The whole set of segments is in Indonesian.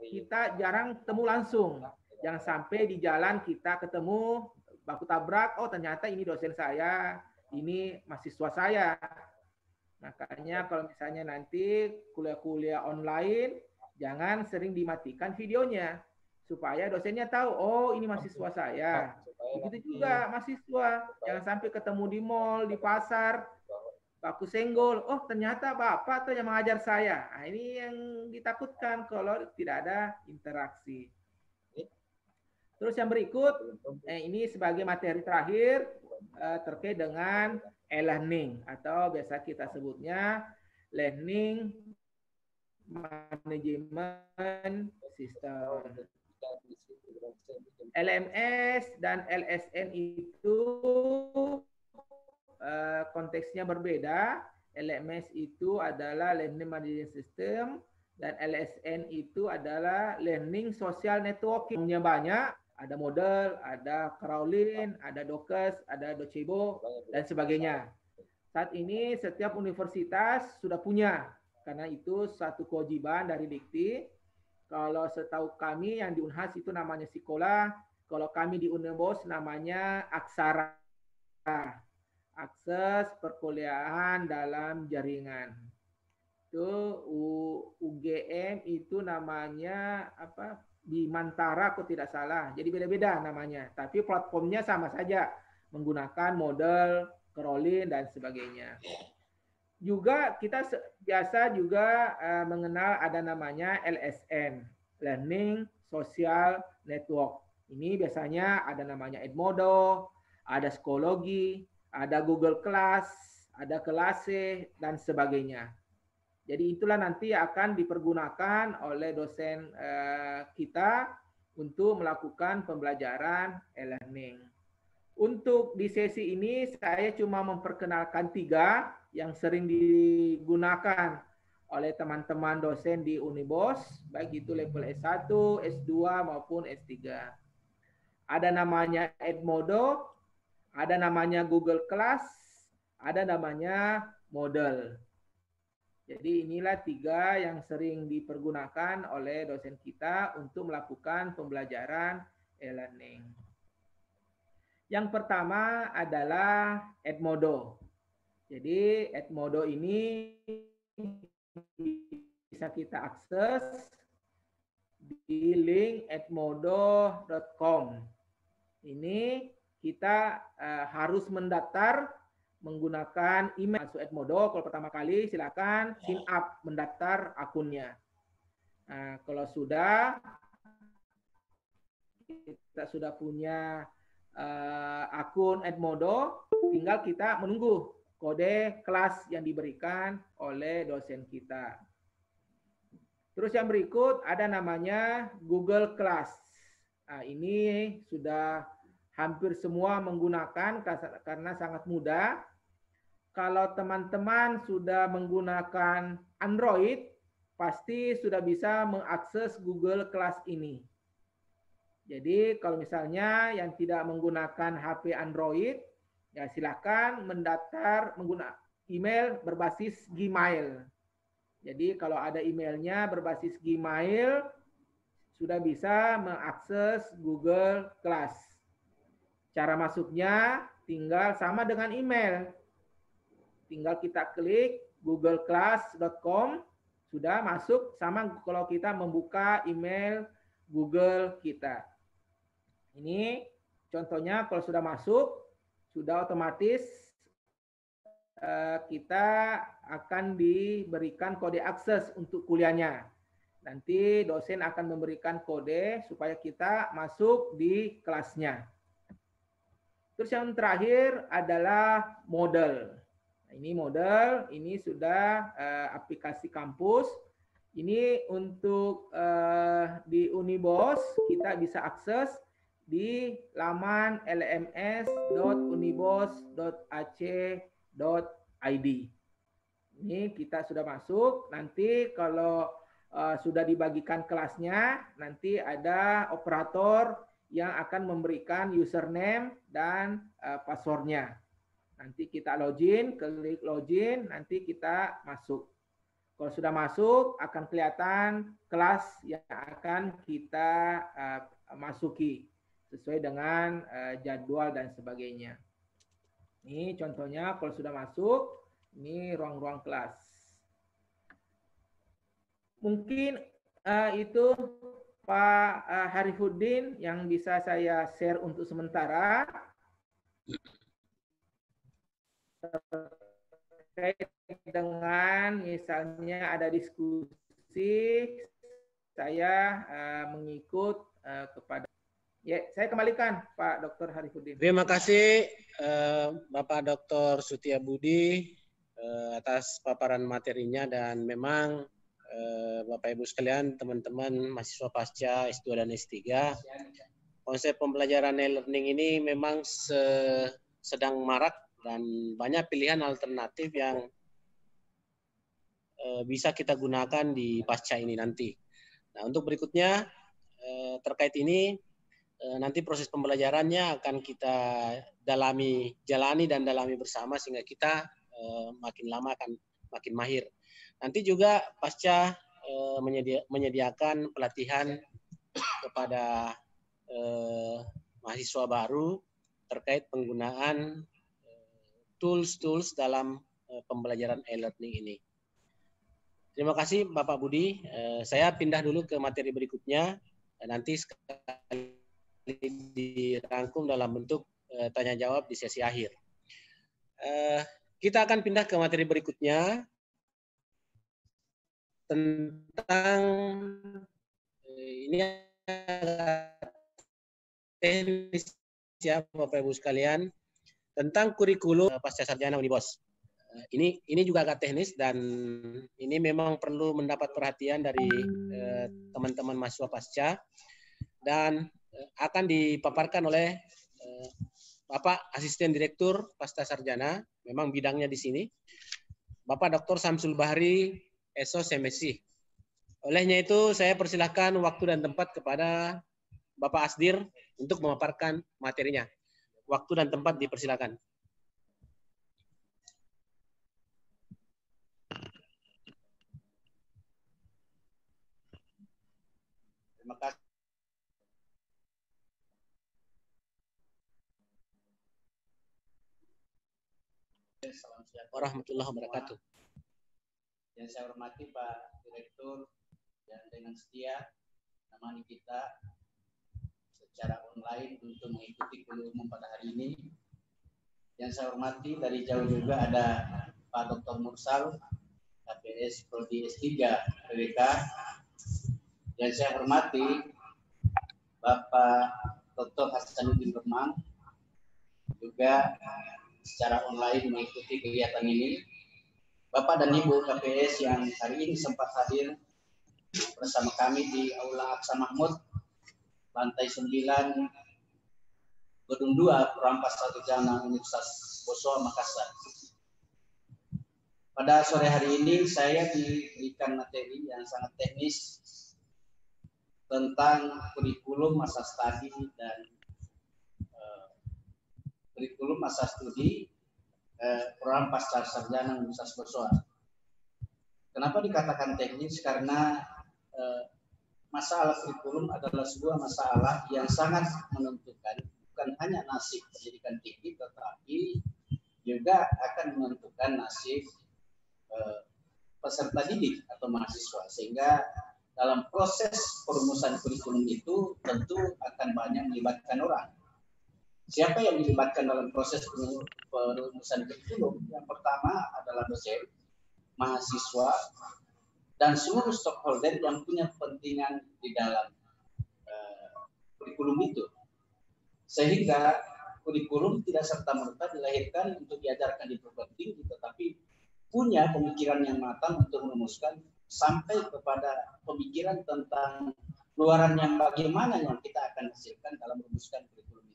kita jarang ketemu langsung. Jangan sampai di jalan kita ketemu, baku tabrak, oh ternyata ini dosen saya, ini mahasiswa saya. Makanya kalau misalnya nanti kuliah-kuliah online, jangan sering dimatikan videonya. Supaya dosennya tahu, oh ini mahasiswa saya. Begitu juga mahasiswa, jangan sampai ketemu di mall, di pasar, baku senggol, oh ternyata Bapak tuh yang mengajar saya. Nah, ini yang ditakutkan kalau tidak ada interaksi. Terus yang berikut, ini sebagai materi terakhir terkait dengan e-learning atau biasa kita sebutnya learning management system. LMS dan LSN itu konteksnya berbeda. LMS itu adalah Learning Management System dan LSN itu adalah Learning Social Networking. Banyak, ada Moodle, ada Kraulin, ada Dokes, ada Docebo, dan sebagainya. Saat ini setiap universitas sudah punya, karena itu satu kewajiban dari Dikti. Kalau setahu kami yang di Unhas itu namanya Sikola, kalau kami di Unibos namanya Aksara. Akses perkuliahan dalam jaringan. Itu UGM itu namanya apa? Bimantara kok tidak salah. Jadi beda-beda namanya, tapi platformnya sama saja, menggunakan model Kraulin dan sebagainya. Juga kita biasa juga mengenal ada namanya LSN, Learning Social Network. Ini biasanya ada namanya Edmodo, ada Skologi, ada Google Class, ada Kelase, dan sebagainya. Jadi itulah nanti akan dipergunakan oleh dosen kita untuk melakukan pembelajaran e-learning. Untuk di sesi ini saya cuma memperkenalkan 3 yang sering digunakan oleh teman-teman dosen di Unibos, baik itu level S1, S2 maupun S3. Ada namanya Edmodo, ada namanya Google Class, ada namanya Moodle. Jadi inilah 3 yang sering dipergunakan oleh dosen kita untuk melakukan pembelajaran e-learning. Yang pertama adalah Edmodo. Jadi Edmodo ini bisa kita akses di link edmodo.com. Ini kita harus mendaftar menggunakan email masuk Edmodo. Kalau pertama kali silakan sign up mendaftar akunnya. Nah, kalau kita sudah punya akun Edmodo, tinggal kita menunggu kode kelas yang diberikan oleh dosen kita. Terus yang berikut ada namanya Google Class. Nah, ini sudah hampir semua menggunakan karena sangat mudah. Kalau teman-teman sudah menggunakan Android, pasti sudah bisa mengakses Google Class ini. Jadi kalau misalnya yang tidak menggunakan HP Android, ya silakan mendaftar menggunakan email berbasis Gmail. Jadi kalau ada emailnya berbasis Gmail, sudah bisa mengakses Google Class. Cara masuknya tinggal sama dengan email. Tinggal kita klik googleclass.com, sudah masuk sama kalau kita membuka email Google kita. Ini contohnya kalau sudah masuk, sudah otomatis kita akan diberikan kode akses untuk kuliahnya. Nanti dosen akan memberikan kode supaya kita masuk di kelasnya. Terus yang terakhir adalah Moodle. Nah, ini Moodle, ini sudah aplikasi kampus. Ini untuk di Unibos kita bisa akses di laman lms.unibos.ac.id. Ini kita sudah masuk. Nanti kalau sudah dibagikan kelasnya, nanti ada operator yang akan memberikan username dan passwordnya. Nanti kita login, klik login, nanti kita masuk. Kalau sudah masuk, akan kelihatan kelas yang akan kita masuki sesuai dengan jadwal dan sebagainya. Ini contohnya kalau sudah masuk, ini ruang-ruang kelas. Mungkin itu Pak Harifuddin yang bisa saya share untuk sementara. Terkait dengan misalnya ada diskusi, saya mengikut kepada. Ya, saya kembalikan Pak Dr. Harifuddin. Terima kasih Bapak Dr. Sutiabudi atas paparan materinya, dan memang Bapak Ibu sekalian, teman-teman mahasiswa pasca S2 dan S3, konsep pembelajaran e-learning ini memang sedang marak dan banyak pilihan alternatif yang bisa kita gunakan di pasca ini nanti. Nah, untuk berikutnya terkait ini nanti proses pembelajarannya akan kita jalani dan dalami bersama sehingga kita makin lama akan makin mahir. Nanti juga pasca menyediakan pelatihan kepada mahasiswa baru terkait penggunaan tools dalam pembelajaran e-learning ini. Terima kasih Bapak Budi. Saya pindah dulu ke materi berikutnya. Nanti sekali dirangkum dalam bentuk tanya jawab di sesi akhir. Kita akan pindah ke materi berikutnya tentang ini teknis ya Bapak Ibu sekalian, tentang kurikulum pasca sarjana Unibos. Ini juga agak teknis dan ini memang perlu mendapat perhatian dari teman-teman mahasiswa pasca dan akan dipaparkan oleh Bapak Asisten Direktur Pasca Sarjana, memang bidangnya di sini, Bapak Dr. Samsul Bahri, SOS MSc. Olehnya itu saya persilahkan waktu dan tempat kepada Bapak Asdir untuk memaparkan materinya. Waktu dan tempat dipersilakan. Terima kasih. Warahmatullahi wabarakatuh. Yang saya hormati Pak Direktur yang dengan setia menemani kita secara online untuk mengikuti kuliah umum pada hari ini. Yang saya hormati dari jauh juga ada Pak Dr. Mursal, KPS Prodi S3 PWK. Yang saya hormati Bapak Dr. Hasanuddin Remang, juga secara online mengikuti kegiatan ini. Bapak dan Ibu KPS yang hari ini sempat hadir bersama kami di Aula Aksa Mahmud, lantai 9, Gedung 2, Perampas Sarjana Universitas Bosowa, Makassar. Pada sore hari ini saya diberikan materi yang sangat teknis tentang kurikulum masa studi dan kurikulum masa studi program pasca sarjana Universitas Bosowa. Kenapa dikatakan teknis? Karena masalah kurikulum adalah sebuah masalah yang sangat menentukan bukan hanya nasib pendidikan tinggi, tetapi juga akan menentukan nasib peserta didik atau mahasiswa. Sehingga dalam proses perumusan kurikulum itu tentu akan banyak melibatkan orang. Siapa yang dilibatkan dalam proses perumusan kurikulum? Yang pertama adalah dosen, mahasiswa, dan seluruh stakeholder yang punya kepentingan di dalam kurikulum itu. Sehingga kurikulum tidak serta-merta dilahirkan untuk diajarkan di perguruan tinggi, tetapi punya pemikiran yang matang untuk merumuskan sampai kepada pemikiran tentang keluaran yang bagaimana yang kita akan hasilkan dalam merumuskan kurikulum itu.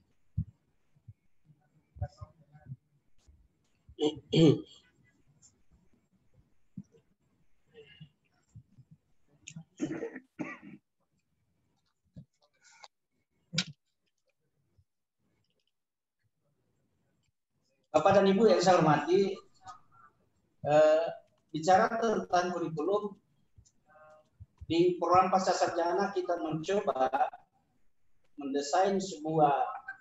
Bapak dan Ibu yang saya hormati, bicara tentang kurikulum, di program pasca sarjana kita mencoba mendesain sebuah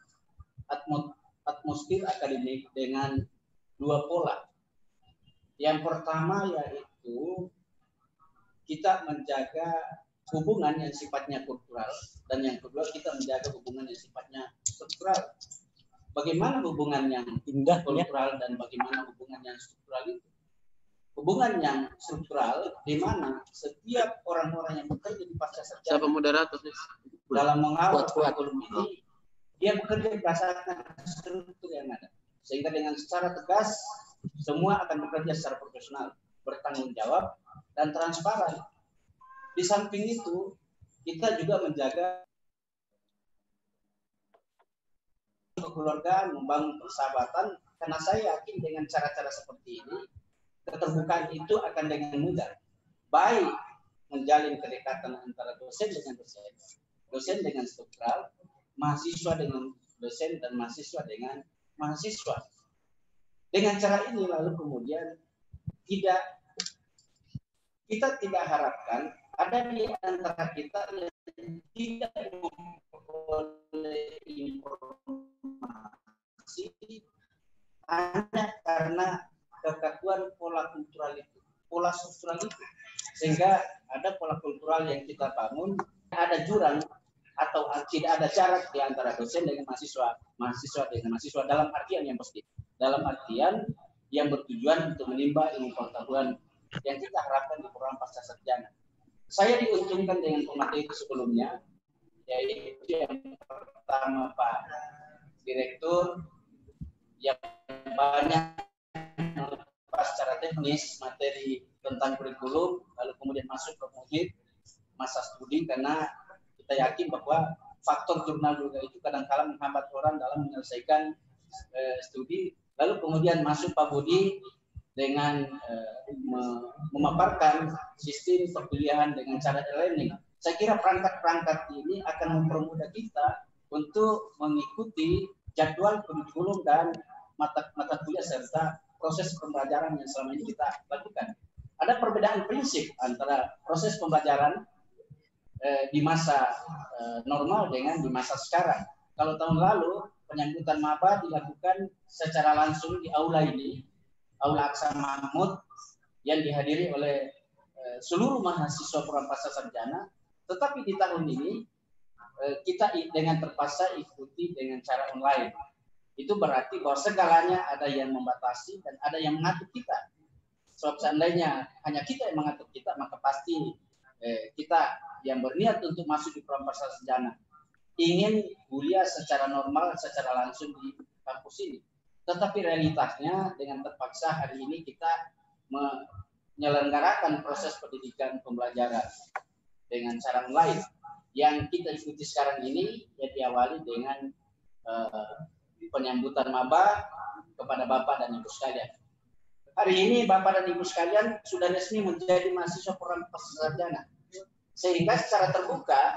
atmosfer akademik dengan dua pola. Yang pertama yaitu kita menjaga hubungan yang sifatnya kultural, dan yang kedua kita menjaga hubungan yang sifatnya struktural. Bagaimana hubungan yang indah kultural dan bagaimana hubungan yang struktural itu? Hubungan yang struktural di mana setiap orang-orang yang bekerja di pasca sarjana dalam mengawal kurikulum ini, dia bekerja berdasarkan struktur yang ada, sehingga dengan secara tegas semua akan bekerja secara profesional, bertanggung jawab dan transparan. Di samping itu kita juga menjaga kekeluargaan, membangun persahabatan, karena saya yakin dengan cara-cara seperti ini keterbukaan itu akan dengan mudah, baik menjalin kedekatan antara dosen dengan dosen, dosen dengan struktural, mahasiswa dengan dosen, dan mahasiswa dengan mahasiswa. Dengan cara ini lalu kemudian kita tidak harapkan ada di antara kita yang tidak memperoleh informasi hanya karena kekakuan pola kultural itu, pola struktural itu, sehingga ada pola kultural yang kita bangun, ada jurang atau tidak ada jarak di antara dosen dengan mahasiswa, mahasiswa dengan mahasiswa, dalam artian yang positif, dalam artian yang bertujuan untuk menimba ilmu pengetahuan yang kita harapkan di program pasca sarjana. Saya diuntungkan dengan pemateri sebelumnya, yaitu yang pertama Pak Direktur yang banyak secara teknis materi tentang kurikulum, lalu kemudian masuk ke muhit masa studi, karena kita yakin bahwa faktor jurnal juga itu kadang-kala menghambat orang dalam menyelesaikan studi. Lalu kemudian masuk Pak Budi dengan memaparkan sistem perkuliahan dengan cara e-learning. Saya kira perangkat-perangkat ini akan mempermudah kita untuk mengikuti jadwal kurikulum dan mata kuliah serta proses pembelajaran yang selama ini kita lakukan. Ada perbedaan prinsip antara proses pembelajaran di masa normal dengan di masa sekarang. Kalau tahun lalu penyambutan maba dilakukan secara langsung di aula ini, Aula Aksa Mahmud, yang dihadiri oleh seluruh mahasiswa program pasca sarjana. Tetapi di tahun ini kita dengan terpaksa ikuti dengan cara online. Itu berarti bahwa segalanya ada yang membatasi dan ada yang mengatur kita. Sebab seandainya hanya kita yang mengatur kita, maka pasti kita yang berniat untuk masuk di program pasca sarjana ingin kuliah secara normal, secara langsung di kampus ini. Tetapi realitasnya dengan terpaksa hari ini kita menyelenggarakan proses pendidikan pembelajaran dengan cara online. Yang kita ikuti sekarang ini ya diawali dengan penyambutan maba kepada Bapak dan Ibu sekalian. Hari ini Bapak dan Ibu sekalian sudah resmi menjadi mahasiswa program pasca sarjana. Sehingga secara terbuka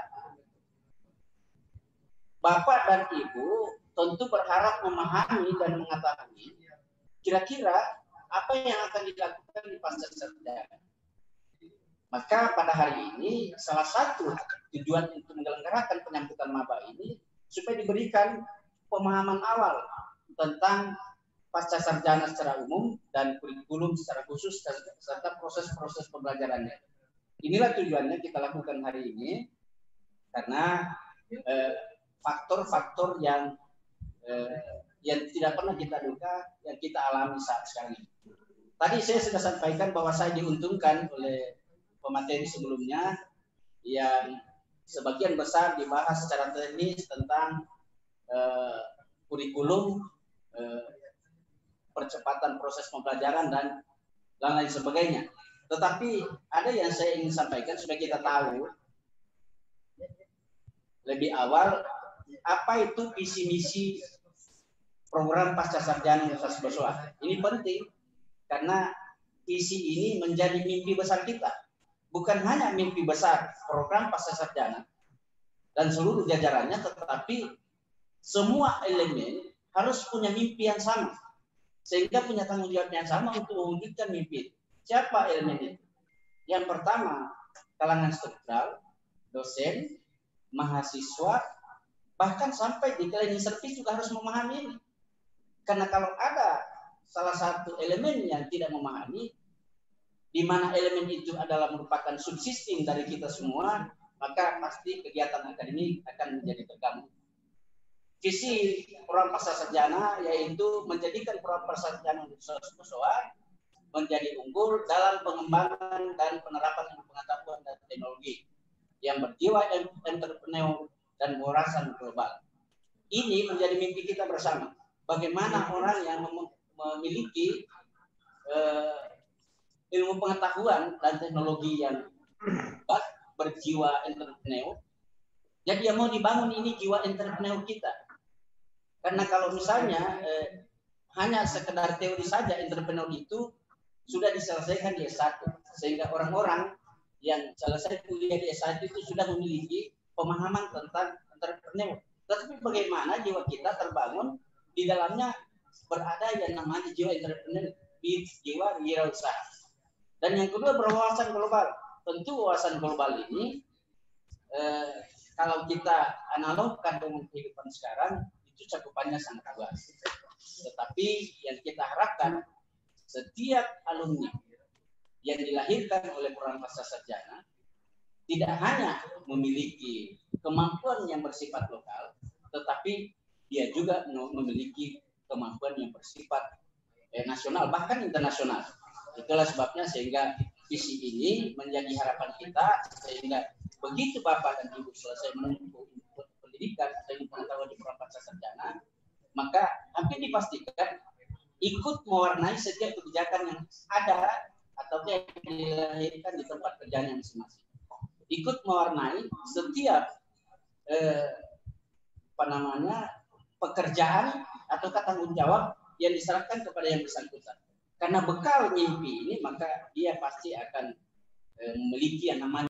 Bapak dan Ibu tentu berharap memahami dan mengetahui kira-kira apa yang akan dilakukan di pasca sarjana. Maka pada hari ini salah satu tujuan untuk menyelenggarakan penyambutan maba ini supaya diberikan pemahaman awal tentang pasca sarjana secara umum dan kurikulum secara khusus serta proses-proses pembelajarannya. Inilah tujuannya kita lakukan hari ini karena faktor-faktor yang tidak pernah kita duga yang kita alami saat sekarang ini. Tadi saya sudah sampaikan bahwa saya diuntungkan oleh pemateri sebelumnya yang sebagian besar dibahas secara teknis tentang kurikulum, percepatan proses pembelajaran dan lain sebagainya. Tetapi ada yang saya ingin sampaikan supaya kita tahu lebih awal apa itu visi misi program pasca sarjana Universitas Boswa. Ini penting karena visi ini menjadi mimpi besar kita. Bukan hanya mimpi besar program pasca sarjana dan seluruh jajarannya, tetapi semua elemen harus punya mimpi yang sama, sehingga punya tanggung jawab yang sama untuk mewujudkan mimpi. Siapa elemen itu? Yang pertama, kalangan struktural, dosen, mahasiswa, bahkan sampai di cleaning service juga harus memahami ini. Karena kalau ada salah satu elemen yang tidak memahami, di mana elemen itu adalah merupakan subsistem dari kita semua, maka pasti kegiatan akademik akan menjadi terganggu. Visi program Pascasarjana yaitu menjadikan program Pascasarjana Universitas menjadi unggul dalam pengembangan dan penerapan ilmu pengetahuan dan teknologi yang berjiwa entrepreneur dan wawasan global. Ini menjadi mimpi kita bersama. Bagaimana orang yang memiliki ilmu pengetahuan dan teknologi yang berjiwa entrepreneur, jadi yang mau dibangun ini jiwa entrepreneur kita. Karena kalau misalnya hanya sekedar teori saja, entrepreneur itu sudah diselesaikan di S1, sehingga orang-orang yang selesai kuliah di S1 itu sudah memiliki pemahaman tentang entrepreneur. Tetapi bagaimana jiwa kita terbangun di dalamnya berada yang namanya jiwa entrepreneur, jiwa wirausaha. Dan yang kedua berwawasan global. Tentu wawasan global ini kalau kita analogkan dengan kehidupan sekarang itu cakupannya sangat luas. Tetapi yang kita harapkan setiap alumni yang dilahirkan oleh program Pascasarjana tidak hanya memiliki kemampuan yang bersifat lokal, tetapi dia juga memiliki kemampuan yang bersifat nasional, bahkan internasional. Itulah sebabnya sehingga visi ini menjadi harapan kita, sehingga begitu Bapak dan Ibu selesai menempuh pendidikan atau pengetahuan di program Pascasarjana, maka hampir dipastikan ikut mewarnai setiap kebijakan yang ada atau yang dilahirkan di tempat kerjanya masing-masing. Ikut mewarnai setiap pekerjaan atau tanggung jawab yang diserahkan kepada yang bersangkutan. Karena bekal mimpi ini, maka dia pasti akan memiliki yang namanya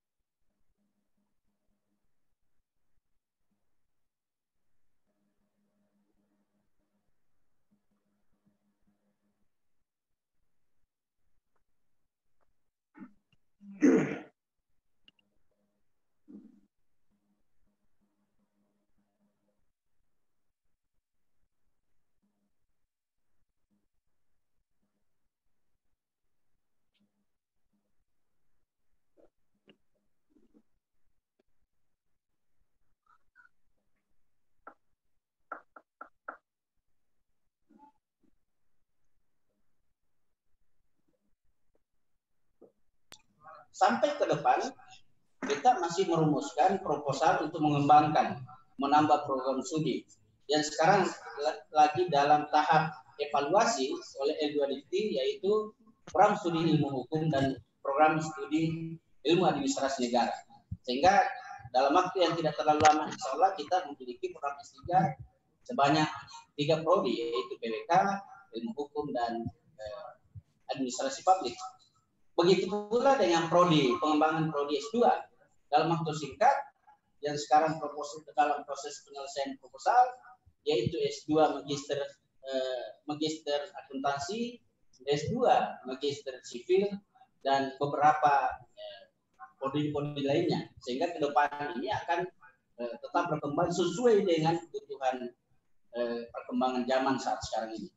sampai ke depan kita masih merumuskan proposal untuk mengembangkan, menambah program studi yang sekarang lagi dalam tahap evaluasi oleh L2DT, yaitu program studi ilmu hukum dan program studi ilmu administrasi negara. Sehingga dalam waktu yang tidak terlalu lama, insya Allah kita memiliki program S3 sebanyak 3 prodi, yaitu PWK, ilmu hukum, dan administrasi publik. Begitu pula dengan prodi, pengembangan prodi S2 dalam waktu singkat yang sekarang dalam proses penyelesaian proposal, yaitu S2 magister akuntansi, S2 magister sipil, dan beberapa prodi-prodi lainnya, sehingga ke depan ini akan tetap berkembang sesuai dengan kebutuhan perkembangan zaman saat sekarang ini.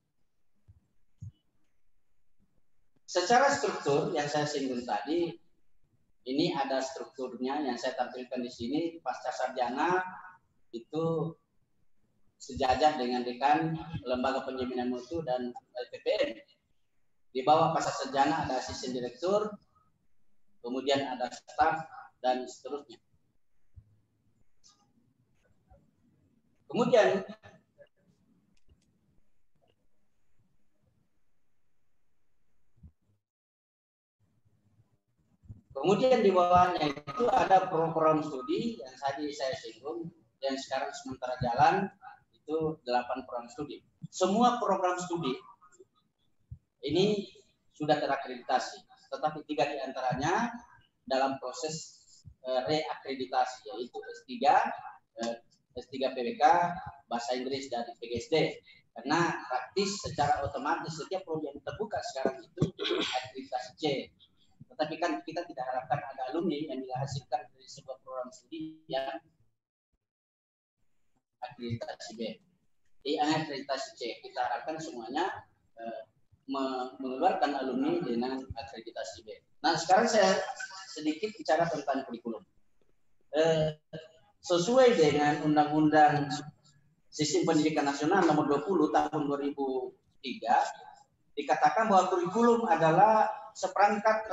Secara struktur yang saya singgung tadi, ini ada strukturnya yang saya tampilkan di sini. Pascasarjana itu sejajar dengan dekan, lembaga penjaminan mutu, dan LPPN. Di bawah Pascasarjana ada asisten direktur, kemudian ada staf, dan seterusnya. Kemudian di bawahnya itu ada program studi yang tadi saya singgung, yang sekarang sementara jalan itu 8 program studi. Semua program studi ini sudah terakreditasi, tetapi 3 diantaranya dalam proses reakreditasi, yaitu S3 PWK, Bahasa Inggris, dan PGSD. Karena praktis secara otomatis setiap prodi yang terbuka sekarang itu akreditasi C. Tetapi kan kita tidak harapkan ada alumni yang dihasilkan dari sebuah program studi yang akreditasi B. Di akreditasi C kita harapkan semuanya mengeluarkan alumni dengan akreditasi B. Nah, sekarang saya sedikit bicara tentang kurikulum. Sesuai dengan Undang-Undang Sistem Pendidikan Nasional nomor 20 tahun 2003, dikatakan bahwa kurikulum adalah seperangkat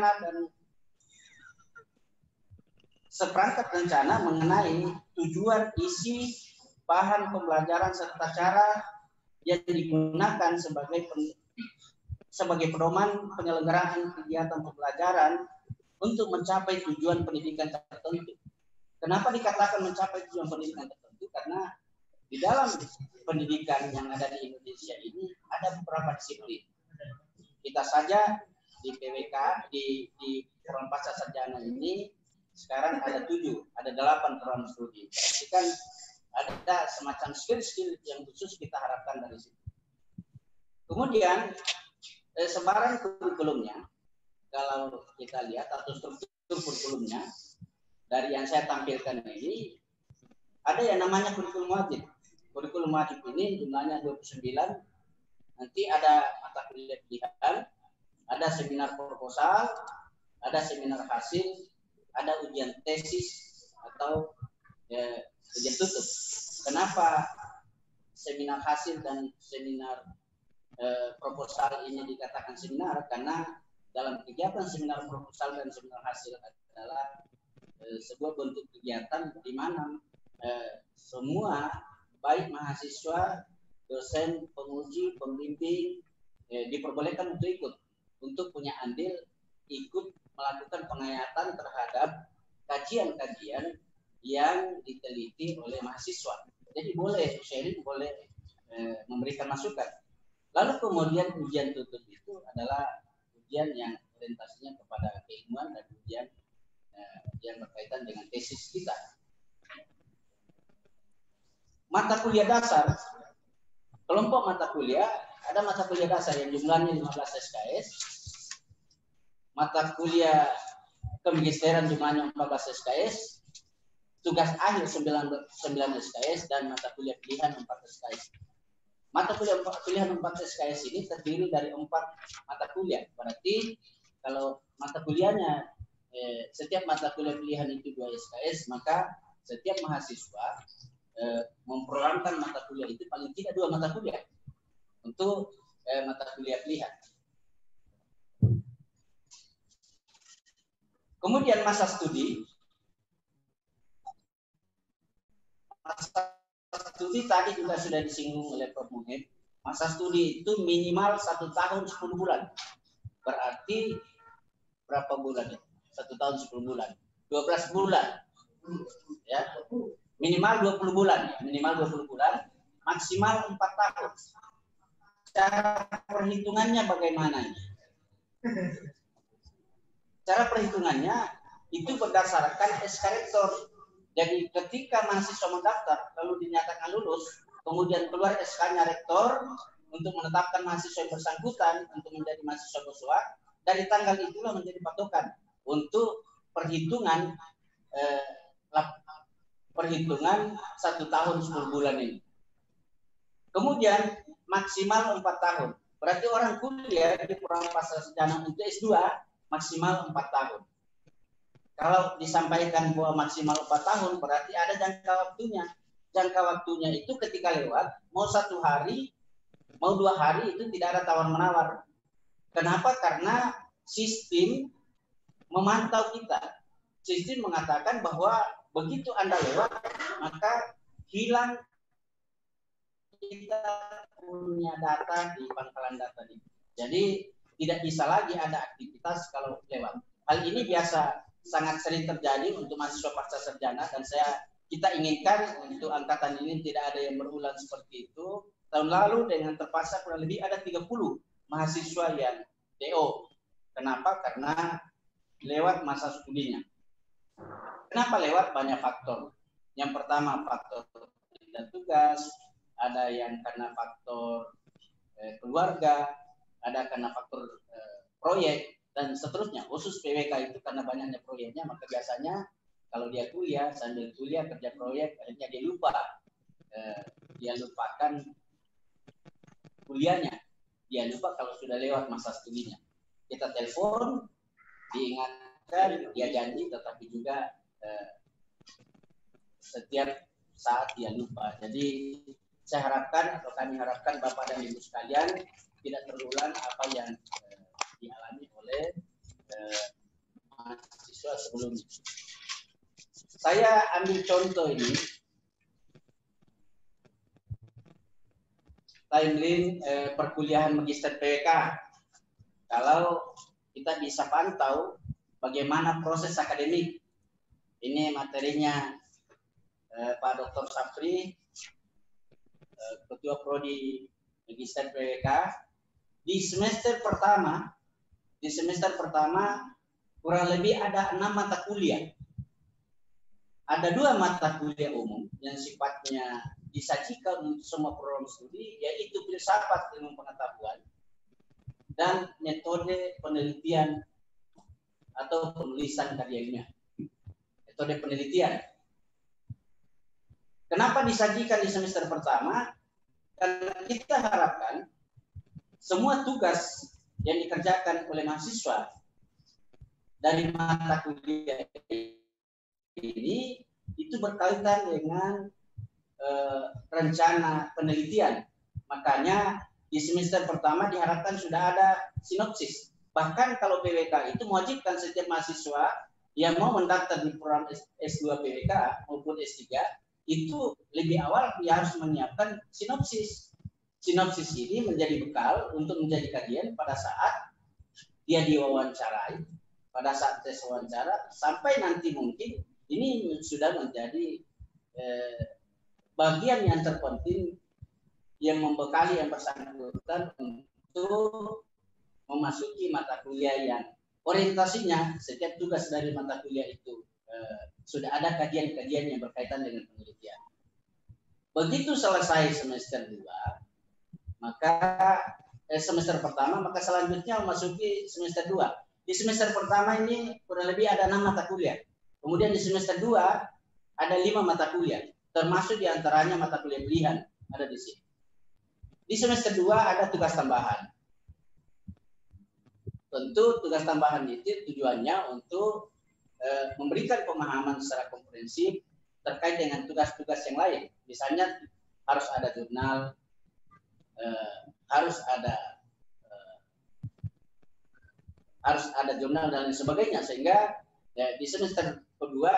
rencana mengenai tujuan, isi, bahan pembelajaran serta cara yang digunakan sebagai pedoman penyelenggaraan kegiatan pembelajaran untuk mencapai tujuan pendidikan tertentu. Kenapa dikatakan mencapai tujuan pendidikan tertentu? Karena di dalam pendidikan yang ada di Indonesia ini ada beberapa disiplin. Kita saja di PWK, di program pasca sarjana ini sekarang ada 8 program studi. Jadi kan ada semacam skill-skill yang khusus kita harapkan dari situ. Kemudian sebaran kurikulumnya, kalau kita lihat atau struktur kurikulumnya dari yang saya tampilkan ini, ada yang namanya kurikulum wajib. Kurikulum wajib ini jumlahnya 29. Nanti ada mata kuliah pilihan, ada seminar proposal, ada seminar hasil, ada ujian tesis atau ujian tutup. Kenapa seminar hasil dan seminar proposal ini dikatakan seminar? Karena dalam kegiatan seminar proposal dan seminar hasil adalah sebuah bentuk kegiatan di mana semua baik mahasiswa, dosen, penguji, pembimbing diperbolehkan untuk ikut, untuk punya andil ikut melakukan penghayatan terhadap kajian-kajian yang diteliti oleh mahasiswa. Jadi boleh sharing, boleh memberikan masukan. Lalu kemudian ujian tutup itu adalah ujian yang orientasinya kepada keilmuan dan ujian yang berkaitan dengan tesis kita. Mata kuliah dasar, kelompok mata kuliah, ada mata kuliah dasar yang jumlahnya 15 SKS, mata kuliah kemagisteran jumlahnya 14 SKS, tugas akhir 9 SKS, dan mata kuliah pilihan 4 SKS. Mata kuliah pilihan 4 SKS ini terdiri dari 4 mata kuliah. Berarti kalau mata kuliahnya setiap mata kuliah pilihan itu 2 SKS, maka setiap mahasiswa memprogramkan mata kuliah itu paling tidak 2 mata kuliah untuk mata kuliah pilihan. Kemudian masa studi tadi juga sudah disinggung oleh Prof. Muhib. Masa studi itu minimal 1 tahun 10 bulan. Berarti berapa bulan ya? 1 tahun 10 bulan. 12 bulan. Ya. Minimal 20 bulan. Minimal 20 bulan. Maksimal 4 tahun. Cara perhitungannya bagaimana? Cara perhitungannya itu berdasarkan SK Rektor. Jadi ketika mahasiswa mendaftar lalu dinyatakan lulus, kemudian keluar SK-nya Rektor untuk menetapkan mahasiswa yang bersangkutan untuk menjadi mahasiswa bersua, dari tanggal itulah menjadi patokan untuk perhitungan 1 tahun 10 bulan ini. Kemudian maksimal 4 tahun. Berarti orang kuliah di program pasca sarjana untuk S2 maksimal 4 tahun. Kalau disampaikan bahwa maksimal 4 tahun, berarti ada jangka waktunya. Jangka waktunya itu ketika lewat, mau 1 hari, mau 2 hari, itu tidak ada tawar-menawar. Kenapa? Karena sistem memantau kita. Sistem mengatakan bahwa begitu Anda lewat, maka hilang kita punya data di pangkalan data ini. Jadi tidak bisa lagi ada aktivitas kalau lewat. Hal ini biasa sangat sering terjadi untuk mahasiswa pasca sarjana, dan kita inginkan untuk angkatan ini tidak ada yang berulang seperti itu. Tahun lalu dengan terpaksa kurang lebih ada 30 mahasiswa yang DO. Kenapa? Karena lewat masa studinya. Kenapa lewat? Banyak faktor. Yang pertama faktor tidak tugas, ada yang karena faktor keluarga, ada karena faktor proyek, dan seterusnya. Khusus PWK itu karena banyaknya proyeknya, maka biasanya kalau dia kuliah, sambil kuliah kerja proyek, akhirnya dia lupa. Dia lupakan kuliahnya. Dia lupa kalau sudah lewat masa studinya. Kita telepon, diingatkan, dia janji, tetapi juga setiap saat dia lupa. Jadi saya harapkan atau kami harapkan Bapak dan Ibu sekalian tidak terulang apa yang dialami oleh mahasiswa sebelumnya. Saya ambil contoh ini, timeline perkuliahan Magister PWK. Kalau kita bisa pantau bagaimana proses akademik. Ini materinya Pak Dr. Sapri, Ketua Prodi Magister PWK. Di semester pertama kurang lebih ada 6 mata kuliah. Ada 2 mata kuliah umum yang sifatnya disajikan untuk semua program studi, yaitu filsafat ilmu pengetahuan dan metode penelitian atau penulisan karya ilmiah. Metode penelitian. Kenapa disajikan di semester pertama? Karena kita harapkan semua tugas yang dikerjakan oleh mahasiswa dari mata kuliah ini itu berkaitan dengan rencana penelitian. Makanya di semester pertama diharapkan sudah ada sinopsis. Bahkan kalau PWK itu mewajibkan setiap mahasiswa yang mau mendaftar di program S2 PWK maupun S3 itu lebih awal dia harus menyiapkan sinopsis. Sinopsis ini menjadi bekal untuk menjadi kajian pada saat dia diwawancarai, pada saat tes wawancara, sampai nanti mungkin ini sudah menjadi bagian yang terpenting yang membekali yang bersangkutan untuk memasuki mata kuliah yang orientasinya setiap tugas dari mata kuliah itu sudah ada kajian-kajian yang berkaitan dengan penelitian. Begitu selesai semester 2, maka semester pertama, maka selanjutnya memasuki semester 2. Di semester pertama ini kurang lebih ada 6 mata kuliah. Kemudian di semester 2 ada 5 mata kuliah, termasuk diantaranya mata kuliah pilihan ada di sini. Di semester 2 ada tugas tambahan. Tentu tugas tambahan itu tujuannya untuk memberikan pemahaman secara komprehensif terkait dengan tugas-tugas yang lain. Misalnya harus ada jurnal, harus ada jurnal dan lain sebagainya, sehingga di semester kedua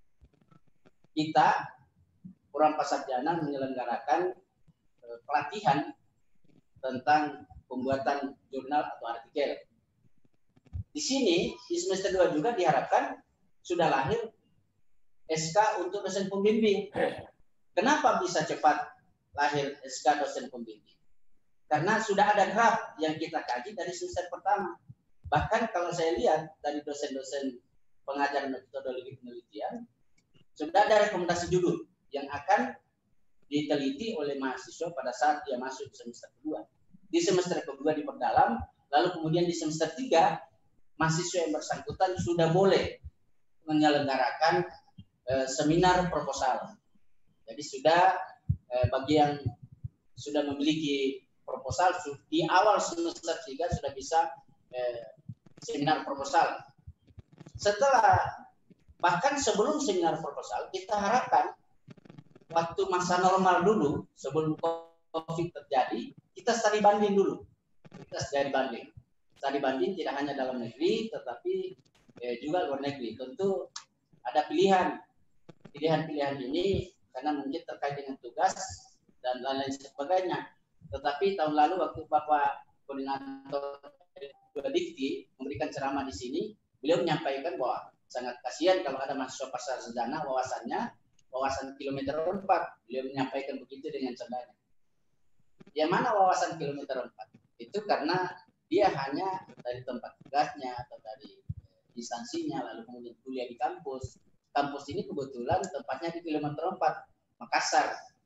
kita Program Pasarjana menyelenggarakan pelatihan tentang pembuatan jurnal atau artikel. Di sini di semester 2 juga diharapkan sudah lahir SK untuk dosen pembimbing. Kenapa bisa cepat lahir SK dosen pembimbing? Karena sudah ada draft yang kita kaji dari semester pertama. Bahkan kalau saya lihat dari dosen-dosen pengajar metodologi penelitian, sudah ada rekomendasi judul yang akan diteliti oleh mahasiswa pada saat dia masuk di semester kedua. Di semester kedua diperdalam, lalu kemudian di semester 3, mahasiswa yang bersangkutan sudah boleh menyelenggarakan seminar proposal. Jadi sudah bagi yang sudah memiliki proposal, di awal semester 3 sudah bisa seminar proposal. Setelah, bahkan sebelum seminar proposal, kita harapkan waktu masa normal dulu, sebelum COVID terjadi, kita studi banding dulu. Kita studi banding. Studi banding tidak hanya dalam negeri, tetapi juga luar negeri. Tentu ada pilihan-pilihan ini karena mungkin terkait dengan tugas dan lain-lain sebagainya. Tetapi tahun lalu waktu Bapak Koordinator Dikti memberikan ceramah di sini, beliau menyampaikan bahwa sangat kasihan kalau ada mahasiswa Pasarjana wawasan kilometer 4. Beliau menyampaikan begitu dengan cerdanya. Yang mana wawasan kilometer 4? Itu karena dia hanya dari tempat tugasnya atau dari instansinya, lalu kemudian kuliah di kampus. Kampus ini kebetulan tempatnya di kilometer 4, Makassar. Ya.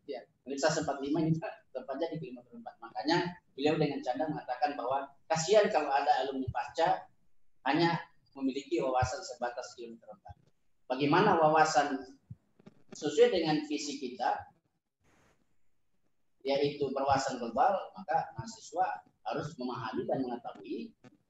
Universitas 45 ini tempatnya di kilometer 4. Makanya beliau dengan canda mengatakan bahwa kasihan kalau ada alumni pasca hanya memiliki wawasan sebatas kilometer 4. Bagaimana wawasan sesuai dengan visi kita, yaitu berwawasan global, maka mahasiswa harus memahami dan mengetahui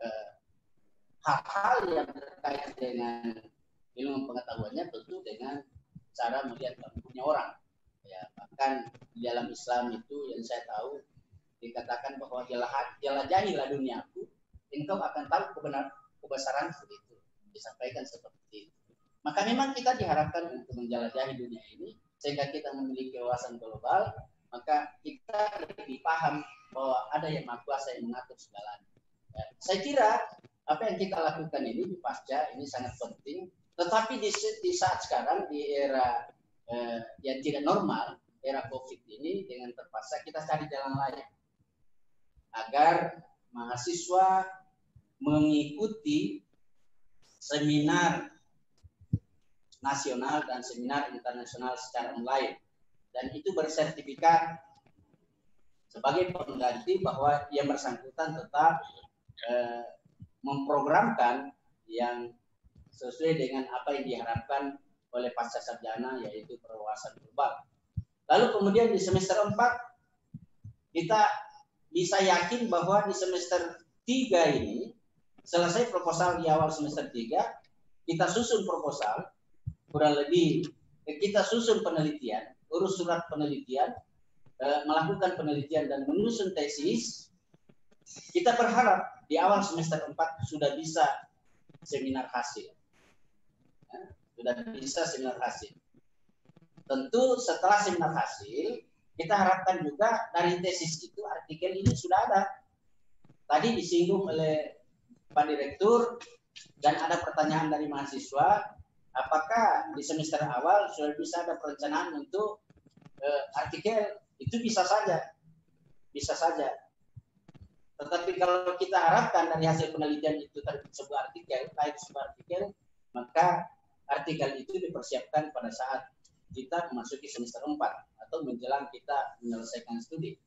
hal-hal yang terkait dengan ilmu pengetahuannya, tentu dengan cara melihat punya orang. Ya, bahkan di dalam Islam itu yang saya tahu dikatakan bahwa jelajahilah duniaku, engkau akan tahu kebesaran itu. Disampaikan seperti itu. Maka memang kita diharapkan untuk menjelajahi dunia ini sehingga kita memiliki wawasan global, maka kita lebih paham bahwa ada yang maha kuasa yang mengatur segalanya. Ya, saya kira apa yang kita lakukan ini di pasca ini sangat penting. Tetapi di saat sekarang di era yang tidak normal, era COVID ini, dengan terpaksa kita cari jalan lain agar mahasiswa mengikuti seminar nasional dan seminar internasional secara online, dan itu bersertifikat sebagai pengganti bahwa yang bersangkutan tetap memprogramkan yang sesuai dengan apa yang diharapkan oleh pasca sarjana, yaitu berwawasan global. Lalu kemudian di semester 4 kita bisa yakin bahwa di semester 3 ini selesai proposal di awal semester 3, kita susun proposal, kurang lebih kita susun penelitian, urus surat penelitian, melakukan penelitian dan menyusun tesis. Kita berharap di awal semester 4 sudah bisa seminar hasil. Sudah bisa seminar hasil. Tentu setelah seminar hasil, kita harapkan juga dari tesis itu artikel ini sudah ada. Tadi disinggung oleh Pak Direktur dan ada pertanyaan dari mahasiswa, apakah di semester awal sudah bisa ada perencanaan untuk artikel? Itu bisa saja. Bisa saja. Tetapi kalau kita harapkan dari hasil penelitian itu terbit sebuah artikel, baik sebuah artikel, maka artikel itu dipersiapkan pada saat kita memasuki semester 4 atau menjelang kita menyelesaikan studi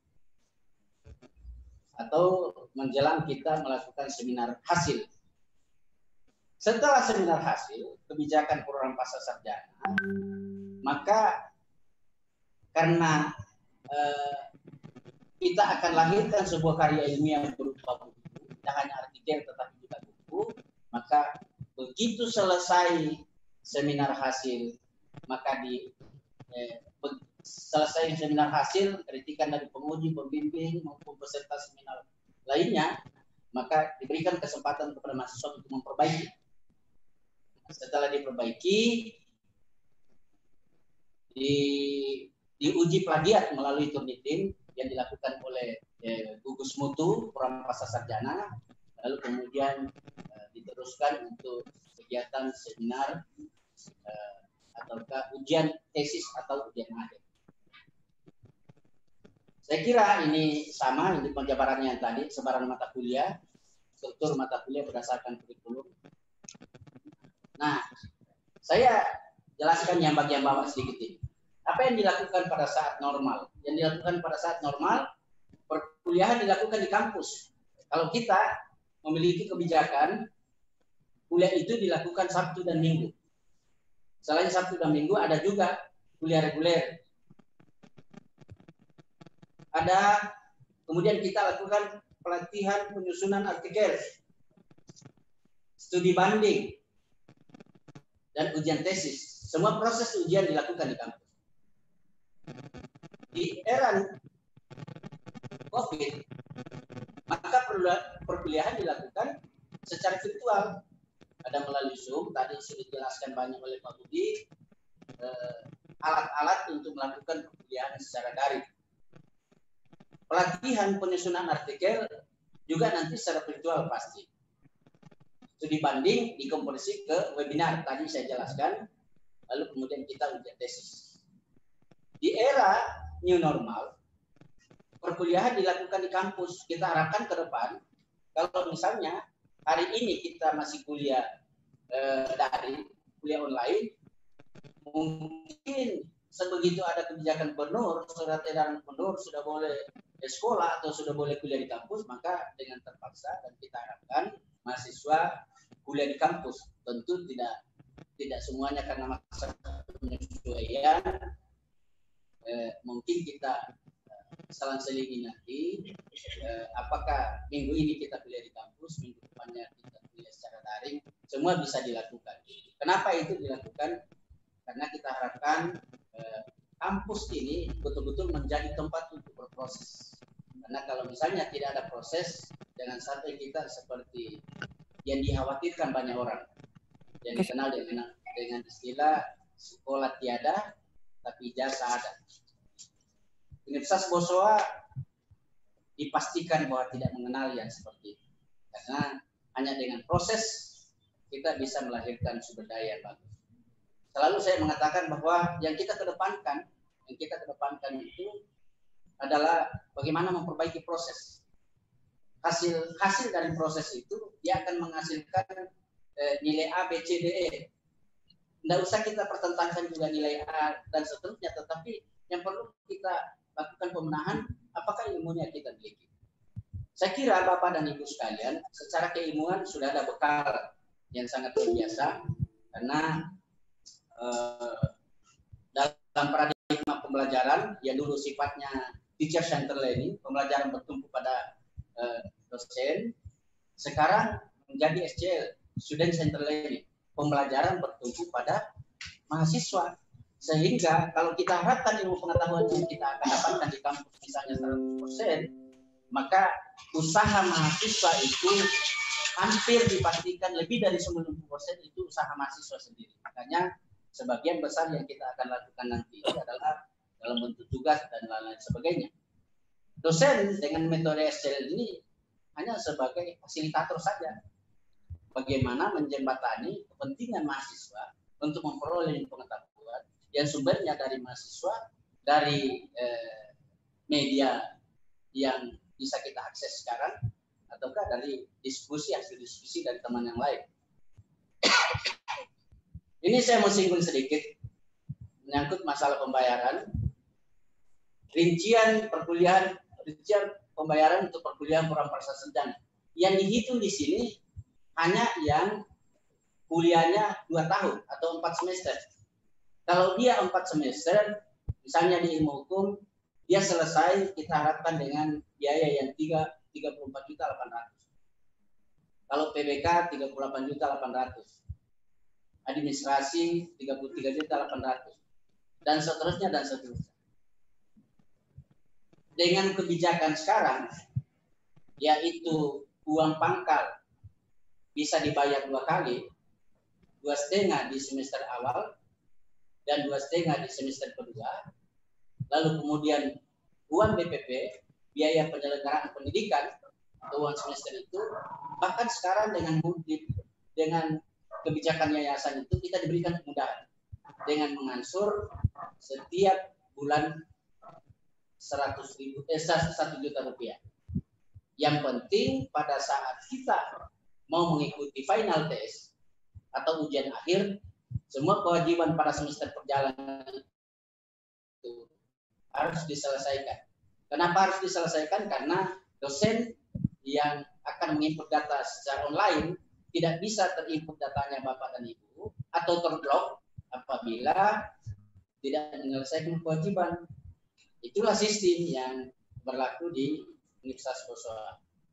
atau menjelang kita melakukan seminar hasil. Setelah seminar hasil kebijakan program pasca sarjana, maka karena kita akan lahirkan sebuah karya ilmiah berupa buku, tidak hanya artikel tetapi juga buku, maka begitu selesai seminar hasil, maka selesai seminar hasil, kritikan dari penguji, pembimbing maupun peserta seminar lainnya, maka diberikan kesempatan kepada mahasiswa untuk memperbaiki. Setelah diperbaiki, diuji plagiat melalui Turnitin yang dilakukan oleh gugus mutu program pasca sarjana, lalu kemudian diteruskan untuk kegiatan seminar ataukah ujian tesis atau ujian akhir. Saya kira ini sama ini penjabarannya yang tadi, sebaran mata kuliah, struktur mata kuliah berdasarkan kurikulum. Nah, saya jelaskan yang bagian bawah sedikit ini. Apa yang dilakukan pada saat normal? Yang dilakukan pada saat normal, perkuliahan dilakukan di kampus. Kalau kita memiliki kebijakan, kuliah itu dilakukan Sabtu dan Minggu. Selain Sabtu dan Minggu, ada juga kuliah reguler. Ada, kemudian kita lakukan pelatihan penyusunan artikel, studi banding, dan ujian tesis. Semua proses ujian dilakukan di kampus. Di era COVID, maka perkuliahan dilakukan secara virtual. Ada melalui Zoom, tadi sudah dijelaskan banyak oleh Pak Budi, alat-alat untuk melakukan perkuliahan secara daring. Pelatihan penyusunan artikel juga nanti secara virtual pasti. Studi banding dikompresi ke webinar, tadi saya jelaskan, lalu kemudian kita ujian tesis. Di era new normal, perkuliahan dilakukan di kampus. Kita harapkan ke depan, kalau misalnya hari ini kita masih kuliah daring, kuliah online, mungkin sebegitu ada kebijakan gubernur, surat edaran gubernur sudah boleh sekolah atau sudah boleh kuliah di kampus, maka dengan terpaksa dan kita harapkan mahasiswa kuliah di kampus. Tentu tidak semuanya karena masa penyesuaian. Mungkin kita selang-selingi nanti apakah minggu ini kita kuliah di kampus, minggu depannya kita kuliah secara daring, semua bisa dilakukan. Kenapa itu dilakukan? Karena kita harapkan kampus ini betul-betul menjadi tempat untuk berproses. Karena kalau misalnya tidak ada proses, jangan sampai kita seperti yang dikhawatirkan banyak orang, yang dikenal dengan istilah sekolah tiada, tapi ijazah ada. Universitas Bosowa dipastikan bahwa tidak mengenal yang seperti itu. Karena hanya dengan proses kita bisa melahirkan sumber daya yang bagus. Selalu saya mengatakan bahwa yang kita kedepankan itu adalah bagaimana memperbaiki proses. Hasil dari proses itu dia akan menghasilkan nilai A, B, C, D, E. Tidak usah kita pertentangkan juga nilai A dan seterusnya, tetapi yang perlu kita lakukan pembenahan apakah ilmunya kita miliki. Saya kira Bapak dan Ibu sekalian, secara keilmuan sudah ada bekal yang sangat luar biasa, karena dalam paradigma pembelajaran yang dulu sifatnya teacher center learning, pembelajaran bertumpu pada dosen, sekarang menjadi SCL, student center learning, pembelajaran bertumpu pada mahasiswa. Sehingga kalau kita harapkan ilmu pengetahuan yang kita akan dapatkan di kampus misalnya 100%, maka usaha mahasiswa itu hampir dipastikan lebih dari 90% itu usaha mahasiswa sendiri. Makanya sebagian besar yang kita akan lakukan nanti adalah dalam bentuk tugas dan lain-lain sebagainya. Dosen dengan metode SCL ini hanya sebagai fasilitator saja. Bagaimana menjembatani kepentingan mahasiswa untuk memperoleh pengetahuan yang sumbernya dari mahasiswa, dari media yang bisa kita akses sekarang, ataukah dari hasil diskusi dari teman yang lain. Ini saya mau singgung sedikit menyangkut masalah pembayaran. Rincian pembayaran untuk perkuliahan program prasajarjana. Yang dihitung di sini hanya yang kuliahnya 2 tahun atau 4 semester. Kalau dia 4 semester, misalnya di ilmu hukum, dia selesai kita harapkan dengan biaya yang 34.800. Kalau PBK 38.800. Administrasi 33.800 dan seterusnya. Dengan kebijakan sekarang, yaitu uang pangkal bisa dibayar 2 kali, 2,5 di semester awal dan 2,5 di semester kedua. Lalu kemudian uang BPP, biaya penyelenggaraan pendidikan atau uang semester itu, bahkan sekarang dengan kebijakan yayasan itu kita diberikan kemudahan dengan mengansur setiap bulan 100 juta rupiah. Yang penting pada saat kita mau mengikuti final test atau ujian akhir, semua kewajiban pada semester perjalanan itu harus diselesaikan. Kenapa harus diselesaikan? Karena dosen yang akan menginput data secara online tidak bisa terinput datanya Bapak dan Ibu atau terblok apabila tidak menyelesaikan kewajiban. Itulah sistem yang berlaku di Universitas Bosowa.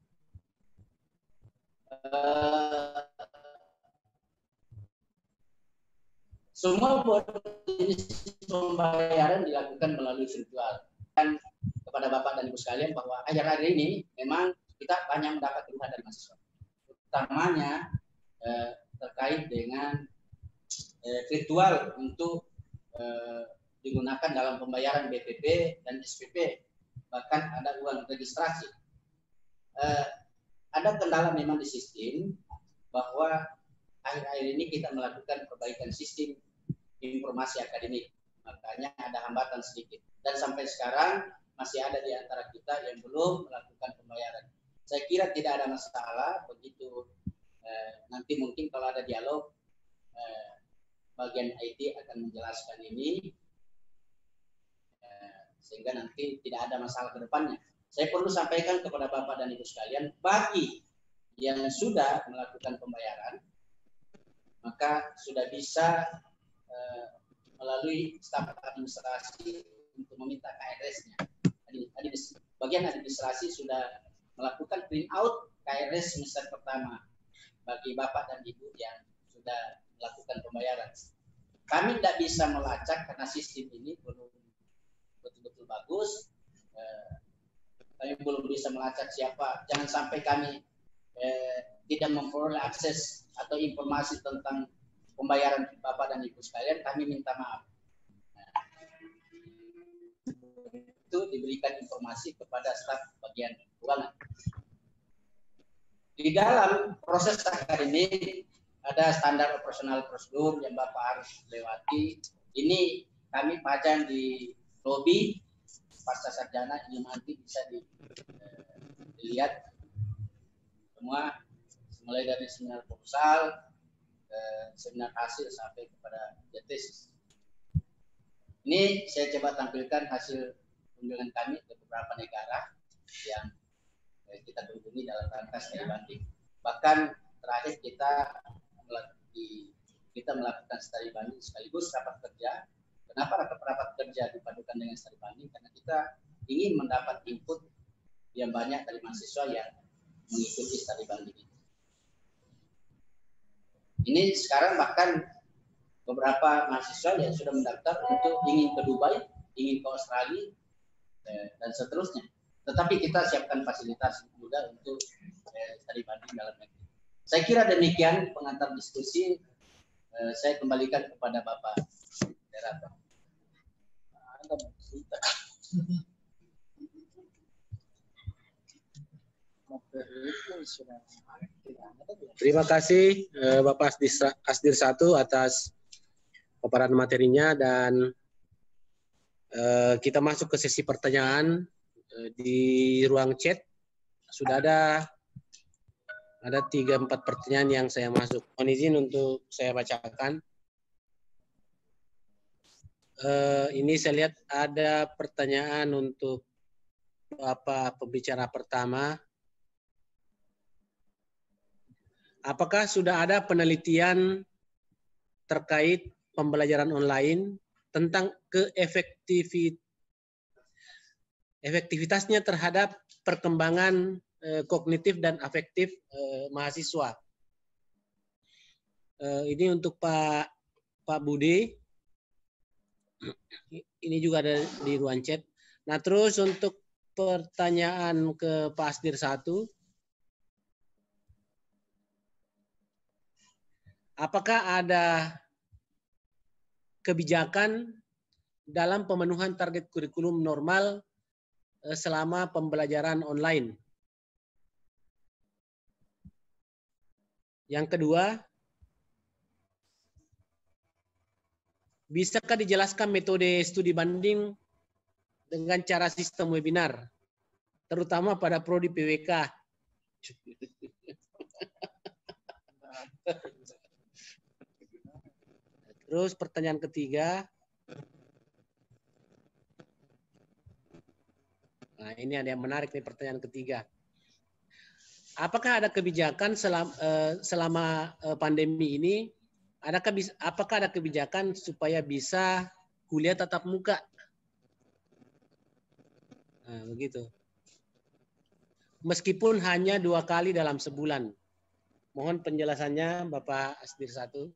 Semua jenis pembayaran dilakukan melalui virtual. Dan kepada Bapak dan Ibu sekalian bahwa akhir-akhir ini memang kita banyak mendapat keluhan dari mahasiswa. Utamanya terkait dengan virtual untuk digunakan dalam pembayaran BPP dan SPP, bahkan ada uang registrasi. Ada kendala memang di sistem, bahwa akhir-akhir ini kita melakukan perbaikan sistem informasi akademik, makanya ada hambatan sedikit. Dan sampai sekarang masih ada di antara kita yang belum melakukan pembayaran. Saya kira tidak ada masalah begitu. Nanti mungkin kalau ada dialog, bagian IT akan menjelaskan ini. sehingga nanti tidak ada masalah ke depannya. Saya perlu sampaikan kepada Bapak dan Ibu sekalian, bagi yang sudah melakukan pembayaran, maka sudah bisa melalui staf administrasi untuk meminta KRS-nya. Bagian administrasi sudah melakukan print out KRS semester pertama bagi Bapak dan Ibu yang sudah melakukan pembayaran. Kami tidak bisa melacak karena sistem ini belum betul-betul bagus. Kami belum bisa melacak siapa. Jangan sampai kami tidak memperoleh akses atau informasi tentang pembayaran Bapak dan Ibu sekalian. Kami minta maaf. Itu diberikan informasi kepada staf bagian keuangan. Di dalam proses akademik ada standar operasional prosedur yang Bapak harus lewati. Ini kami pajang di lobi pasca sarjana, ini nanti bisa dilihat semua, mulai dari seminar proposal, seminar hasil sampai kepada tesis. Ini saya coba tampilkan hasil kunjungan kami ke beberapa negara yang kita kunjungi dalam rangka studi banding. Bahkan terakhir kita melakukan studi banding sekaligus rapat kerja. Kenapa rapat kerja dipadukan dengan studi banding? Karena kita ingin mendapat input yang banyak dari mahasiswa yang mengikuti studi banding ini. Ini sekarang bahkan beberapa mahasiswa yang sudah mendaftar untuk ingin ke Dubai, ingin ke Australia, dan seterusnya. Tetapi kita siapkan fasilitas juga untuk studi banding dalam negeri. Saya kira demikian pengantar diskusi. Saya kembalikan kepada Bapak Moderator. Terima kasih Bapak Asdir 1 atas paparan materinya, dan kita masuk ke sesi pertanyaan. Di ruang chat sudah ada 3-4 pertanyaan yang saya masuk. Mohon izin untuk saya bacakan. Ini saya lihat ada pertanyaan untuk Bapak pembicara pertama. Apakah sudah ada penelitian terkait pembelajaran online tentang efektivitasnya terhadap perkembangan kognitif dan afektif mahasiswa? Ini untuk Pak Budi. Ini juga ada di ruang chat. Nah, terus untuk pertanyaan ke Pak Asdir 1. Apakah ada kebijakan dalam pemenuhan target kurikulum normal selama pembelajaran online? Yang kedua, bisakah dijelaskan metode studi banding dengan cara sistem webinar, terutama pada prodi PWK? Terus pertanyaan ketiga. Nah, ini ada yang menarik nih, pertanyaan ketiga. Apakah ada kebijakan selama pandemi ini? Apakah ada kebijakan supaya bisa kuliah tatap muka? Nah, begitu. Meskipun hanya 2 kali dalam sebulan. Mohon penjelasannya Bapak Asdir 1.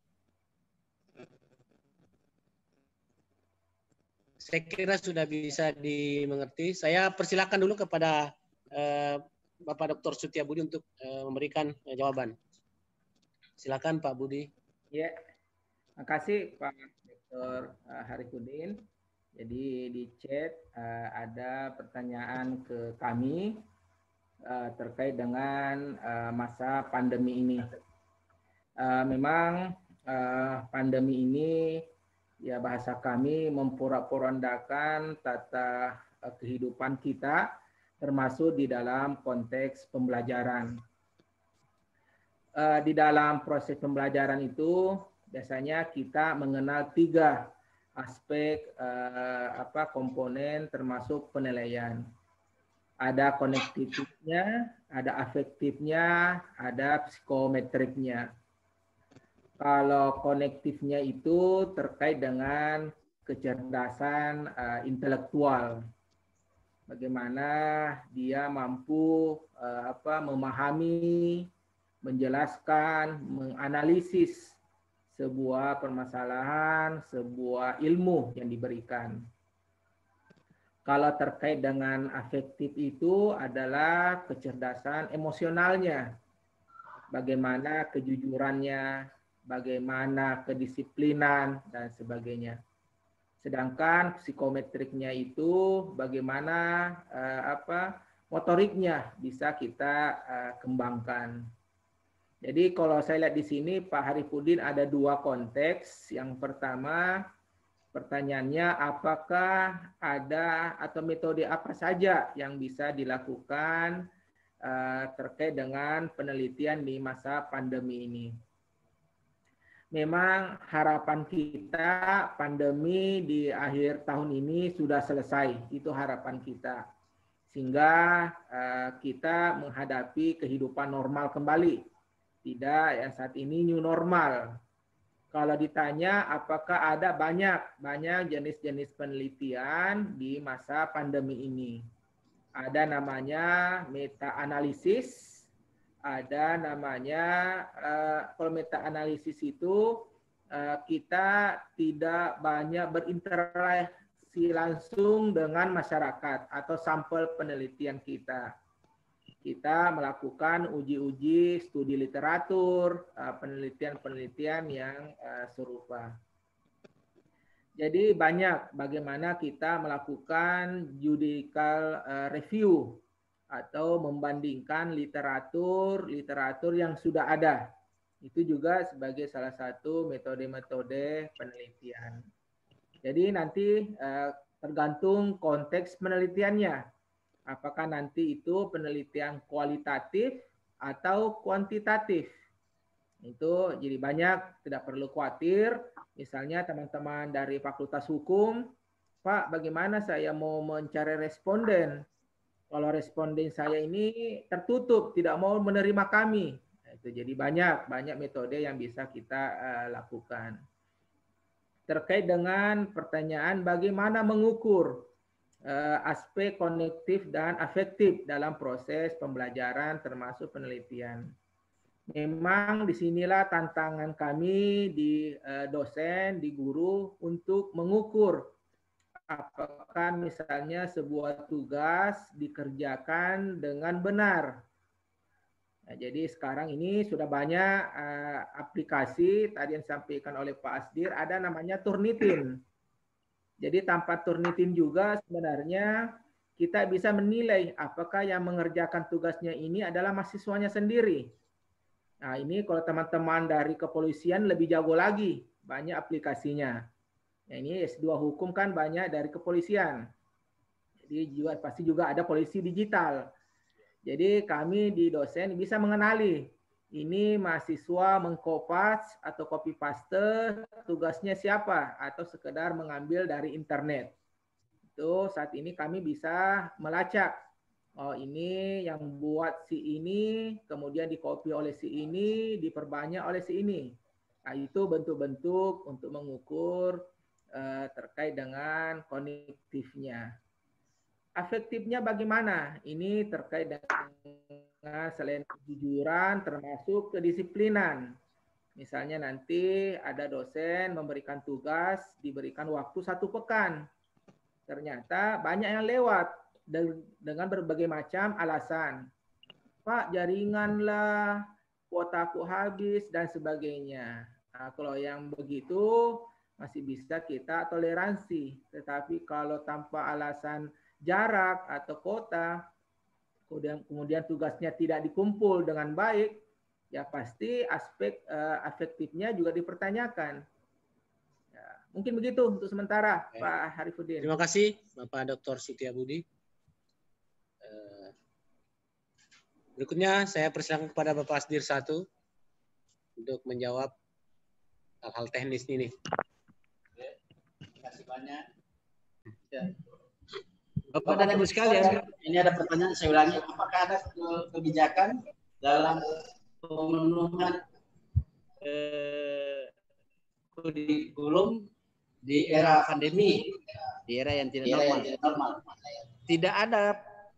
Saya kira sudah bisa dimengerti. Saya persilakan dulu kepada Bapak Dr. Sutiabudi untuk memberikan jawaban. Silakan Pak Budi. Ya, terima kasih Pak Dr. Harifudin. Jadi di chat ada pertanyaan ke kami terkait dengan masa pandemi ini. Memang pandemi ini, ya bahasa kami, memporak-porandakan tata kehidupan kita, termasuk di dalam konteks pembelajaran. Di dalam proses pembelajaran itu biasanya kita mengenal 3 aspek komponen termasuk penilaian. Ada konektifnya, ada afektifnya, ada psikometriknya. Kalau konektifnya itu terkait dengan kecerdasan intelektual. Bagaimana dia mampu memahami, menjelaskan, menganalisis sebuah permasalahan, sebuah ilmu yang diberikan. Kalau terkait dengan afektif itu adalah kecerdasan emosionalnya. Bagaimana kejujurannya, bagaimana kedisiplinan, dan sebagainya. Sedangkan psikometriknya itu bagaimana motoriknya bisa kita kembangkan. Jadi kalau saya lihat di sini Pak Harifudin ada dua konteks. Yang pertama, pertanyaannya apakah ada atau metode apa saja yang bisa dilakukan terkait dengan penelitian di masa pandemi ini. Memang harapan kita pandemi di akhir tahun ini sudah selesai, itu harapan kita. Sehingga kita menghadapi kehidupan normal kembali. Tidak yang saat ini new normal. Kalau ditanya apakah ada banyak jenis-jenis penelitian di masa pandemi ini. Ada namanya meta-analisis, ada namanya kalau meta-analisis itu kita tidak banyak berinteraksi langsung dengan masyarakat atau sampel penelitian kita. Kita melakukan uji-uji studi literatur, penelitian-penelitian yang serupa. Jadi banyak bagaimana kita melakukan judicial review atau membandingkan literatur yang sudah ada. Itu juga sebagai salah satu metode-metode penelitian. Jadi nanti tergantung konteks penelitiannya. Apakah nanti itu penelitian kualitatif atau kuantitatif. Itu jadi banyak, tidak perlu khawatir. Misalnya teman-teman dari Fakultas Hukum, Pak, bagaimana saya mau mencari responden? Kalau responden saya ini tertutup, tidak mau menerima kami. Itu jadi banyak metode yang bisa kita lakukan. Terkait dengan pertanyaan bagaimana mengukur aspek kognitif dan afektif dalam proses pembelajaran termasuk penelitian. Memang disinilah tantangan kami di dosen, di guru untuk mengukur apakah misalnya sebuah tugas dikerjakan dengan benar. Nah, jadi sekarang ini sudah banyak aplikasi, tadi yang disampaikan oleh Pak Asdir, ada namanya Turnitin. Jadi tanpa Turnitin juga sebenarnya kita bisa menilai apakah yang mengerjakan tugasnya ini adalah mahasiswanya sendiri. Nah ini kalau teman-teman dari kepolisian lebih jago lagi, banyak aplikasinya. Nah, ini S2 hukum kan banyak dari kepolisian. Jadi juga pasti juga ada polisi digital. Jadi kami di dosen bisa mengenali ini mahasiswa mengkopas atau copy paste tugasnya siapa atau sekedar mengambil dari internet. Itu saat ini kami bisa melacak. Oh ini yang buat si ini, kemudian di-copy oleh si ini, diperbanyak oleh si ini. Nah itu bentuk-bentuk untuk mengukur terkait dengan kognitifnya. Afektifnya bagaimana? Ini terkait dengan selain kejujuran termasuk kedisiplinan. Misalnya nanti ada dosen memberikan tugas, diberikan waktu 1 pekan. Ternyata banyak yang lewat dengan berbagai macam alasan. Pak, jaringan lah, kuotaku habis, dan sebagainya. Nah, kalau yang begitu, masih bisa kita toleransi. Tetapi kalau tanpa alasan jarak atau kota, kemudian tugasnya tidak dikumpul dengan baik, ya pasti aspek afektifnya juga dipertanyakan. Ya, mungkin begitu untuk sementara, Pak Harifudin. Terima kasih, Bapak Dr. Setiabudi. Berikutnya saya persilakan kepada Bapak Asdir 1 untuk menjawab hal-hal teknis ini. Terima kasih banyak. Bapak dan Ibu sekalian, ini ada pertanyaan saya ulangi. Apakah ada kebijakan dalam pemenuhan kurikulum di era pandemi, di era yang tidak normal? Tidak ada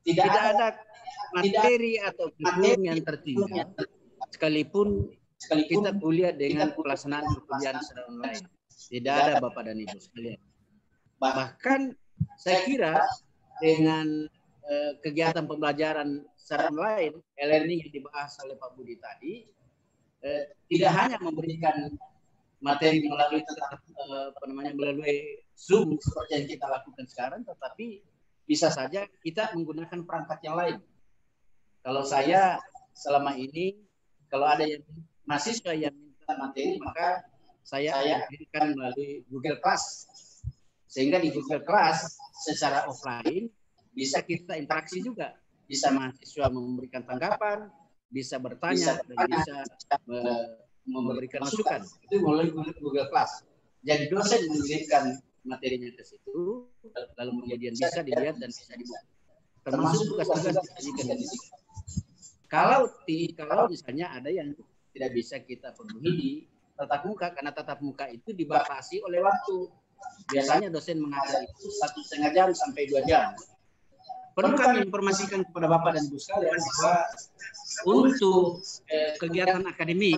materi atau kurikulum yang tertinggal, sekalipun kita kuliah dengan pelaksanaan perkuliahan secara online. Tidak ada Bapak dan Ibu sekalian. Bahkan saya kira dengan kegiatan pembelajaran secara online, e-learning yang dibahas oleh Pak Budi tadi, tidak hanya memberikan materi melalui melalui Zoom seperti yang kita lakukan sekarang, tetapi bisa saja kita menggunakan perangkat yang lain. Kalau saya selama ini, kalau ada yang mahasiswa yang minta materi, maka saya berikan melalui Google Class. Sehingga di Google Class secara offline bisa kita interaksi juga. Bisa mahasiswa memberikan tanggapan, bisa bertanya, dan bisa memberikan masukan. Itu melalui Google Class. Jadi dosen mengirimkan materinya ke situ, lalu kemudian bisa dilihat dan bisa dibuat. Termasuk tugas-tugas disajikan di situ. Kalau misalnya ada yang tidak bisa kita penuhi di tatap muka, karena tatap muka itu dibatasi oleh waktu. Biasanya dosen mengajar itu 1,5 jam sampai 2 jam. Perlu kami informasikan kepada Bapak dan Ibu sekalian bahwa untuk kegiatan akademik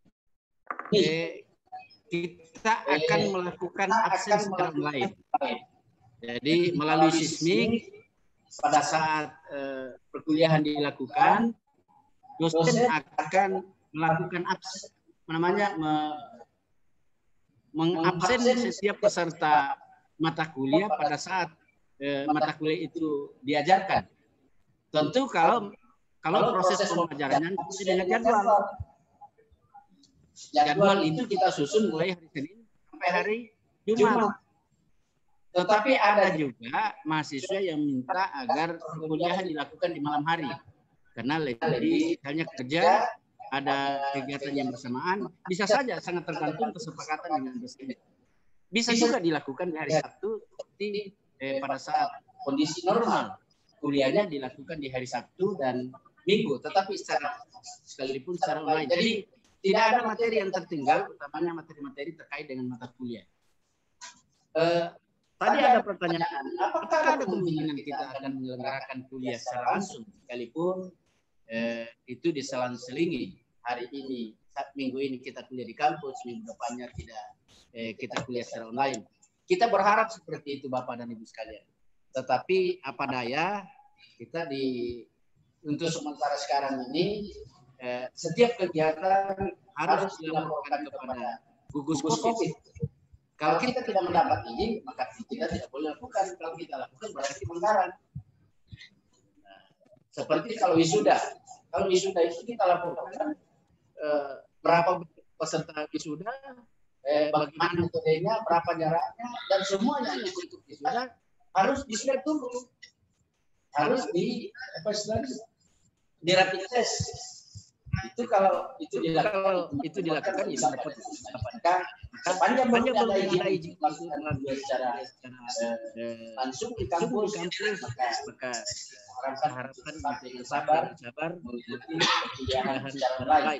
kita akan melakukan absen secara online. Jadi melalui Sismik pada saat perkuliahan dilakukan, dosen akan melakukan absen, mengabsen setiap peserta mata kuliah pada saat mata kuliah itu diajarkan. Tentu kalau proses pembelajarannya itu dengan jadwal. Jadwal itu kita susun mulai hari Senin sampai hari Jumat. Tetapi ada juga mahasiswa yang minta agar perkuliahan dilakukan di malam hari. Karena lagi misalnya kerja, ada kegiatan yang bersamaan, bisa saja sangat tergantung kesepakatan dengan dosen. Bisa juga dilakukan di hari Sabtu seperti pada saat kondisi normal. Kuliahnya dilakukan di hari Sabtu dan Minggu, tetapi sekalipun secara online. Jadi tidak ada materi yang tertinggal, utamanya materi-materi terkait dengan mata kuliah. Tadi ada pertanyaan, apakah ada kemungkinan kita akan menyelenggarakan kuliah secara langsung, sekalipun itu diselang-selingi. Hari ini, minggu ini kita kuliah di kampus, minggu depannya kita kuliah secara online. Kita berharap seperti itu Bapak dan Ibu sekalian. Tetapi apa daya, kita untuk sementara sekarang ini, setiap kegiatan harus dilaporkan kepada gugus COVID. Kalau kita tidak mendapat izin, maka kita tidak boleh lakukan. Kalau kita lakukan berarti pelanggaran. Seperti kalau wisuda itu kita laporkan berapa peserta wisuda, bagaimana metodenya, berapa jaraknya, dan semuanya yang untuk wisuda harus di-swab dulu, harus di rapid test. Itu kalau itu dilakukan ya dapatkan sepanjang belum ada izin untuk mengambil secara langsung di kampus, maka harapan untuk sabar mengikuti perkuliahan secara online.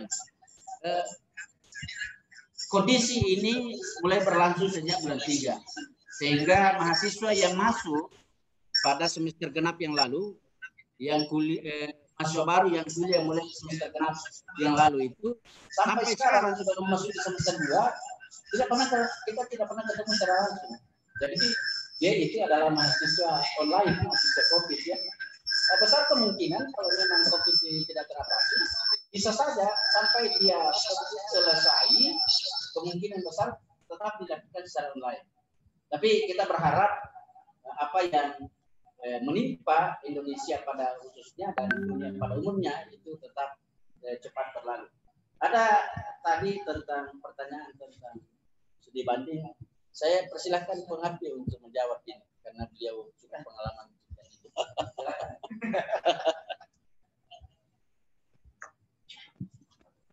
Kondisi ini mulai berlangsung sejak bulan 3, sehingga mahasiswa yang masuk pada semester genap yang lalu, yang mahasiswa baru yang kuliah mulai semester genap yang lalu itu sampai sekarang sudah memasuki semester 2, kita tidak pernah ketemu secara langsung. Jadi dia itu adalah mahasiswa online, mahasiswa COVID ya. Besar kemungkinan kalau memang COVID ini tidak teratasi, bisa saja sampai dia selesai, kemungkinan besar tetap dilakukan secara online. Tapi kita berharap apa yang menimpa Indonesia pada khususnya dan dunia pada umumnya itu tetap cepat berlalu. Ada tadi tentang pertanyaan tentang studi banding. Saya persilahkan pengabdi untuk menjawab ini karena beliau sudah pengalaman.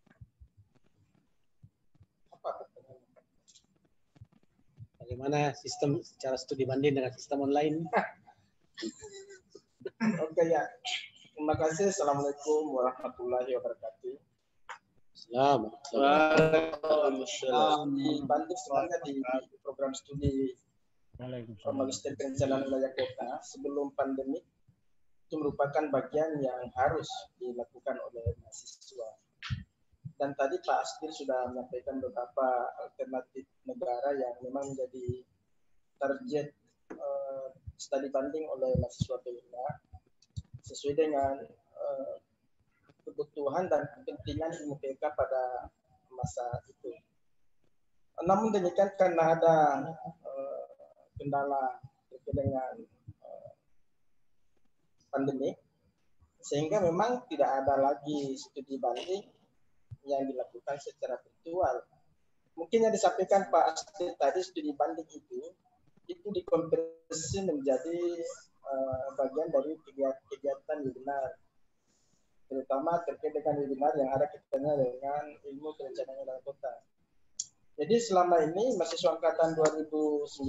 Bagaimana sistem secara studi banding dengan sistem online. Oke ya. Terima kasih. Assalamualaikum warahmatullahi wabarakatuh. Banding sebenarnya di program studi Magister Perencanaan Wilayah Kota sebelum pandemi itu merupakan bagian yang harus dilakukan oleh mahasiswa. Dan tadi Pak Astir sudah menyampaikan beberapa alternatif negara yang memang menjadi target studi banding oleh mahasiswa PWK sesuai dengan kebutuhan dan kepentingan ilmu PWK pada masa itu. Namun demikian karena ada kendala terkait dengan pandemi, sehingga memang tidak ada lagi studi banding yang dilakukan secara virtual. Mungkin yang disampaikan Pak Astir tadi, studi banding itu dikonversi menjadi bagian dari kegiatan webinar, terutama terkait dengan webinar yang ada kaitannya dengan ilmu perencanaan wilayah kota. Jadi selama ini mahasiswa angkatan 2019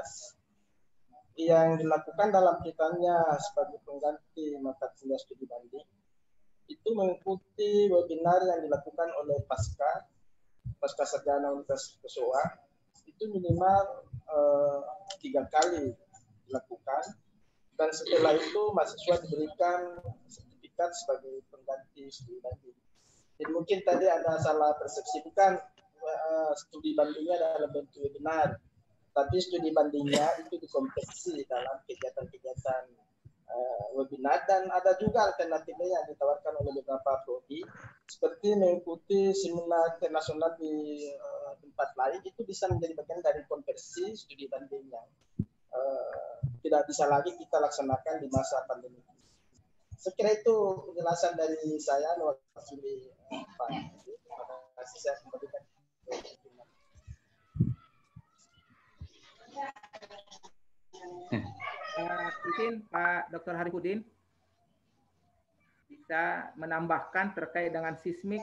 yang dilakukan dalam kaitannya sebagai pengganti mata kuliah studi banding itu mengikuti webinar yang dilakukan oleh Pasca Sarjana Universitas BSOA itu minimal 3 kali dilakukan, dan setelah itu mahasiswa diberikan sertifikat sebagai pengganti studi banding. Jadi mungkin tadi ada salah persepsi, bukan studi bandingnya dalam bentuk webinar, tapi studi bandingnya itu dikonversi dalam kegiatan-kegiatan webinar, dan ada juga alternatifnya yang ditawarkan oleh beberapa prodi seperti mengikuti seminar internasional di tempat lain, itu bisa menjadi bagian dari konversi studi banding yang tidak bisa lagi kita laksanakan di masa pandemi. Sekira itu penjelasan dari saya mewakili Pak. Terima kasih, saya kembalikan. Mungkin Pak Dr. Harifudin bisa menambahkan terkait dengan sismik.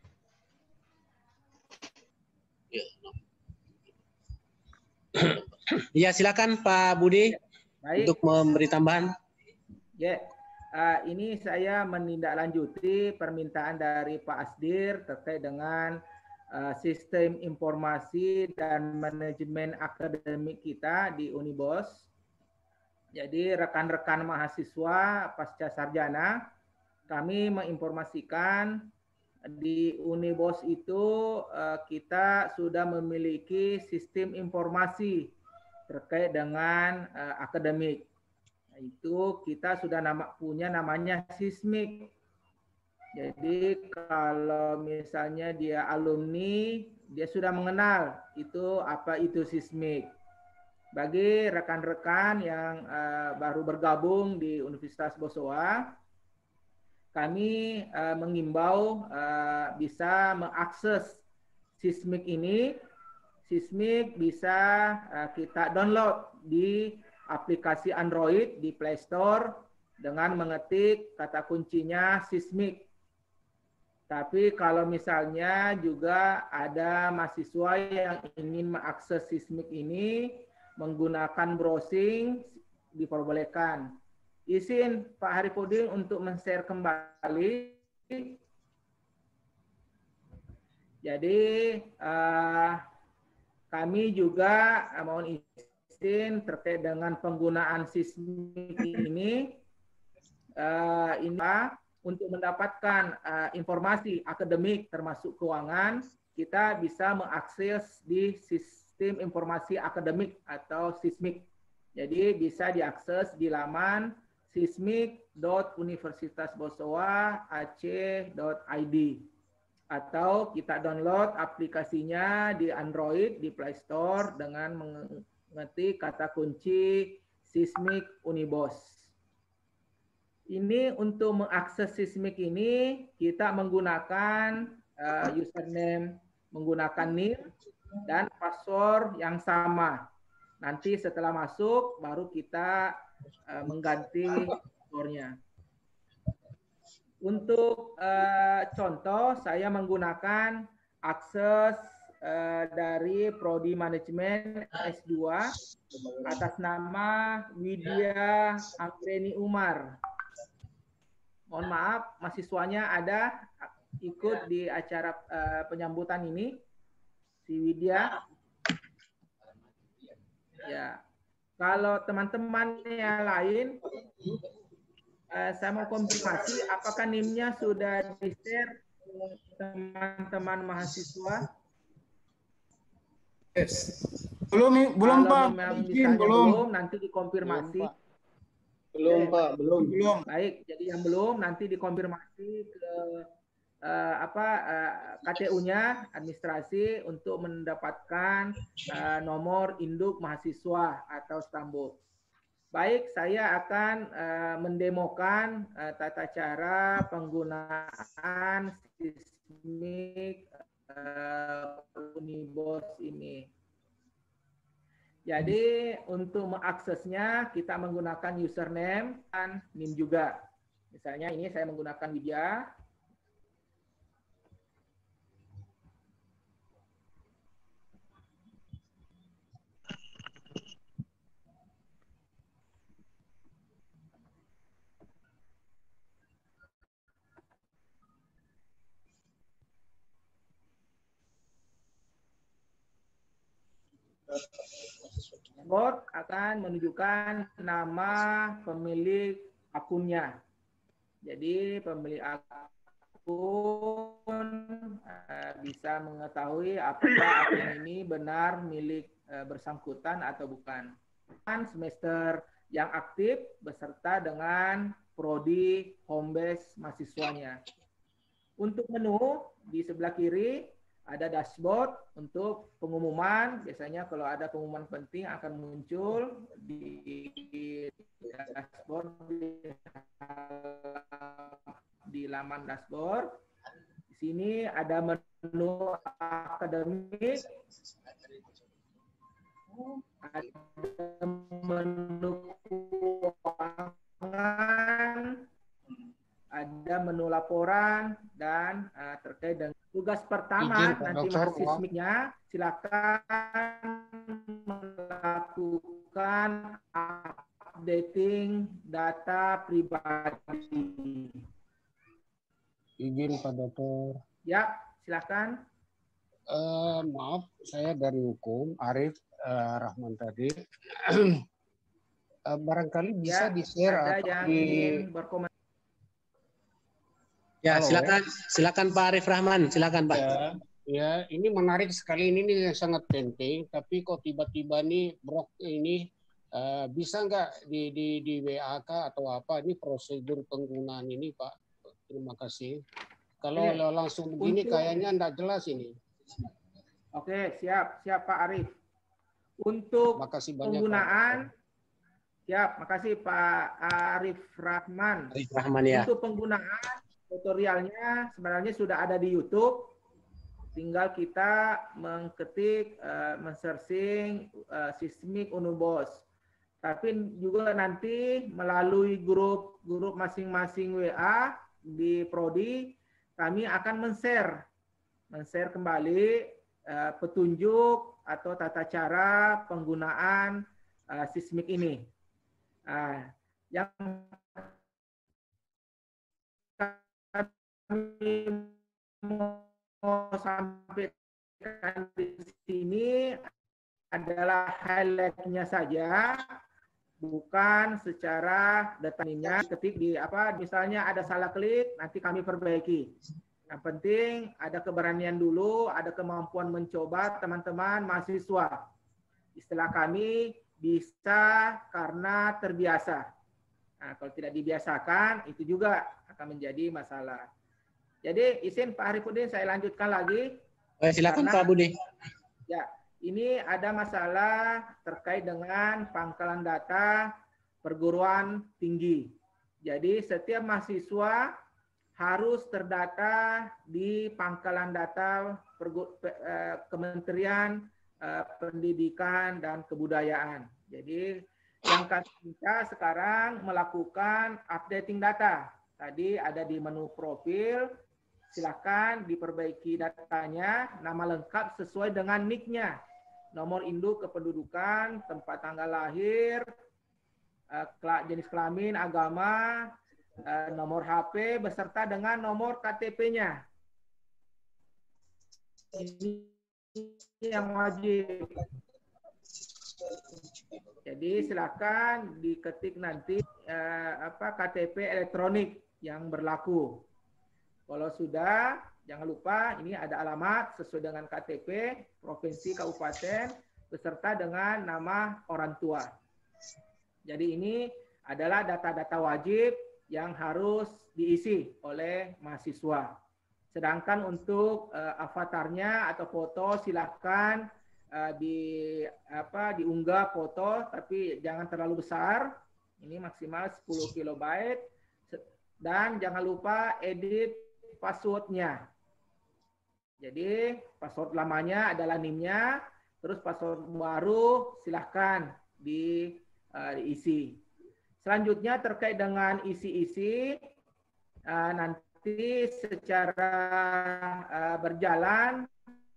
Ya, silakan Pak Budi. Baik. Untuk memberi tambahan. Ya, ini saya menindaklanjuti permintaan dari Pak Asdir terkait dengan sistem informasi dan manajemen akademik kita di Unibos. Jadi rekan-rekan mahasiswa pasca sarjana, kami menginformasikan di Unibos itu kita sudah memiliki sistem informasi terkait dengan akademik. Itu kita sudah punya namanya sismik. Jadi kalau misalnya dia alumni, dia sudah mengenal itu apa itu sismik. Bagi rekan-rekan yang baru bergabung di Universitas BSOA, kami mengimbau bisa mengakses sismik ini. Sismik bisa kita download di aplikasi Android di Play Store dengan mengetik kata kuncinya sismik. Tapi kalau misalnya juga ada mahasiswa yang ingin mengakses sismik ini menggunakan browsing, diperbolehkan. Izin Pak Harifudin untuk men-share kembali. Jadi kami juga mohon izin terkait dengan penggunaan sismik ini. Untuk mendapatkan informasi akademik termasuk keuangan, kita bisa mengakses di sistem informasi akademik atau sismik. Jadi bisa diakses di laman sismik.universitasbosoa.ac.id atau kita download aplikasinya di Android di Play Store dengan mengetik kata kunci Sismik Unibos. Ini untuk mengakses sismik ini kita menggunakan username, menggunakan NIM dan password yang sama. Nanti setelah masuk baru kita mengganti passwordnya. Untuk contoh saya menggunakan akses dari Prodi Manajemen S2 atas nama Widya Anggreni Umar. Mohon maaf, mahasiswanya ada ikut di acara penyambutan ini, si Widya. Ya, kalau teman-teman yang lain, saya mau konfirmasi apakah NIM-nya sudah di-share teman-teman mahasiswa? Yes. Belum Kalau Pak. memang Izin, misalnya belum, nanti dikonfirmasi. Belum Pak, belum. Baik, jadi yang belum nanti dikonfirmasi ke KTU-nya, administrasi, untuk mendapatkan nomor induk mahasiswa atau stambuk. Baik, saya akan mendemokan tata cara penggunaan Sismik Unibos ini. Jadi untuk mengaksesnya kita menggunakan username dan NIM juga. Misalnya ini saya menggunakan Widya. Dashboard akan menunjukkan nama pemilik akunnya. Jadi pemilik akun bisa mengetahui apakah akun ini benar milik bersangkutan atau bukan. Semester yang aktif beserta dengan prodi home base mahasiswanya. Untuk menu di sebelah kiri ada dashboard untuk pengumuman. Biasanya kalau ada pengumuman penting akan muncul di dashboard di laman dashboard. Di sini ada menu akademik, ada menu keuangan, ada menu laporan, dan terkait dengan tugas pertama nanti Sismiknya silakan melakukan updating data pribadi. Izin Pak Dokter. Ya, silakan. Maaf, saya dari hukum, Arif Rahman tadi. Barangkali bisa di-share atau ingin berkomentar. Ya, silakan Pak Arif Rahman, silakan Pak. Ya, ini menarik sekali, ini sangat penting. Tapi kok tiba-tiba nih Brok ini bisa nggak di WA atau apa? Ini prosedur penggunaan ini Pak. Terima kasih. Kalau langsung begini kayaknya nggak jelas ini. Oke, siap Pak Arif. Untuk penggunaan, siap, makasih Pak Arif Rahman. Arif Rahman ya. Untuk penggunaan tutorialnya sebenarnya sudah ada di YouTube. Tinggal kita mengketik, men-searching Sismik Unibos. Tapi juga nanti melalui grup masing-masing WA di Prodi, kami akan men-share kembali petunjuk atau tata cara penggunaan Sismik ini. Yang kami mau sampaikan di sini adalah highlight-nya saja, bukan secara detailnya. Ketik di misalnya ada salah klik, nanti kami perbaiki. Yang penting ada keberanian dulu, ada kemampuan mencoba teman-teman mahasiswa. Istilah kami bisa karena terbiasa. Nah, kalau tidak dibiasakan, itu juga akan menjadi masalah. Jadi izin Pak Arifuddin, saya lanjutkan lagi. Silakan Pak Budi. Ya, ini ada masalah terkait dengan pangkalan data perguruan tinggi. Jadi setiap mahasiswa harus terdata di pangkalan data Kementerian Pendidikan dan Kebudayaan. Jadi yang kita sekarang melakukan updating data. Tadi ada di menu profil, silakan diperbaiki datanya, nama lengkap sesuai dengan NIK-nya, nomor induk kependudukan, tempat tanggal lahir, jenis kelamin, agama, nomor HP, beserta dengan nomor KTP-nya. Ini yang wajib. Jadi silakan diketik nanti KTP elektronik yang berlaku. Kalau sudah, jangan lupa ini ada alamat sesuai dengan KTP, provinsi, kabupaten, beserta dengan nama orang tua. Jadi ini adalah data-data wajib yang harus diisi oleh mahasiswa. Sedangkan untuk avatarnya atau foto silakan diunggah foto, tapi jangan terlalu besar. Ini maksimal 10 KB. Dan jangan lupa edit passwordnya. Jadi password lamanya adalah NIM-nya, terus password baru silahkan diisi. Selanjutnya terkait dengan isi-isi, nanti secara berjalan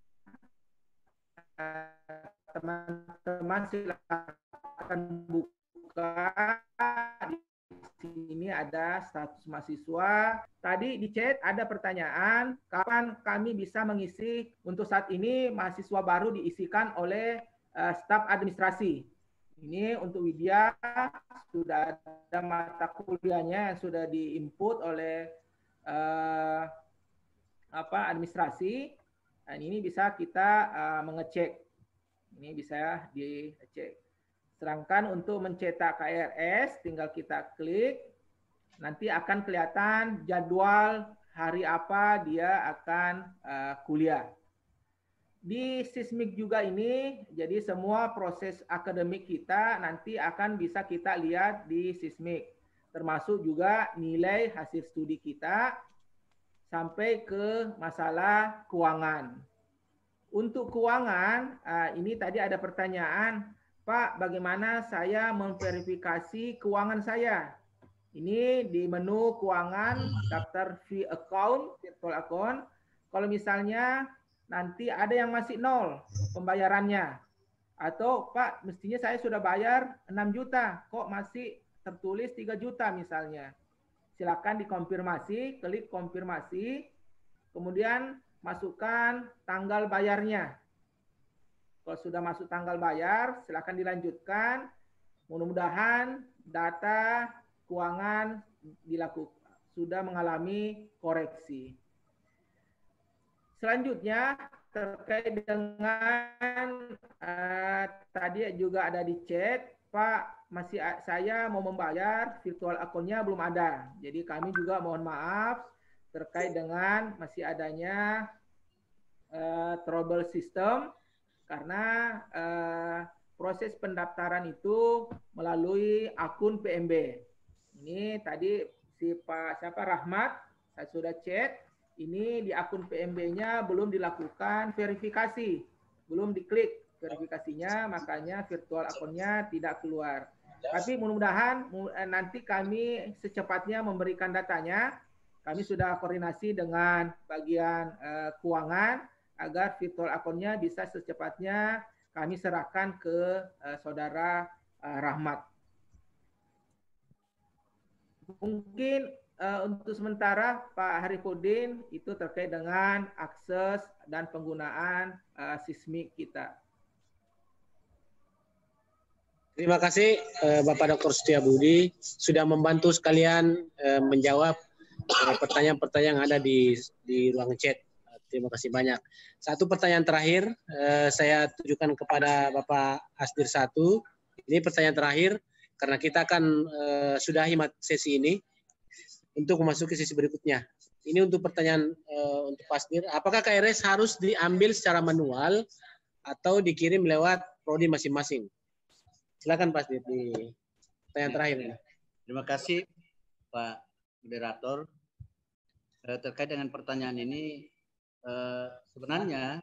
teman-teman silakan buka. Di sini ada status mahasiswa. Tadi di chat ada pertanyaan, kapan kami bisa mengisi? Untuk saat ini mahasiswa baru diisikan oleh staf administrasi. Ini untuk Widya sudah ada mata kuliahnya yang sudah diinput oleh administrasi. Dan ini bisa kita mengecek. Ini bisa dicek. Sedangkan untuk mencetak KRS, tinggal kita klik. Nanti akan kelihatan jadwal hari apa dia akan kuliah. Di Sismik juga ini, jadi semua proses akademik kita nanti akan bisa kita lihat di Sismik. Termasuk juga nilai hasil studi kita sampai ke masalah keuangan. Untuk keuangan, ini tadi ada pertanyaan, Pak, bagaimana saya memverifikasi keuangan saya? Ini di menu keuangan, daftar fee account, virtual account. Kalau misalnya nanti ada yang masih nol pembayarannya. Atau Pak, mestinya saya sudah bayar 6 juta, kok masih tertulis 3 juta misalnya. Silakan dikonfirmasi, klik konfirmasi, kemudian masukkan tanggal bayarnya. Kalau sudah masuk tanggal bayar, silakan dilanjutkan. Mudah-mudahan data keuangan sudah mengalami koreksi. Selanjutnya terkait dengan tadi juga ada di chat, Pak, saya mau membayar, virtual akunnya belum ada. Jadi kami juga mohon maaf terkait dengan masih adanya trouble system. Karena proses pendaftaran itu melalui akun PMB. Ini tadi si Pak Rahmat, saya sudah chat, ini di akun PMB-nya belum dilakukan verifikasi, belum diklik verifikasinya, makanya virtual akunnya tidak keluar. Tapi mudah-mudahan nanti kami secepatnya memberikan datanya. Kami sudah koordinasi dengan bagian keuangan, agar virtual akunnya bisa secepatnya kami serahkan ke saudara Rahmat. Mungkin untuk sementara Pak Harifuddin itu terkait dengan akses dan penggunaan Sismik kita. Terima kasih Bapak Dr. Setiabudi sudah membantu sekalian menjawab pertanyaan-pertanyaan yang ada di ruang chat. Terima kasih banyak. Satu pertanyaan terakhir saya tujukan kepada Bapak Asdir 1. Ini pertanyaan terakhir karena kita akan sudahi sesi ini untuk memasuki sesi berikutnya. Ini untuk pertanyaan untuk Pak Asdir. Apakah KRS harus diambil secara manual atau dikirim lewat prodi masing-masing? Silakan Pak Asdir di pertanyaan terakhir. Terima kasih Pak Moderator. Terkait dengan pertanyaan ini, sebenarnya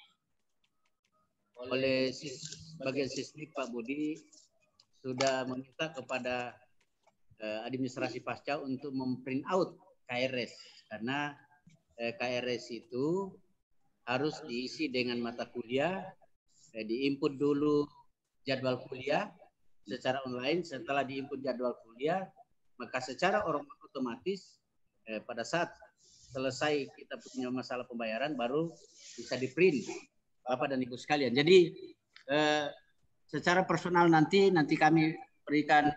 oleh bagian Sismik Pak Budi sudah meminta kepada administrasi pasca untuk memprint out KRS karena KRS itu harus diisi dengan mata kuliah, diinput dulu jadwal kuliah secara online. Setelah diinput jadwal kuliah, maka secara otomatis pada saat selesai kita punya masalah pembayaran baru bisa di-print, Bapak dan Ibu sekalian. Jadi secara personal nanti kami berikan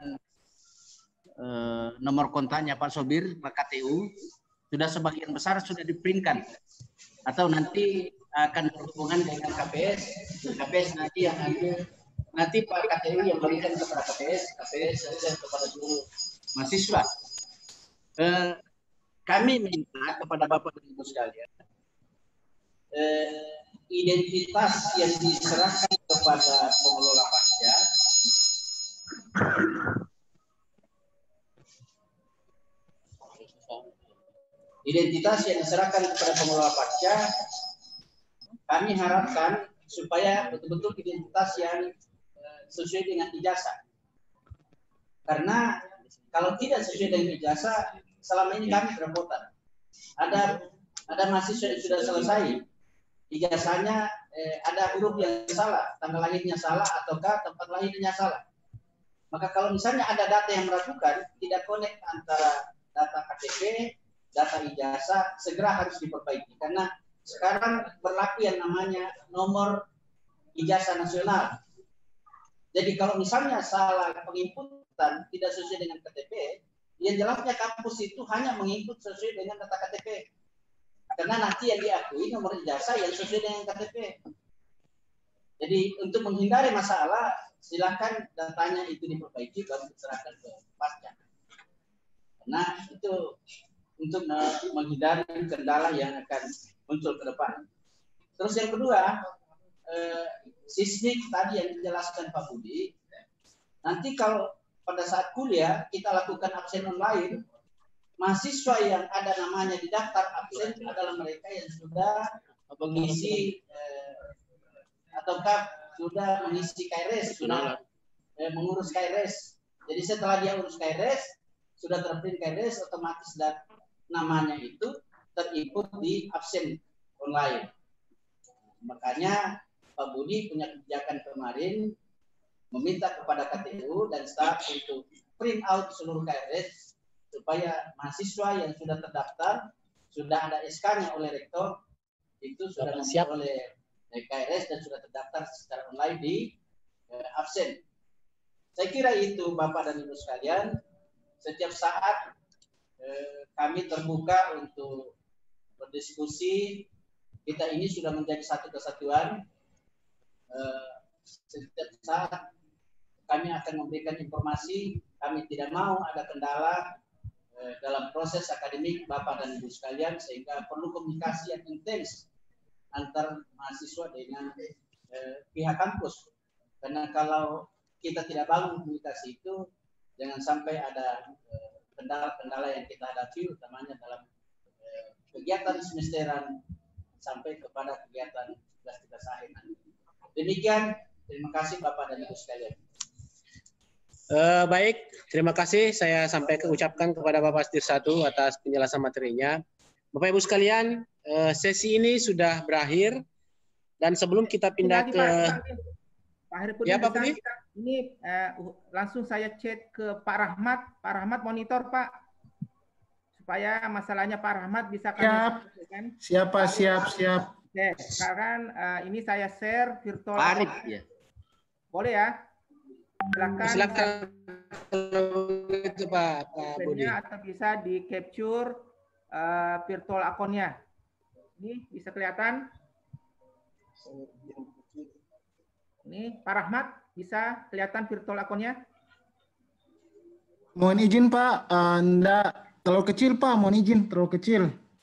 nomor kontaknya Pak Sobir, Pak KTU. Sudah sebagian besar sudah di-printkan. Atau nanti akan berhubungan dengan KPS. KPS nanti yang ambil, nanti Pak KTU yang berikan kepada KPS kepada seluruh mahasiswa. Kami minta kepada Bapak dan Ibu sekalian, identitas yang diserahkan kepada pengelola pajak kami harapkan supaya betul-betul identitas yang sesuai dengan ijazah. Karena kalau tidak sesuai dengan ijazah, selama ini kami kerepotan. Ada mahasiswa yang sudah selesai, ijazahnya ada huruf yang salah, tanggal lahirnya salah, ataukah tempat lahirnya salah. Maka kalau misalnya ada data yang meragukan, tidak connect antara data KTP, data ijazah, segera harus diperbaiki. Karena sekarang berlaku yang namanya nomor ijazah nasional. Jadi kalau misalnya salah penginputan tidak sesuai dengan KTP, yang jelasnya kampus itu hanya menginput sesuai dengan data KTP. Karena nanti yang diakui nomor ijazah yang sesuai dengan KTP. Jadi untuk menghindari masalah, silakan datanya itu diperbaiki baru diserahkan ke pajak. Karena itu untuk menghindari kendala yang akan muncul ke depan. Terus yang kedua, sismik tadi yang dijelaskan Pak Budi, nanti kalau pada saat kuliah kita lakukan absen online, mahasiswa yang ada namanya di daftar absen adalah mereka yang sudah mengisi ataukah sudah mengisi KRS, sudah mengurus KRS. Jadi setelah dia urus KRS, sudah terprint KRS, otomatis dan namanya itu terinput di absen online. Makanya Pak Budi punya kebijakan kemarin meminta kepada KTU dan staf untuk print out seluruh KRS supaya mahasiswa yang sudah terdaftar, sudah ada SK-nya oleh rektor, itu sudah oleh KRS dan sudah terdaftar secara online di absen. Saya kira itu Bapak dan Ibu sekalian, setiap saat kami terbuka untuk berdiskusi. Kita ini sudah menjadi satu kesatuan. Setiap saat kami akan memberikan informasi. Kami tidak mau ada kendala dalam proses akademik Bapak dan Ibu sekalian, sehingga perlu komunikasi yang intens antar mahasiswa dengan pihak kampus. Karena kalau kita tidak bangun komunikasi itu, jangan sampai ada kendala-kendala yang kita hadapi, utamanya dalam kegiatan semesteran sampai kepada kegiatan tugas-tugas akhir nanti. Demikian, terima kasih Bapak dan Ibu sekalian. Baik, terima kasih. Saya ucapkan kepada Bapak Asdir 1 atas penjelasan materinya. Bapak Ibu sekalian, sesi ini sudah berakhir dan sebelum kita pindah ke Pak Heripudin, ya, Pak Budi? Ini langsung saya chat ke Pak Rahmat. Pak Rahmat monitor Pak, supaya masalahnya Pak Rahmat bisa kami selesaikan. Siap. Oke, sekarang ini saya share virtual. Arif, ya. Boleh ya? Silakan itu Pak Budi. Atau bisa di capture virtual akunnya. Ini bisa kelihatan. Ini Pak Rahmat, bisa kelihatan virtual akunnya? Mohon izin Pak, enggak terlalu kecil Pak, mohon izin terlalu kecil.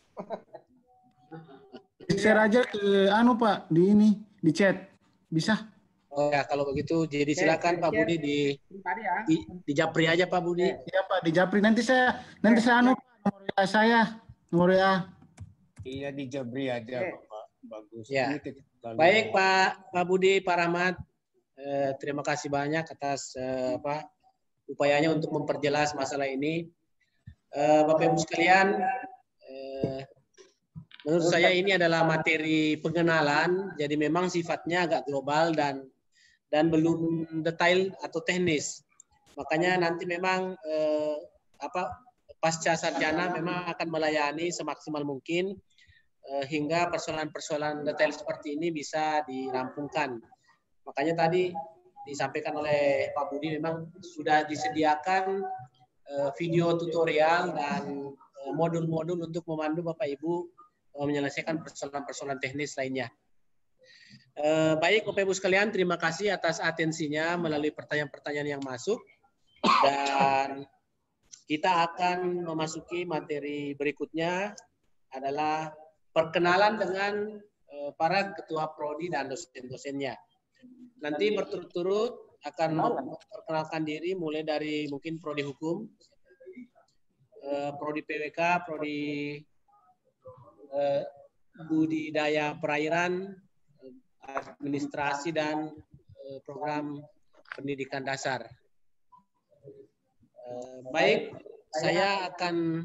Share aja ke Pak di chat, bisa? Oh ya, kalau begitu jadi silakan Pak Budi di japri aja Pak Budi. Iya Pak, di japri nanti saya nomor WA saya, nomor WA. Iya di japri aja Pak, bagus. Ya. Baik Pak Budi, Pak Rahmat, terima kasih banyak atas upayanya untuk memperjelas masalah ini. Bapak Ibu sekalian, Menurut saya ini adalah materi pengenalan, jadi memang sifatnya agak global dan belum detail atau teknis. Makanya nanti memang pasca sarjana memang akan melayani semaksimal mungkin hingga persoalan-persoalan detail seperti ini bisa dirampungkan. Makanya tadi disampaikan oleh Pak Budi memang sudah disediakan video tutorial dan modul-modul untuk memandu Bapak Ibu menyelesaikan persoalan-persoalan teknis lainnya. Baik Bapak Ibu sekalian, terima kasih atas atensinya melalui pertanyaan-pertanyaan yang masuk. Dan kita akan memasuki materi berikutnya adalah perkenalan dengan para ketua prodi dan dosen-dosennya. Nanti berturut-turut akan memperkenalkan diri mulai dari mungkin prodi hukum, prodi PWK, prodi budidaya perairan, administrasi dan program pendidikan dasar. Baik, saya akan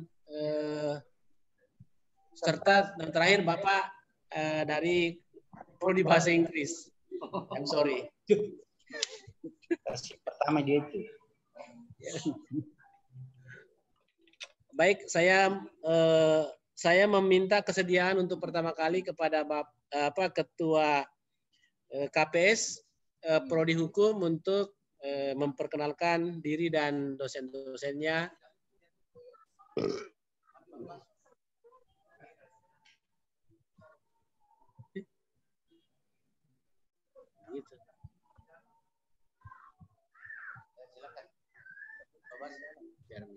serta dan terakhir Bapak dari prodi bahasa Inggris. I'm sorry. Pertama dia itu. Baik, saya meminta kesediaan untuk pertama kali kepada Ketua KPS Prodi Hukum untuk memperkenalkan diri dan dosen-dosennya. Gitu. Silakan.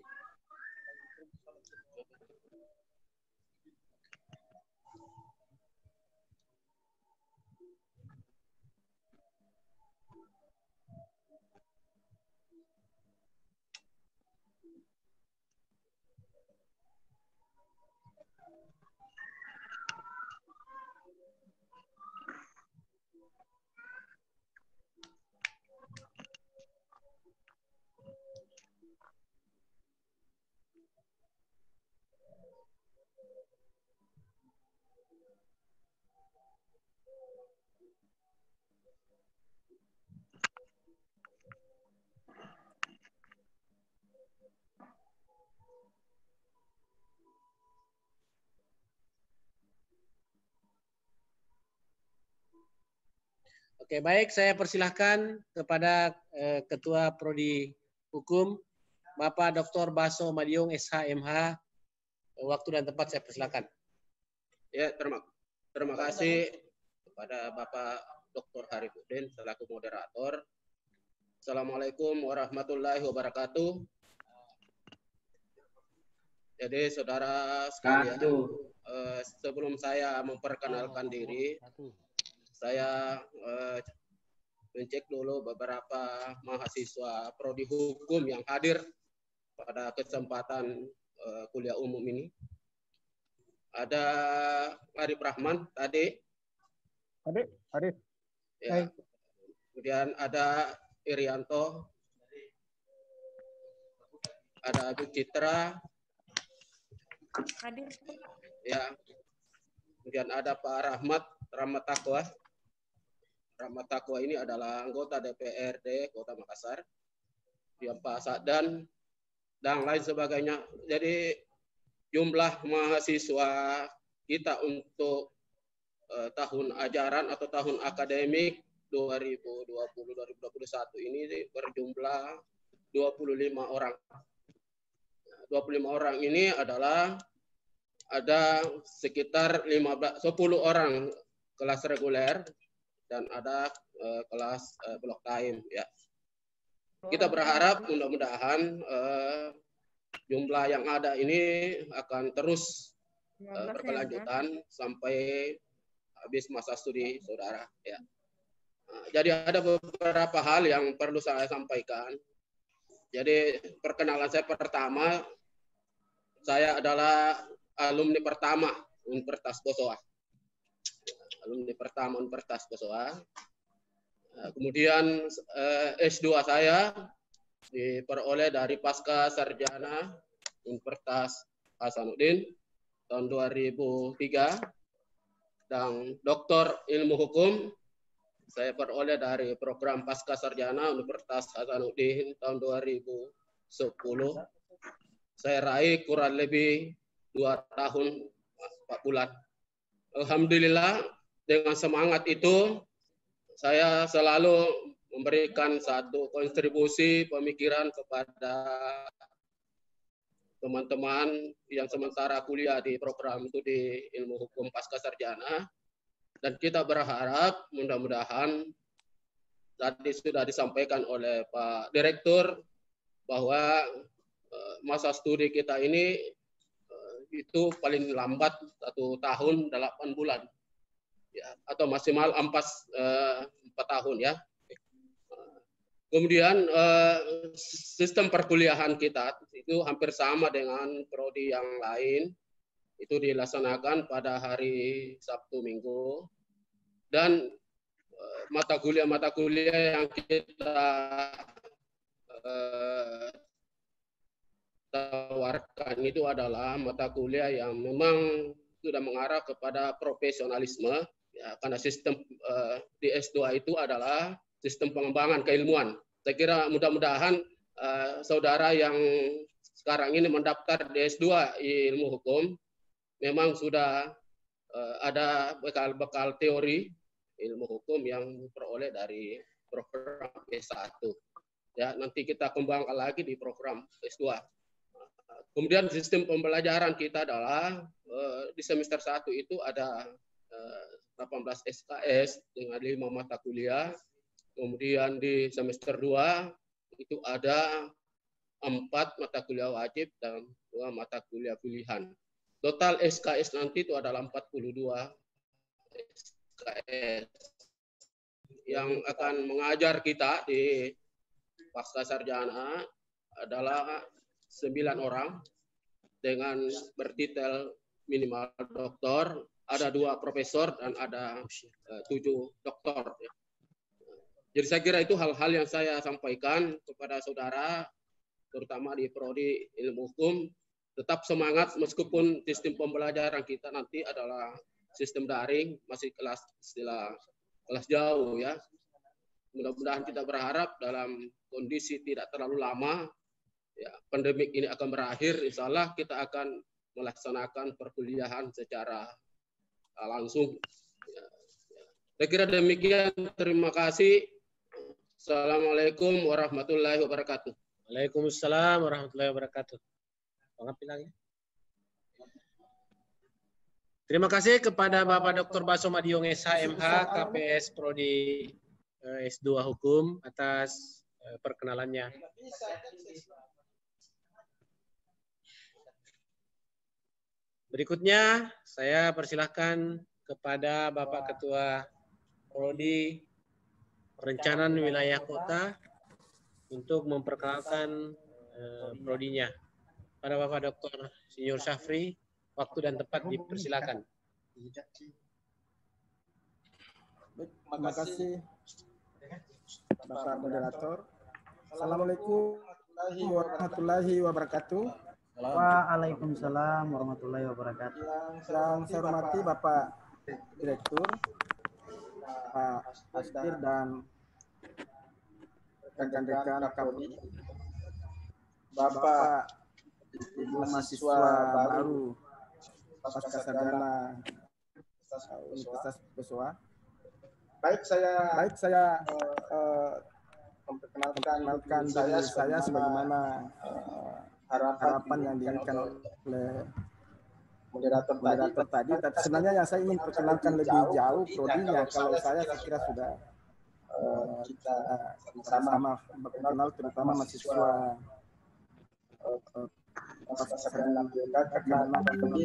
Oke, baik, saya persilahkan kepada Ketua Prodi Hukum, Bapak Dr. Baso Madiung, SH.MH. Waktu dan tempat saya persilahkan. Ya, terima kasih kepada Bapak Dr. Harifuddin selaku moderator. Assalamualaikum warahmatullahi wabarakatuh. Jadi saudara sekalian, sebelum saya memperkenalkan diri, saya mencek dulu beberapa mahasiswa prodi hukum yang hadir pada kesempatan kuliah umum ini. Ada Arif Rahman tadi. Arif. Ya. Kemudian ada Irianto. Ada Abu Citra. Hadir. Ya. Kemudian ada Pak Rahmat Taqwa. Rahmat Taqwa ini adalah anggota DPRD Kota Makassar, yang Pak Sadan dan lain sebagainya. Jadi jumlah mahasiswa kita untuk tahun ajaran atau tahun akademik 2020-2021 ini berjumlah 25 orang. 25 orang ini adalah ada sekitar 10 orang kelas reguler dan ada kelas block time ya. Kita berharap mudah-mudahan jumlah yang ada ini akan terus berkelanjutan sampai habis masa studi saudara ya. Jadi ada beberapa hal yang perlu saya sampaikan. Jadi perkenalan saya pertama, saya adalah alumni pertama Universitas Bosowa. Alumni pertama Universitas Bosowa. Kemudian S2 saya diperoleh dari Pasca Sarjana Universitas Hasanuddin. tahun 2003 dan Doktor Ilmu Hukum saya peroleh dari program Pasca Sarjana Universitas Hasanuddin tahun 2010. Saya raih kurang lebih 2 tahun 4 bulan. Alhamdulillah dengan semangat itu saya selalu memberikan satu kontribusi pemikiran kepada teman-teman yang sementara kuliah di program itu di Ilmu Hukum Pasca Sarjana. Dan kita berharap mudah-mudahan tadi sudah disampaikan oleh Pak Direktur bahwa masa studi kita ini itu paling lambat 1 tahun 8 bulan ya, atau maksimal 4 tahun ya. Kemudian sistem perkuliahan kita itu hampir sama dengan prodi yang lain, itu dilaksanakan pada hari Sabtu Minggu, dan mata kuliah yang kita tawarkan itu adalah mata kuliah yang memang sudah mengarah kepada profesionalisme ya, karena sistem di S2 itu adalah sistem pengembangan keilmuan. Saya kira mudah-mudahan saudara yang sekarang ini mendaftar di S2 Ilmu Hukum memang sudah ada bekal teori ilmu hukum yang diperoleh dari program S1. Ya, nanti kita kembangkan lagi di program S2. Kemudian sistem pembelajaran kita adalah di semester 1 itu ada 18 SKS dengan 5 mata kuliah. Kemudian di semester 2 itu ada 4 mata kuliah wajib dan 2 mata kuliah pilihan. Total SKS nanti itu adalah 42 SKS yang akan mengajar kita di Pasca Sarjana adalah 9 orang dengan bertitel minimal doktor, ada 2 profesor dan ada 7 doktor. Jadi saya kira itu hal-hal yang saya sampaikan kepada saudara, terutama di prodi ilmu hukum. Tetap semangat meskipun sistem pembelajaran kita nanti adalah sistem daring, masih kelas jauh ya. Mudah-mudahan kita berharap dalam kondisi tidak terlalu lama, ya, pandemik ini akan berakhir. Insya Allah kita akan melaksanakan perkuliahan secara langsung. Ya. Saya kira demikian. Terima kasih. Assalamualaikum warahmatullahi wabarakatuh. Waalaikumsalam warahmatullahi wabarakatuh. Terima kasih kepada Bapak Dr. Baso Madiong SHMH KPS Prodi S2 Hukum atas perkenalannya. Berikutnya saya persilahkan kepada Bapak Ketua Prodi Perencanaan Wilayah Kota untuk memperkenalkan prodinya. Pada Bapak Dr. Senior Syafri, waktu dan tempat dipersilakan. Terima kasih Bapak Moderator. Assalamualaikum warahmatullahi wabarakatuh. Waalaikumsalam warahmatullahi wabarakatuh. Yang saya hormati Bapak Direktur, Pak Astir dan rekan-rekan Kapolri, Bapak Ibu mahasiswa baru Pasca Sarjana Universitas Pessoa. Baik saya memperkenalkan diri saya sebagaimana harapan yang diinginkan oleh moderator tadi. Tapi sebenarnya yang saya ingin perkenalkan lebih jauh prodinya. Kalau saya kira sudah kita sama berkenal, terutama mahasiswa Pasca Sarjana karena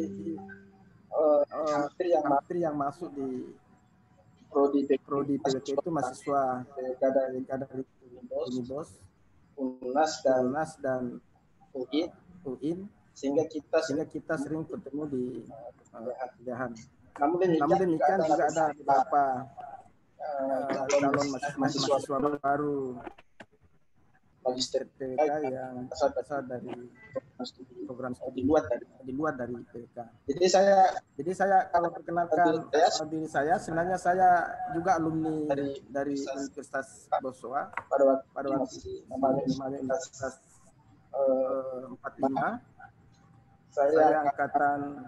hampir yang masuk di prodi PWT itu mahasiswa dari Unibos, UNAS dan UIN, sehingga kita sering bertemu di kuliahan. Namun demikian juga ada beberapa calon mahasiswa baru magister PWK yang berasal dari program studi di luar dari PWK. Jadi saya kalau perkenalkan diri saya, sebenarnya saya juga alumni dari Universitas Bosowa pada waktu namanya Universitas 45. Saya angkatan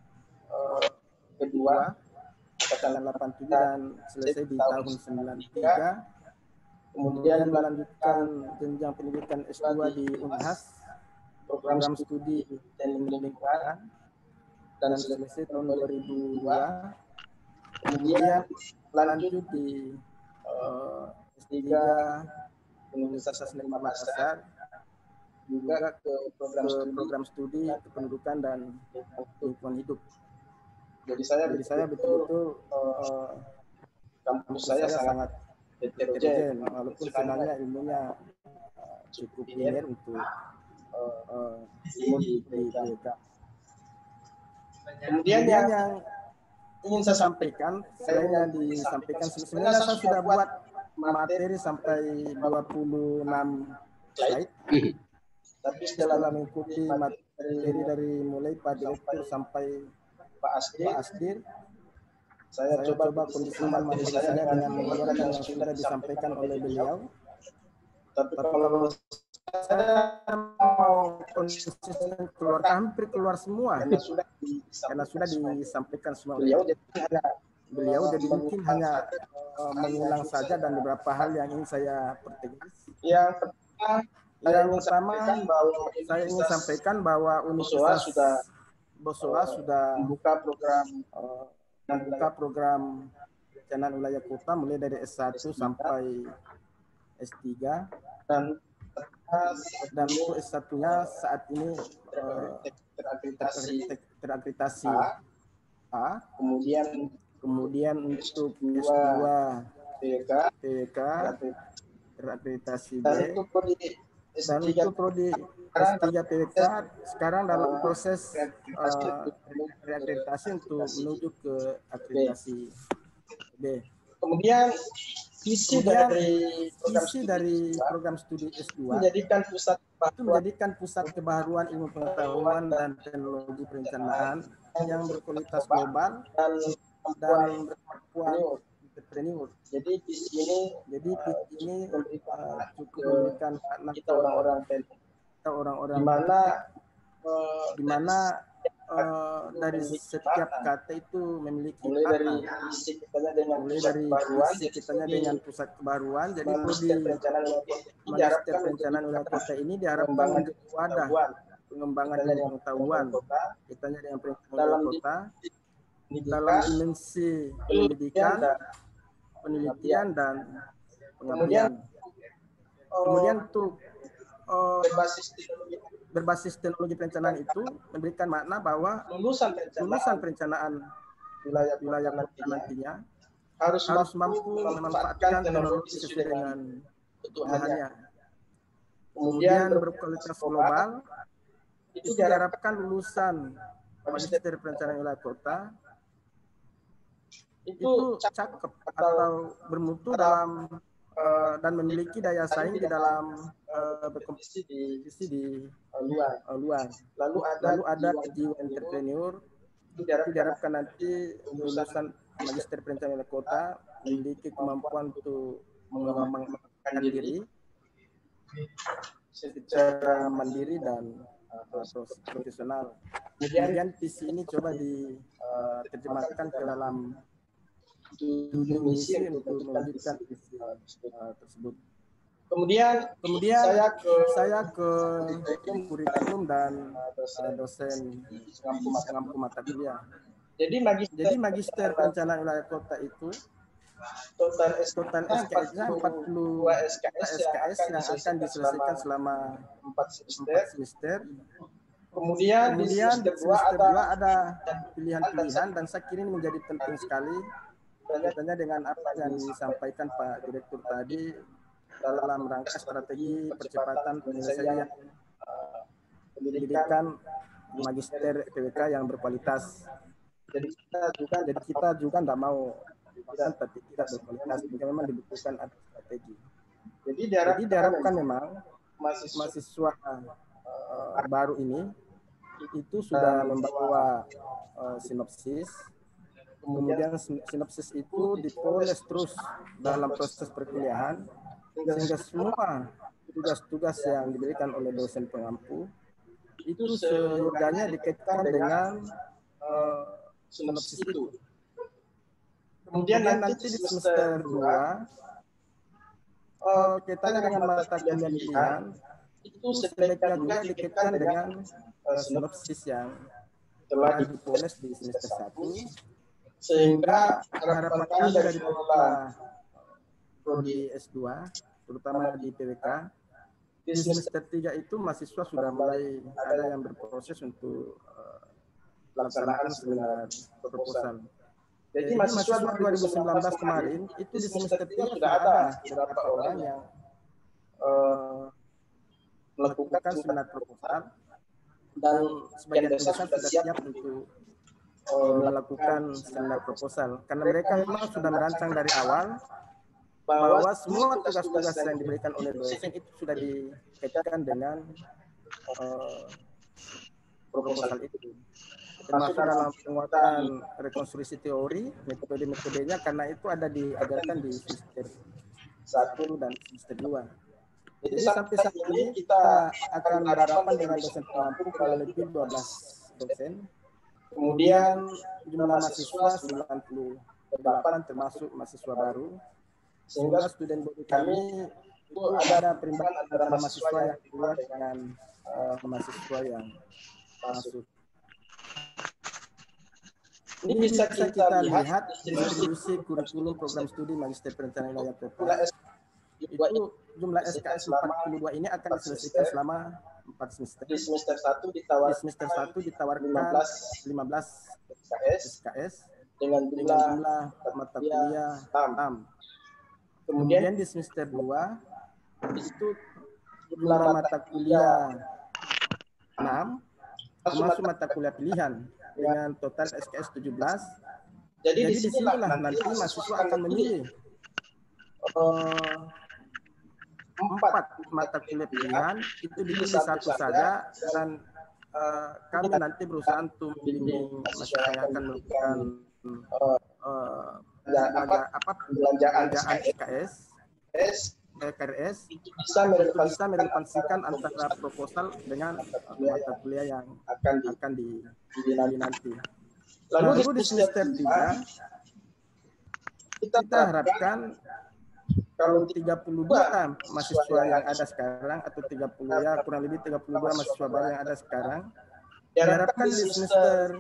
kedua, angkatan 87 dan selesai di tahun 93. Kemudian melanjutkan jenjang pendidikan S2 di Unhas, program studi teknik lingkungan, dan selesai tahun 2002. Kemudian lanjut di S3 Universitas Negeri Makassar, juga ke program studi kependudukan dan lingkungan hidup. Jadi saya betul-betul kampus saya sangat heterogen, walaupun sebenarnya ilmunya cukup linear untuk ilmu di PWK. Kemudian yang ingin saya sampaikan, selain yang disampaikan sebenarnya saya sudah buat materi sampai 26 slide. Tapi setelah mengikuti materi dari mulai Pak Direktur sampai Pak Asdir, saya coba kondisikan materi saya dengan menggunakan yang sudah disampaikan oleh beliau. Tapi kalau saya mau konsisten hampir keluar semua, karena sudah disampaikan semua oleh beliau, jadi mungkin hanya mengulang saja dan beberapa hal yang ingin saya pertegas. Yang pertama, saya ingin sampaikan bahwa Universitas Bosowa sudah membuka program perencanaan wilayah kota mulai dari S1 sampai S3 dan untuk S1-nya saat ini terakreditasi A, kemudian untuk S2 PWK terakreditasi B, dan untuk prodi S3 PWK sekarang dalam proses reakreditasi untuk menuju ke akreditasi B. Kemudian visi dari program studi S2 menjadikan pusat kebaruan ilmu pengetahuan dan teknologi perencanaan yang berkualitas global dan berkemampuan entrepreneur. Jadi ini cukup memberikan makna kita orang-orang di mana dari setiap kata itu memiliki makna. Mulai dari visi kitanya dengan pusat kebaruan, jadi prodi magister perencanaan wilayah kota ini diharapkan menjadi wadah pengembangan ilmu pengetahuan kitanya dengan perencanaan wilayah kota dalam dimensi penelitian dan pengabdian. Kemudian untuk berbasis teknologi perencanaan itu memberikan makna bahwa lulusan perencanaan wilayah kota nantinya harus mampu memanfaatkan teknologi sesuai dengan kebutuhannya. Kemudian berkualitas global, itu diharapkan lulusan magister perencanaan wilayah kota itu cakep atau bermutu dalam dan memiliki daya saing di dalam berkompetisi di luar. Lalu ada jiwa entrepreneur, itu diharapkan nanti lulusan magister perencanaan wilayah kota memiliki kemampuan untuk mengembangkan diri secara mandiri dan profesional. Kemudian visi ini coba diterjemahkan ke dalam tujuan misi untuk mewujudkan visi tersebut. Kemudian saya ke kurikulum dan dosen pengampu mata kuliah. Jadi magister perencanaan wilayah kota itu total SKS-nya 42 SKS yang akan diselesaikan selama 4 semester. Kemudian di semester 2 ada pilihan-pilihan dan saya kira ini menjadi penting sekali kaitannya dengan apa yang disampaikan Pak Direktur tadi dalam rangka strategi percepatan penyelesaian pendidikan magister PWK yang berkualitas. Jadi kita juga tidak mau tapi tidak berkualitas, jika memang dibutuhkan ada strategi. Jadi diharapkan memang mahasiswa baru ini itu sudah membawa sinopsis. Kemudian sinopsis itu dipoles terus dalam proses perkuliahan, sehingga semua tugas-tugas yang diberikan oleh dosen pengampu itu seyogianya dikaitkan dengan sinopsis itu. Kemudian nanti di semester 2 kaitannya dengan mata kuliah pilihan itu sebaiknya juga dikaitkan dengan sinopsis yang telah dipoles di semester 1, sehingga harapan kami dari pengelola prodi S2 terutama di PWK di semester 3 itu mahasiswa sudah mulai ada yang berproses untuk pelaksanaan seminar proposal. Jadi mahasiswa 2019 kemarin itu di semester 3 sudah ada beberapa orang yang melakukan seminar proposal dan sebagian besar sudah siap untuk melakukan seminar proposal karena mereka memang sudah merancang dari awal bahwa semua tugas-tugas yang diberikan oleh dosen itu sudah dikaitkan dengan proposal itu, termasuk dalam penguatan rekonstruksi teori, metode-metodenya, karena itu ada diajarkan di semester 1 dan semester 2. Jadi sampai saat ini kita akan berhadapan dengan dosen pengampu kurang lebih 12 dosen. Kemudian jumlah mahasiswa 98 termasuk mahasiswa baru. Sehingga student body kami itu ada perimbangan antara mahasiswa yang keluar dengan mahasiswa yang masuk. Ini bisa kita lihat distribusi kurikulum program studi Magister Perencanaan Wilayah Kota. Itu jumlah SKS 42 ini akan diselesaikan selama 4 semester. Di semester 1 ditawarkan 15 SKS dengan jumlah mata kuliah 6. Kemudian di semester 2 itu jumlah mata kuliah 6 termasuk mata kuliah pilihan dengan total SKS 17. Jadi di sinilah nanti mahasiswa akan memilih 4 mata kuliah pilihan, itu dipilih satu saja, dan kami nanti berusaha untuk membimbing mahasiswa yang akan melakukan pembelanjaan SKS, KRS, itu bisa merelevansikan antara proposal dengan mata kuliah yang akan dipilih nanti. Lalu di semester 3 kita harapkan kalau 32 mahasiswa yang ada sekarang atau 30 ya kurang lebih 32 mahasiswa baru yang ada sekarang, diharapkan di semester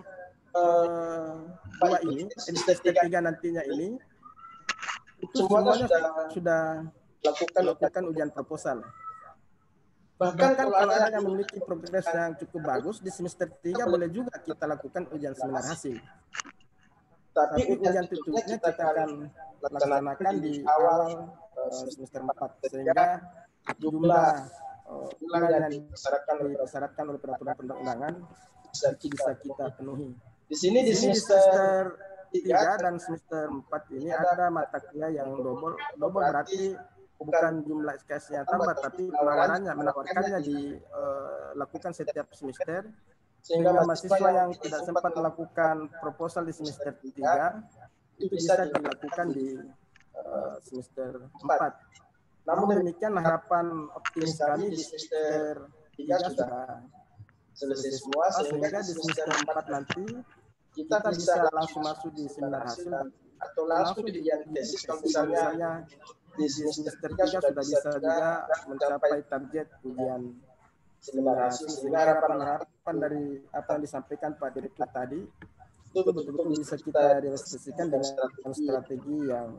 2 ini, semester 3 nantinya ini, itu semuanya sudah lakukan ujian proposal. Bahkan kalau ada yang memiliki progres yang cukup bagus, di semester 3 boleh juga kita lakukan ujian seminar hasil. Tapi ujian tutupnya kita akan laksanakan di awal semester 4, sehingga jumlah yang disyaratkan oleh peraturan perundang-undangan bisa kita penuhi. Di sini di semester 3 dan semester 4 ini ada mata kuliah yang double berarti bukan jumlah SKS-nya tambah, tapi menawarkannya dilakukan setiap semester, sehingga mahasiswa yang tidak sempat melakukan proposal di semester 3 itu bisa dilakukan di semester 4. Namun demikian harapan optimis kami di semester 3 sudah selesai semua, sehingga di semester 4 nanti kita bisa langsung masuk di seminar hasil atau langsung di ujian tesis kalau misalnya di semester 3 sudah bisa juga mencapai target ujian seminar hasil. Sehingga harapan dari apa yang disampaikan Pak Direktur tadi itu betul-betul bisa kita realisasikan dengan strategi yang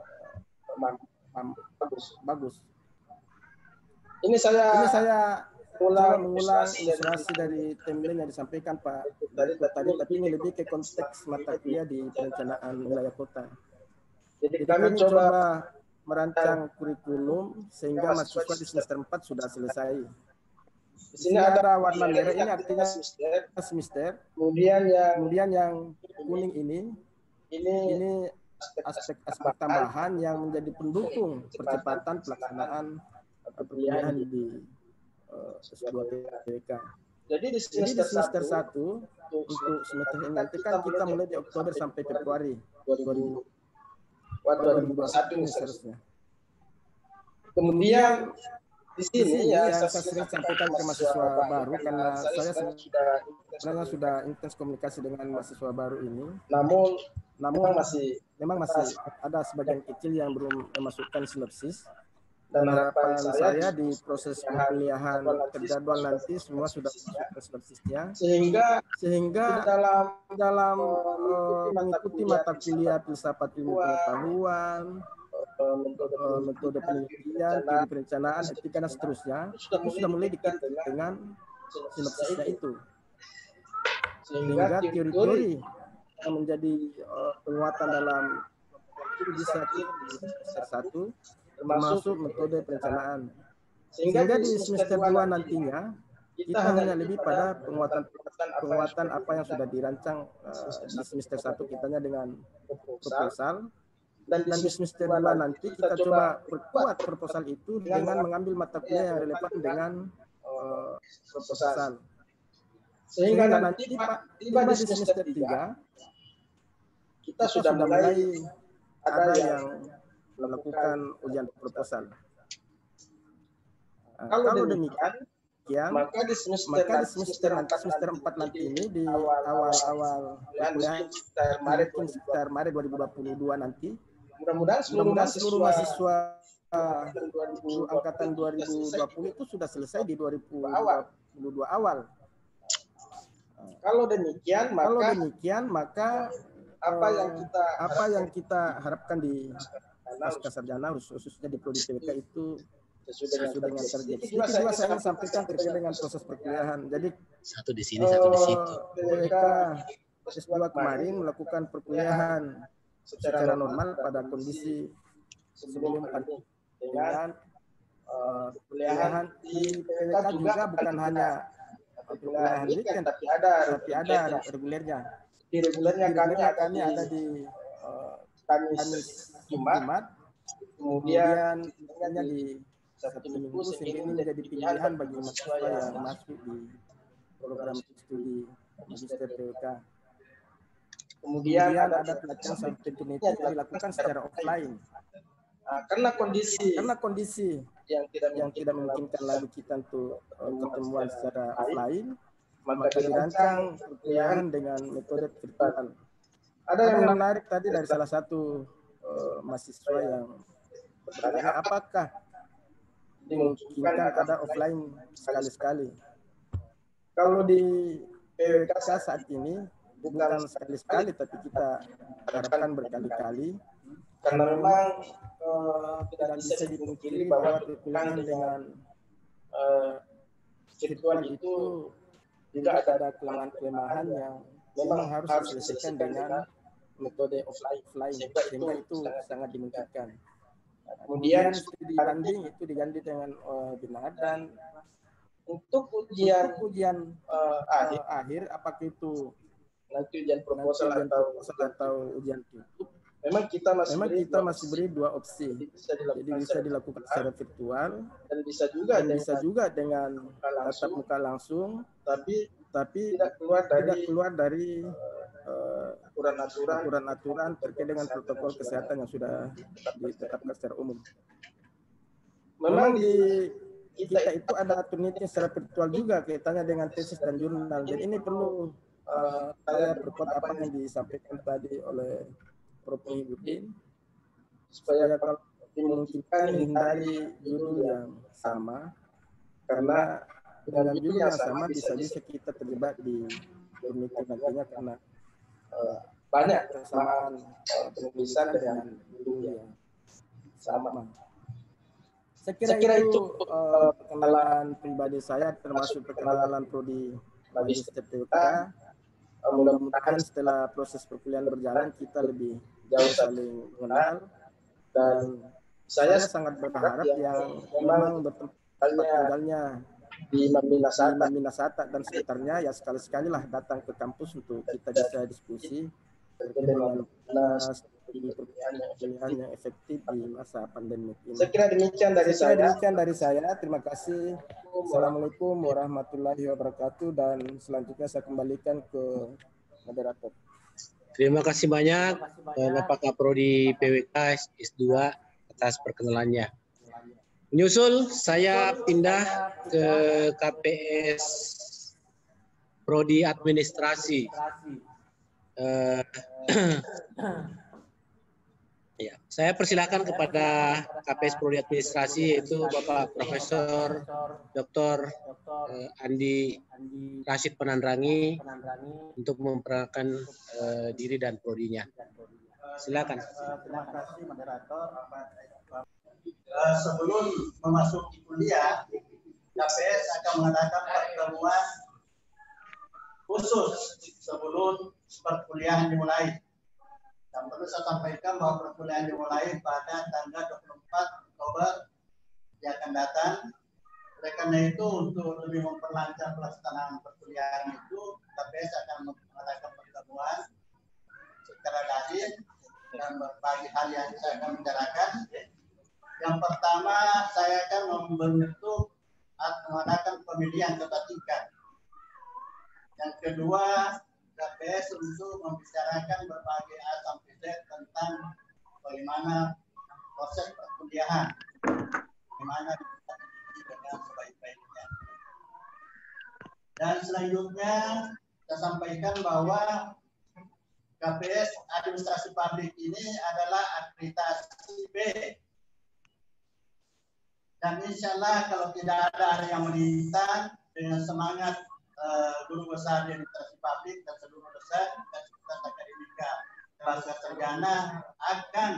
bagus. Ini saya mengulang ilustrasi dari timeline yang disampaikan Pak Direktur tadi, tapi ini lebih ke konteks mata kuliah di perencanaan wilayah kota. Jadi kami coba merancang kurikulum sehingga mahasiswa di semester 4 sudah selesai. Di sini ada warna merah, ini artinya semester. Kemudian yang kuning ini aspek tambahan yang menjadi pendukung percepatan pelaksanaan perkuliahan di S2 PWK. Jadi di semester 1 untuk semester ini nanti kan kita mulai di Oktober sampai Februari 2021 ini seharusnya. Kemudian di sini yang saya sering sampaikan ke mahasiswa baru karena saya sebenarnya sudah intens komunikasi dengan mahasiswa baru ini. Namun memang masih ada sebagian kecil yang belum memasukkan sinopsis. Dan harapan saya di proses perkuliahan terjadwal nanti semua sudah masuk ke sinopsisnya. Sehingga dalam mengikuti mata kuliah filsafat ilmu pengetahuan, metode penelitian, teori perencanaan, etika dan seterusnya, itu sudah mulai dikaitkan dengan sinopsisnya itu. Sehingga teori-teori yang menjadi penguatan dalam itu bisa di semester 1 termasuk metode perencanaan. Sehingga di semester 2 nantinya kita hanya lebih pada penguatan apa yang sudah dirancang di semester 1 kitanya dengan proposal. Dan di semester 2 nanti kita coba perkuat proposal itu dengan mengambil mata kuliah yang relevan dengan proposal. Sehingga nanti tiba di semester 3 kita sudah mulai ada yang melakukan ujian proposal. Kalau demikian, maka di semester 4 nanti ini di awal kuliah sekitar Maret 2022 nanti, mudah-mudahan seluruh mahasiswa angkatan 2020 itu sudah selesai di 2022 awal. Kalau demikian maka apa yang kita harapkan di pasca sarjana khususnya di prodi PWK itu sesuai dengan target. Itu juga saya sampaikan terkait dengan proses perkuliahan. Jadi satu di sini, satu di situ. PWK S2 kemarin melakukan perkuliahan secara normal pada kondisi sebelum pandemi dengan perkuliahan di PWK juga bukan hanya perkuliahan weekend tapi ada regulernya. Di regulernya kami ada di Kamis Jumat, kemudian hanya di Sabtu Minggu, sehingga ini menjadi pilihan bagi mahasiswa yang masuk di program studi magister PWK. Kemudian ada pelatihan sampai penelitian yang dilakukan secara offline. Karena kondisi yang tidak memungkinkan lagi kita untuk ketemuan secara offline, maka dirancang perkuliahan dengan metode virtual. Ada yang menarik tadi dari salah satu mahasiswa yang bertanya apakah dimungkinkan ada offline sekali-sekali. Kalau di PWK saat ini bukan sekali-sekali tapi kita harapkan berkali-kali karena memang tidak bisa dipungkiri bahwa perkuliahan dengan virtual itu juga ada kelemahan yang memang harus diselesaikan dengan metode offline sehingga itu sangat dimungkinkan. Kemudian studi banding itu diganti dengan webinar dan untuk ujian akhir apakah itu nanti ujian proposal atau ujian tutup, memang kita masih beri dua opsi. Jadi bisa dilakukan secara virtual dan bisa juga dengan tatap muka langsung, tapi tidak keluar dari aturan-aturan terkait dengan protokol kesehatan yang sudah ditetapkan secara umum. Memang di kita itu ada penelitian secara virtual juga kaitannya dengan tesis dan jurnal. Jadi ini perlu saya perkuat apa yang disampaikan tadi oleh Prof. Muhyiddin supaya kalau dimungkinkan hindari judul yang sama karena dengan judul yang sama bisa kita terjebak di penelitian nantinya karena banyak kesamaan penulisan dengan judul yang sama. Saya kira itu perkenalan pribadi saya termasuk perkenalan prodi magister PWK. Mudah-mudahan setelah proses perkuliahan berjalan kita lebih jauh saling mengenal dan saya sangat berharap yang memang bertempat tinggalnya di Minasata dan sekitarnya ya sekali-sekali lah datang ke kampus untuk kita bisa diskusi dengan pilihan yang efektif di masa pandemi ini. Saya kira demikian dari saya. Terima kasih. Assalamualaikum warahmatullahi wabarakatuh, dan selanjutnya saya kembalikan ke moderator. Terima kasih banyak Bapak Kaprodi PWK S2 atas perkenalannya. Menyusul saya pindah ke KPS Prodi Administrasi. Ya, saya persilakan kepada KPS Prodi Administrasi, yaitu Bapak Profesor Dr. Andi Rashid Penandrangi untuk memperkenalkan diri dan prodinya. Silakan. Terima kasih moderator. Sebelum memasuki kuliah, KPS akan mengadakan pertemuan khusus sebelum perkuliahan dimulai. Dan perlu saya sampaikan bahwa perkuliahan dimulai pada tanggal 24 Oktober yang akan datang. Oleh karena itu, untuk lebih memperlancar pelaksanaan perkuliahan itu, KPS akan mengadakan pertemuan secara daring dan berbagai hal yang saya akan bicarakan. Yang pertama, saya akan membentuk atau mengadakan pemilihan ketua tingkat. Yang kedua, KPS untuk membicarakan berbagai A sampai Z tentang bagaimana proses perkuliahan, bagaimana kita dengan sebaik-baiknya. Dan selanjutnya, saya sampaikan bahwa KPS Administrasi Publik ini adalah akreditasi B. Dan insya Allah kalau tidak ada yang melintang dengan semangat guru besar di Administrasi Publik dan seluruh dosen dan Fakultas Akademika Pasca Sarjana akan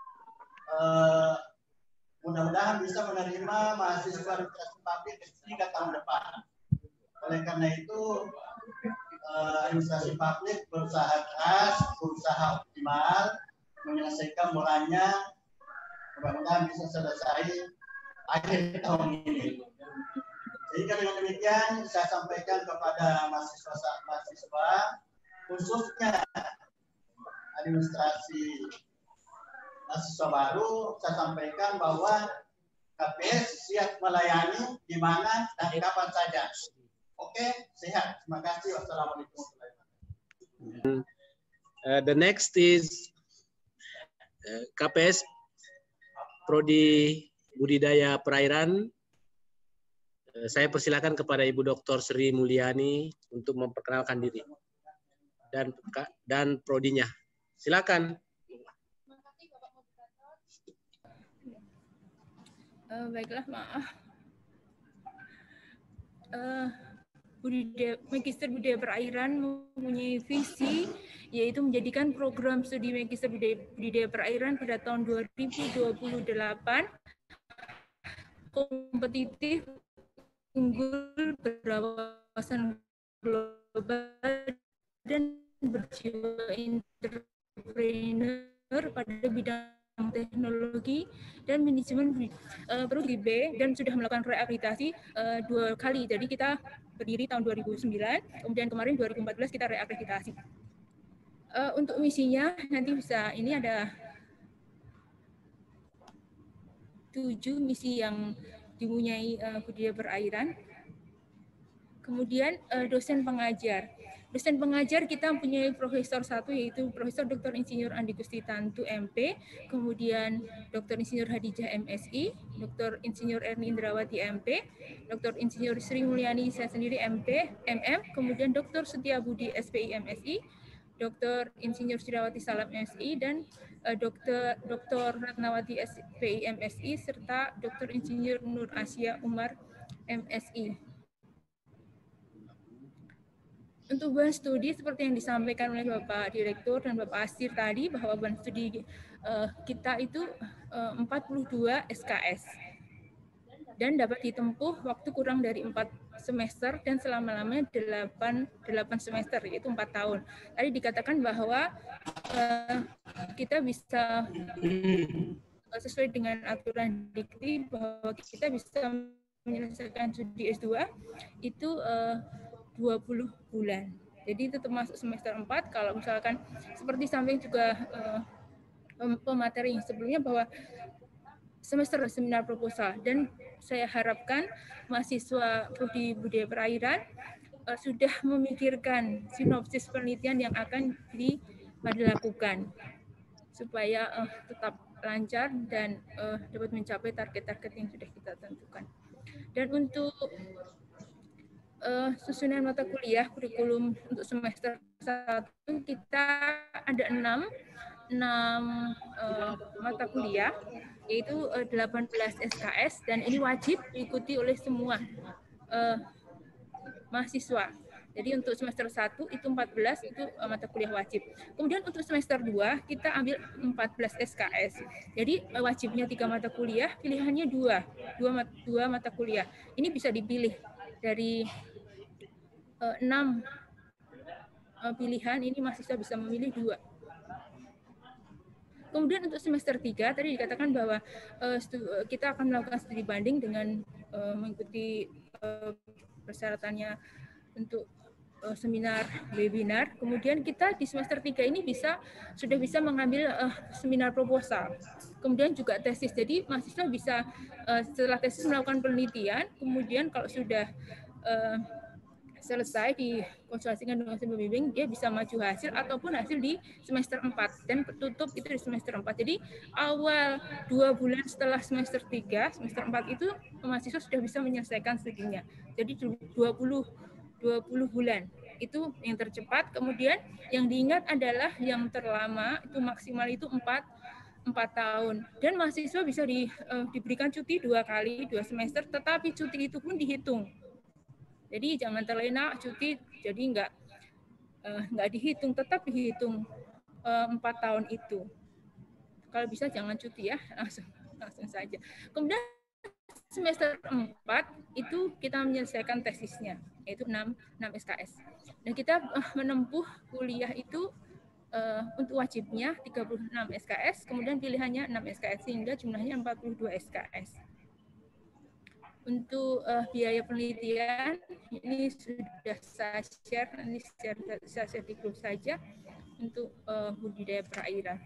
mudah-mudahan bisa menerima mahasiswa Administrasi Publik 3 tahun depan. Oleh karena itu Administrasi Publik berusaha keras, berusaha optimal menyelesaikan mulanya, mudah-mudahan bisa selesai akhir tahun ini. Sehingga dengan demikian saya sampaikan kepada mahasiswa khususnya administrasi mahasiswa baru, saya sampaikan bahwa KPS siap melayani di mana dan kapan saja. Oke, sehat. Terima kasih. Wassalamualaikum warahmatullahi wabarakatuh. The next is KPS Prodi Budidaya Perairan. Saya persilakan kepada Ibu Dr. Sri Mulyani untuk memperkenalkan diri dan prodinya. Silakan. Baiklah, maaf. Magister Budidaya Perairan mempunyai visi yaitu menjadikan program studi Magister Budidaya Perairan pada tahun 2028 kompetitif, unggul, berwawasan global, dan berjiwa entrepreneur pada bidang teknologi dan manajemen Prodi B, dan sudah melakukan reakreditasi 2 kali. Jadi kita berdiri tahun 2009, kemudian kemarin 2014 kita reakreditasi. Untuk misinya nanti bisa, ini ada 7 misi yang dipunyai budidaya perairan. Kemudian dosen pengajar. Dosen pengajar kita mempunyai profesor 1 yaitu Profesor Dr. Insinyur Andi Gusti Tantu MP, kemudian Dr. Insinyur Hadijah MSI, Dr. Insinyur Erni Indrawati MP, Dr. Insinyur Sri Mulyani saya sendiri MP, MM, kemudian Dr. Setiabudi SPI MSI, Dr. Insinyur Sirawati Salam MSI, dan Dr. Ratnawati SPI MSI, serta Dr. Insinyur Nur Asia Umar MSI. Untuk bahan studi seperti yang disampaikan oleh Bapak Direktur dan Bapak Asir tadi, bahwa bahan studi kita itu 42 SKS dan dapat ditempuh waktu kurang dari 4 semester dan selama-lamanya 8 semester, yaitu 4 tahun. Tadi dikatakan bahwa kita bisa sesuai dengan aturan dikti bahwa kita bisa menyelesaikan studi S2 itu 20 bulan. Jadi itu termasuk semester 4. Kalau misalkan seperti samping juga pemateri sebelumnya bahwa semester seminar proposal, dan saya harapkan mahasiswa Prodi Budaya Perairan sudah memikirkan sinopsis penelitian yang akan dilakukan supaya tetap lancar dan dapat mencapai target-target yang sudah kita tentukan. Dan untuk susunan mata kuliah kurikulum untuk semester 1 kita ada 6 mata kuliah, yaitu 18 SKS, dan ini wajib diikuti oleh semua mahasiswa. Jadi untuk semester 1 itu 14 itu mata kuliah wajib. Kemudian untuk semester 2 kita ambil 14 SKS. Jadi wajibnya 3 mata kuliah, pilihannya 2 mata kuliah. Ini bisa dipilih dari 6 pilihan, ini mahasiswa bisa memilih 2. Kemudian untuk semester 3 tadi dikatakan bahwa kita akan melakukan studi banding dengan mengikuti persyaratannya untuk seminar webinar. Kemudian kita di semester 3 ini sudah bisa mengambil seminar proposal. Kemudian juga tesis. Jadi mahasiswa bisa setelah tesis melakukan penelitian, kemudian kalau sudah selesai dikonsultasikan dengan pembimbing, dia bisa maju hasil ataupun hasil di semester 4 dan tutup itu di semester 4. Jadi awal 2 bulan setelah semester 3, semester 4 itu mahasiswa sudah bisa menyelesaikan studinya. Jadi 20 bulan itu yang tercepat. Kemudian yang diingat adalah yang terlama itu maksimal itu 4 tahun, dan mahasiswa bisa diberikan cuti 2 kali 2 semester, tetapi cuti itu pun dihitung. Jadi jangan terlena cuti, jadi nggak dihitung, tetap dihitung 4 tahun itu. Kalau bisa jangan cuti ya, langsung saja. Kemudian semester 4 itu kita menyelesaikan tesisnya, yaitu 6 SKS. Dan kita menempuh kuliah itu untuk wajibnya 36 SKS, kemudian pilihannya 6 SKS, sehingga jumlahnya 42 SKS. Untuk biaya penelitian, ini sudah saya share, ini saya share di grup saja untuk budidaya perairan.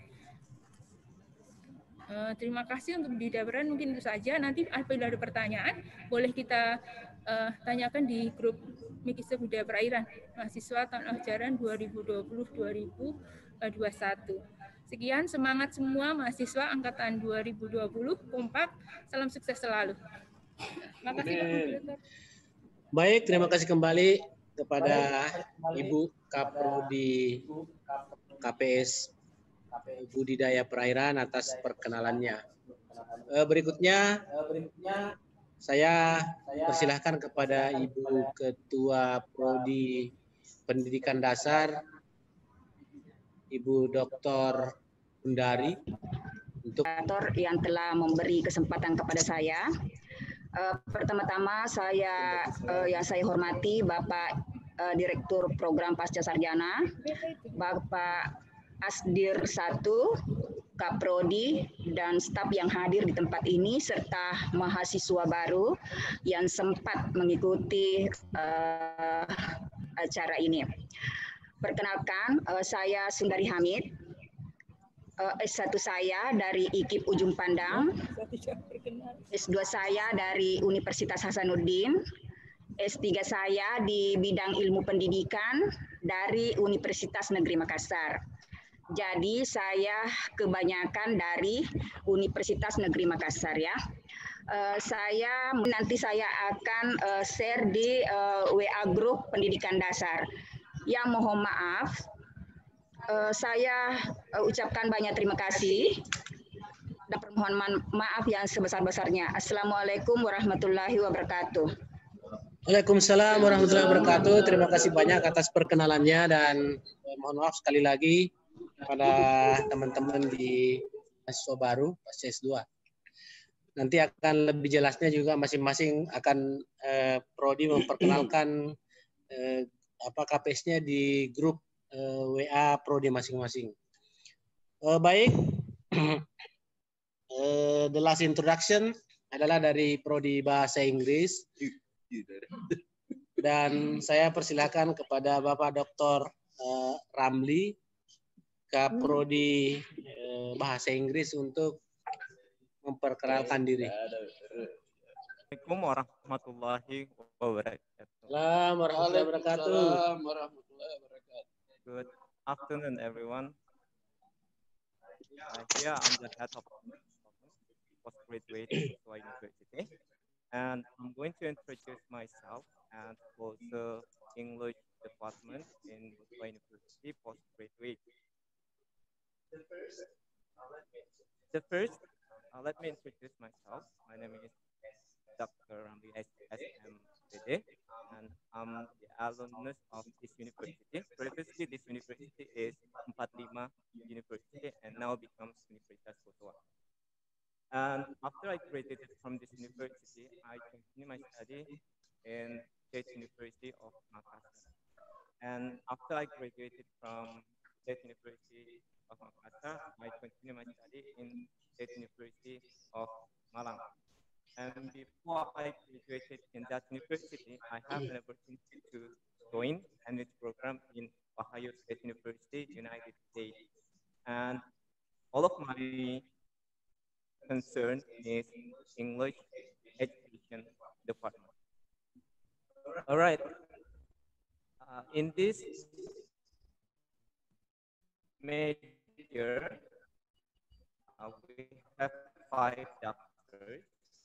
Terima kasih untuk budidaya perairan, mungkin itu saja. Nanti apabila ada pertanyaan, boleh kita tanyakan di grup Mikisa Budaya Perairan, mahasiswa tahun ajaran 2020-2021. Sekian, semangat semua mahasiswa angkatan 2020, kompak, salam sukses selalu. Terima kasih, Pak Moderator. Baik, terima kasih kembali kepada Ibu Kaprodi KPS Budidaya Perairan atas perkenalannya. Berikutnya saya persilahkan kepada Ibu Ketua Prodi Pendidikan Dasar, Ibu Dr. Undari, untuk yang telah memberi kesempatan kepada saya. Pertama-tama saya hormati Bapak Direktur Program Pasca Sarjana, Bapak Asdir 1, Kaprodi, dan staf yang hadir di tempat ini, serta mahasiswa baru yang sempat mengikuti acara ini. Perkenalkan, saya Sundari Hamid, S1 saya dari IKIP Ujung Pandang, S2 saya dari Universitas Hasanuddin, S3 saya di bidang ilmu pendidikan dari Universitas Negeri Makassar. Jadi saya kebanyakan dari Universitas Negeri Makassar ya. Nanti saya akan share di WA Group Pendidikan Dasar. Yang mohon maaf, saya ucapkan banyak terima kasih dan permohonan maaf yang sebesar-besarnya. Assalamualaikum warahmatullahi wabarakatuh. Waalaikumsalam warahmatullahi wabarakatuh. Terima kasih banyak atas perkenalannya, dan mohon maaf sekali lagi kepada teman-teman di mahasiswa baru pasca S2. Nanti akan lebih jelasnya juga masing-masing akan prodi memperkenalkan KPS-nya di grup WA prodi masing-masing. Baik, the last introduction adalah dari prodi bahasa Inggris. Dan saya persilakan kepada Bapak Dr. Ramli, Kaprodi Bahasa Inggris untuk memperkenalkan diri. Assalamualaikum warahmatullahi wabarakatuh. Waalaikumsalam warahmatullahi wabarakatuh. Good afternoon, everyone. Here I'm the head of postgraduate at Seoul University, and I'm going to introduce myself and also English department in Seoul University postgraduate. Let me introduce myself. My name is Dr. Ramli SMPD, and I'm the alumnus of this university. Previously, this university is 45 University and now becomes Universitas Kosovo. And after I graduated from this university, I continued my study in State University of Makassar. And after I graduated from State University of Makassar, I continued my study in State University of Malang. And before I graduated in that university, I have an opportunity to join an program in Ohio State University, United States. And all of my concern is English education department. All right. In this major, we have 5 doctors,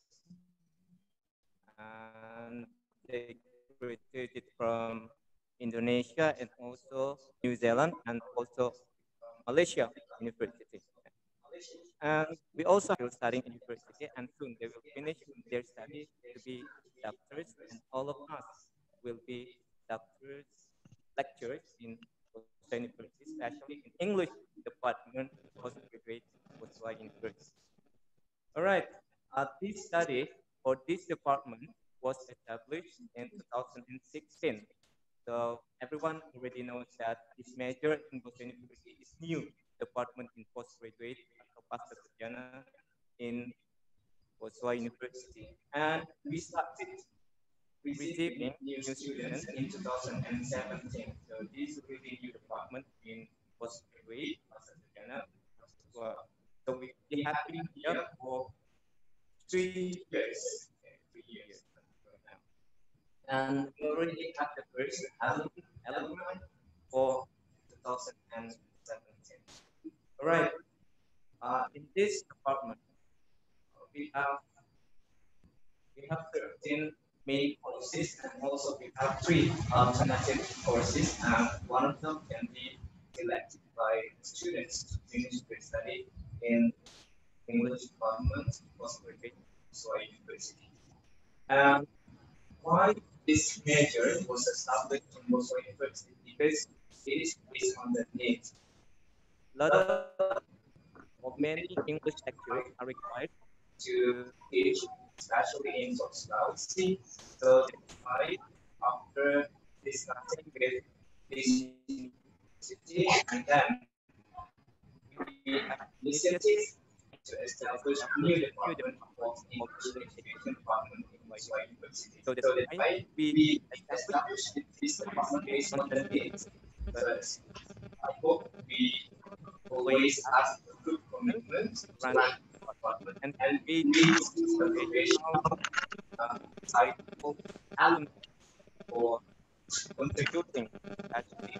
and they graduated from Indonesia and also New Zealand and also Malaysia University. And we also are studying in university, and soon they will finish their study to be doctors, and all of us will be doctors, lecturers in university, especially in English department, postgraduate university. All right, this study or this department was established in 2016. So everyone already knows that this major in Boston University is new department in postgraduate atau pasca sarjana in Boston University. And we started receiving new students in 2017. So this is really new department in postgraduate pasca sarjana. So we have been here for 3 years. And we already had the first element for 2017. All right. In this department, we have 13 main courses, and also we have 3 alternative courses. And one of them can be selected by students to finish their study in English department, postgraduate university. And why this major was established in Boston University? Because it is based on the need. A lot of many English lecturers are required to teach, especially in sociology. So that's why after discussing with this university, and then we have initiatives to establish a new department of English education department in Boston University. So that's why we established this department based on the needs. But I hope we always have a good commitment to run the department, and we need professional insightful talent for contributing actually.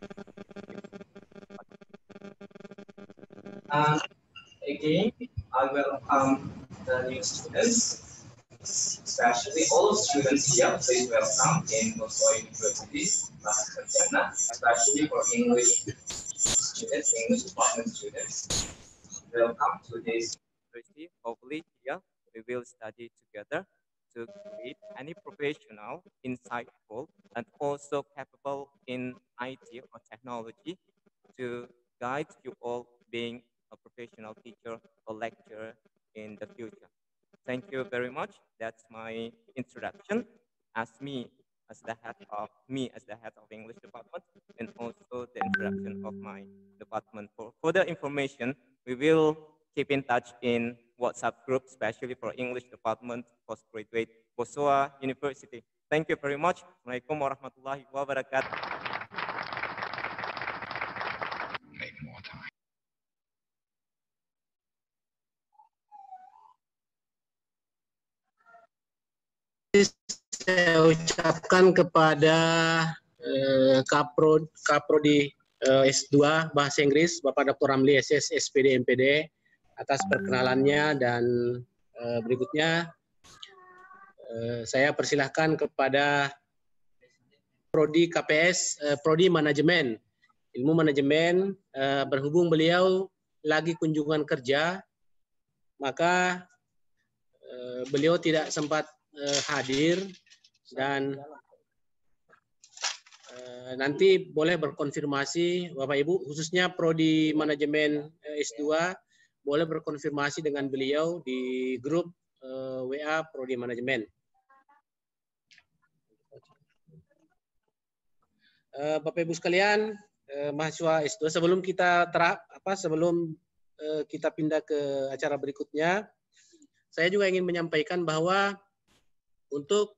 And again, I welcome the new students, especially all students here. Please welcome in Boston University, especially for English students, English department students. Welcome to this university. Hopefully, here we will study together to create any professional, insightful, and also capable in IT or technology to guide you all being a professional teacher or lecturer in the future. Thank you very much. That's my introduction as the head of English department, and also the introduction of my department. For further information, we will keep in touch in WhatsApp group, especially for English Department, Postgraduate, Bosua University. Thank you very much. Assalamualaikum warahmatullahi wabarakatuh. Saya ucapkan kepada Kaprodi S2 Bahasa Inggris, Bapak Dr. Ramli SS, SPD, MPD, atas perkenalannya, dan berikutnya saya persilahkan kepada Prodi KPS, Prodi Manajemen, Ilmu Manajemen. Berhubung beliau lagi kunjungan kerja, maka beliau tidak sempat hadir, dan nanti boleh berkonfirmasi Bapak Ibu, khususnya Prodi Manajemen S2, boleh berkonfirmasi dengan beliau di grup WA Prodi Manajemen. Bapak Ibu sekalian, mahasiswa S2, sebelum kita pindah ke acara berikutnya, saya juga ingin menyampaikan bahwa untuk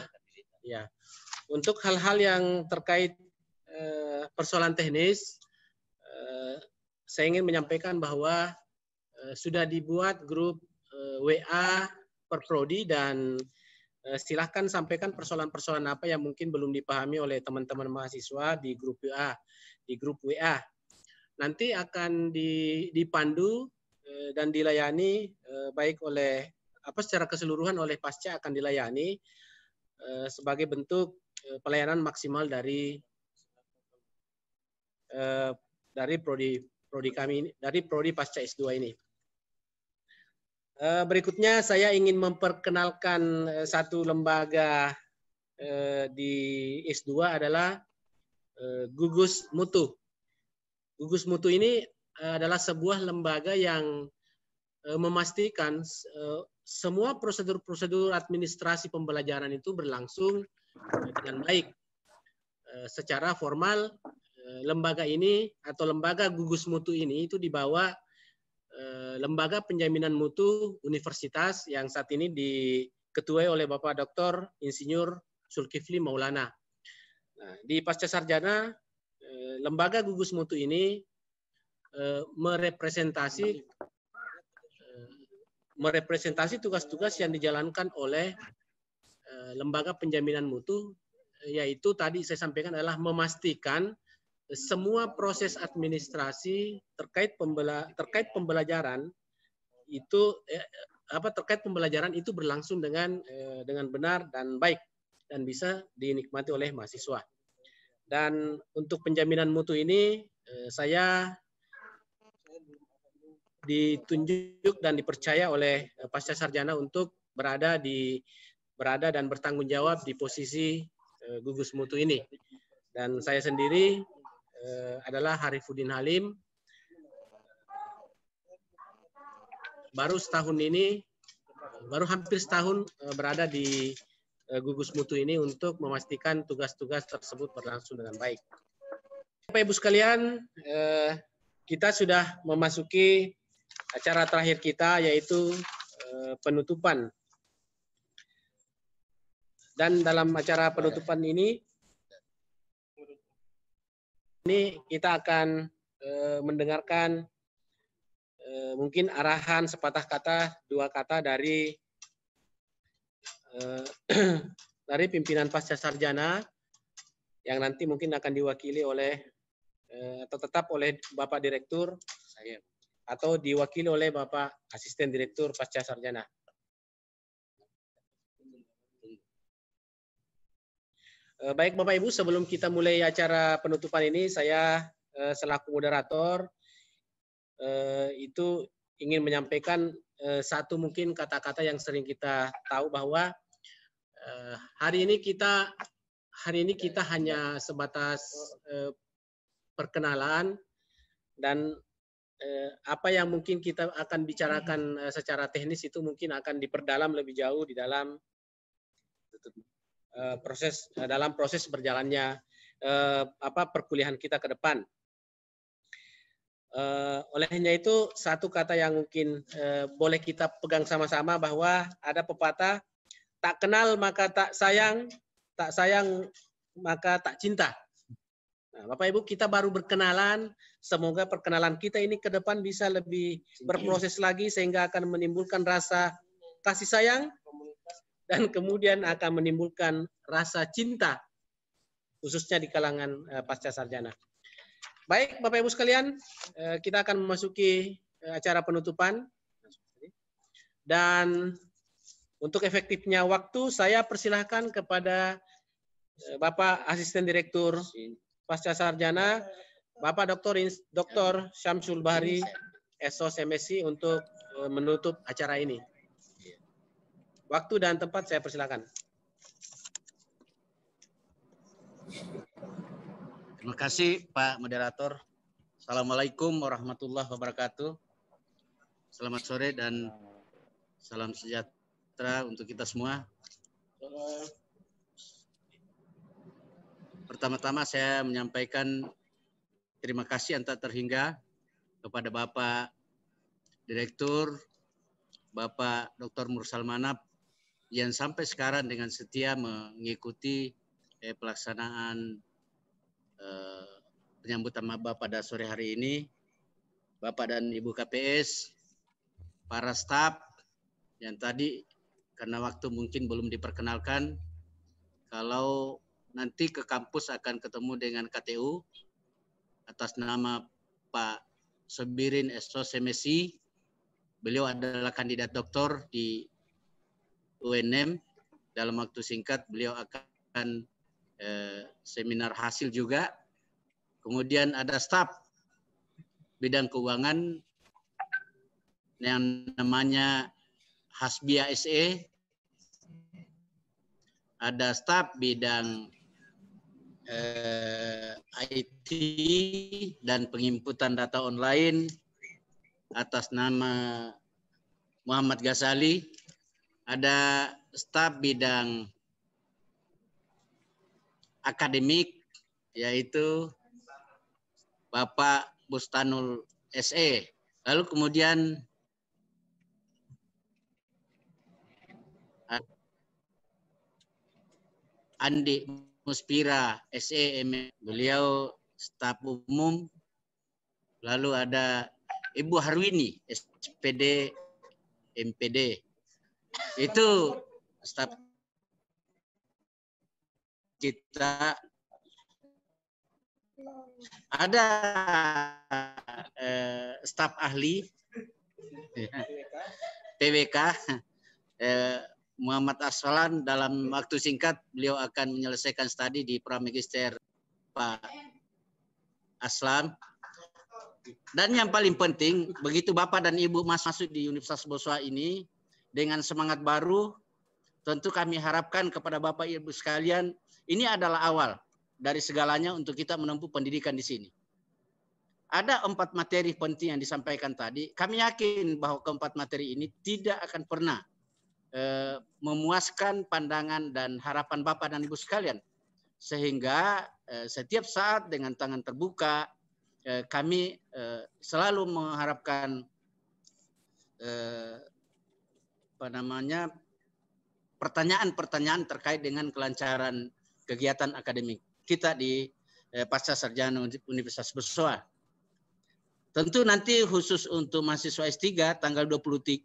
hal-hal yang terkait persoalan teknis, saya ingin menyampaikan bahwa sudah dibuat grup WA per prodi, dan silahkan sampaikan persoalan-persoalan apa yang mungkin belum dipahami oleh teman-teman mahasiswa di grup WA. Nanti akan dipandu dan dilayani baik oleh secara keseluruhan oleh Pasca, akan dilayani sebagai bentuk pelayanan maksimal dari prodi kami, dari prodi Pasca S2 ini. Berikutnya saya ingin memperkenalkan satu lembaga di S2, adalah Gugus Mutu. Gugus Mutu ini adalah sebuah lembaga yang memastikan semua prosedur-prosedur administrasi pembelajaran itu berlangsung dengan baik. Secara formal, lembaga ini atau lembaga Gugus Mutu ini itu di bawah Lembaga Penjaminan Mutu Universitas yang saat ini diketuai oleh Bapak Dr. Insinyur Zulkifli Maulana. Nah, di Pasca Sarjana, lembaga Gugus Mutu ini merepresentasi tugas-tugas yang dijalankan oleh Lembaga Penjaminan Mutu, yaitu tadi saya sampaikan adalah memastikan semua proses administrasi terkait pembelajaran itu berlangsung dengan benar dan baik dan bisa dinikmati oleh mahasiswa. Dan untuk penjaminan mutu ini saya ditunjuk dan dipercaya oleh Pasca Sarjana untuk berada dan bertanggung jawab di posisi Gugus Mutu ini. Dan saya sendiri adalah Harifuddin Halim, baru hampir setahun berada di Gugus Mutu ini untuk memastikan tugas-tugas tersebut berlangsung dengan baik. Bapak Ibu sekalian, kita sudah memasuki acara terakhir kita, yaitu penutupan. Dan dalam acara penutupan ini kita akan mendengarkan mungkin arahan sepatah kata, dua kata dari pimpinan Pasca Sarjana yang nanti mungkin akan diwakili oleh atau tetap oleh Bapak Direktur atau diwakili oleh Bapak Asisten Direktur Pasca Sarjana. Baik Bapak Ibu, sebelum kita mulai acara penutupan ini, saya selaku moderator itu ingin menyampaikan satu mungkin kata-kata yang sering kita tahu, bahwa hari ini kita hanya sebatas perkenalan, dan apa yang mungkin kita akan bicarakan secara teknis itu mungkin akan diperdalam lebih jauh di dalam proses berjalannya perkuliahan kita ke depan. Olehnya itu satu kata yang mungkin boleh kita pegang sama-sama, bahwa ada pepatah, tak kenal maka tak sayang maka tak cinta. Nah, Bapak Ibu, kita baru berkenalan, semoga perkenalan kita ini ke depan bisa lebih berproses lagi sehingga akan menimbulkan rasa kasih sayang dan kemudian akan menimbulkan rasa cinta khususnya di kalangan pasca sarjana. Baik, Bapak Ibu sekalian, kita akan memasuki acara penutupan. Dan untuk efektifnya waktu, saya persilahkan kepada Bapak Asisten Direktur Pasca Sarjana, Bapak Dr. Syamsul Bahri, SOS MSc, untuk menutup acara ini. Waktu dan tempat saya persilahkan. Terima kasih Pak Moderator. Assalamualaikum warahmatullahi wabarakatuh. Selamat sore dan salam sejahtera untuk kita semua. Pertama-tama saya menyampaikan terima kasih yang tak terhingga kepada Bapak Direktur, Bapak Dr. Mursal Manap, yang sampai sekarang dengan setia mengikuti pelaksanaan penyambutan maba pada sore hari ini. Bapak dan Ibu KPS, para staf yang tadi karena waktu mungkin belum diperkenalkan, kalau nanti ke kampus akan ketemu dengan KTU atas nama Pak Sobirin SOS MSc. Beliau adalah kandidat doktor di UNM. Dalam waktu singkat beliau akan seminar hasil juga. Kemudian ada staf bidang keuangan yang namanya Hasbia SE. Ada staf bidang IT dan penginputan data online atas nama Muhammad Ghazali. Ada staf bidang akademik yaitu Bapak Bustanul SE. Lalu kemudian Andi Muspira SEM, beliau staf umum. Lalu ada Ibu Harwini SPD MPD, itu staf kita. Ada staf ahli TWK Muhammad Aslan. Dalam waktu singkat beliau akan menyelesaikan studi di Pramagister Pak Aslan. Dan yang paling penting, begitu Bapak dan Ibu masuk di Universitas Boswa ini dengan semangat baru, tentu kami harapkan kepada Bapak Ibu sekalian, ini adalah awal dari segalanya untuk kita menempuh pendidikan di sini. Ada 4 materi penting yang disampaikan tadi. Kami yakin bahwa keempat materi ini tidak akan pernah memuaskan pandangan dan harapan Bapak dan Ibu sekalian. Sehingga setiap saat dengan tangan terbuka, kami selalu mengharapkan pertanyaan-pertanyaan terkait dengan kelancaran kegiatan akademik kita di Pasca Sarjana Universitas Boswa. Tentu nanti khusus untuk mahasiswa S3 tanggal 22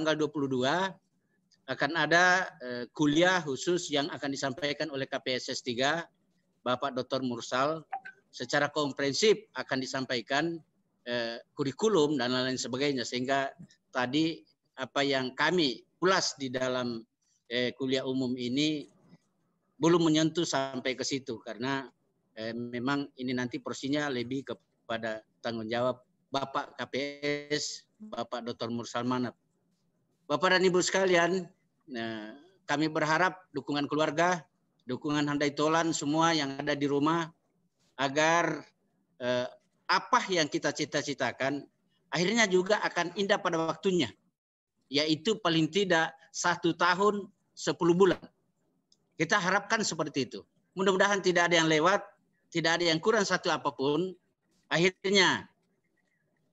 akan ada kuliah khusus yang akan disampaikan oleh KPS S3 Bapak Dr. Mursal. Secara komprehensif akan disampaikan kurikulum dan lain-lain sebagainya, sehingga tadi apa yang kami ulas di dalam kuliah umum ini belum menyentuh sampai ke situ, karena memang ini nanti porsinya lebih kepada tanggung jawab Bapak KPS, Bapak Dr. Mursal Manap. Bapak dan Ibu sekalian, kami berharap dukungan keluarga, dukungan handai tolan semua yang ada di rumah, agar apa yang kita cita-citakan akhirnya juga akan indah pada waktunya, yaitu paling tidak 1 tahun 10 bulan. Kita harapkan seperti itu. Mudah-mudahan tidak ada yang lewat, tidak ada yang kurang satu apapun. Akhirnya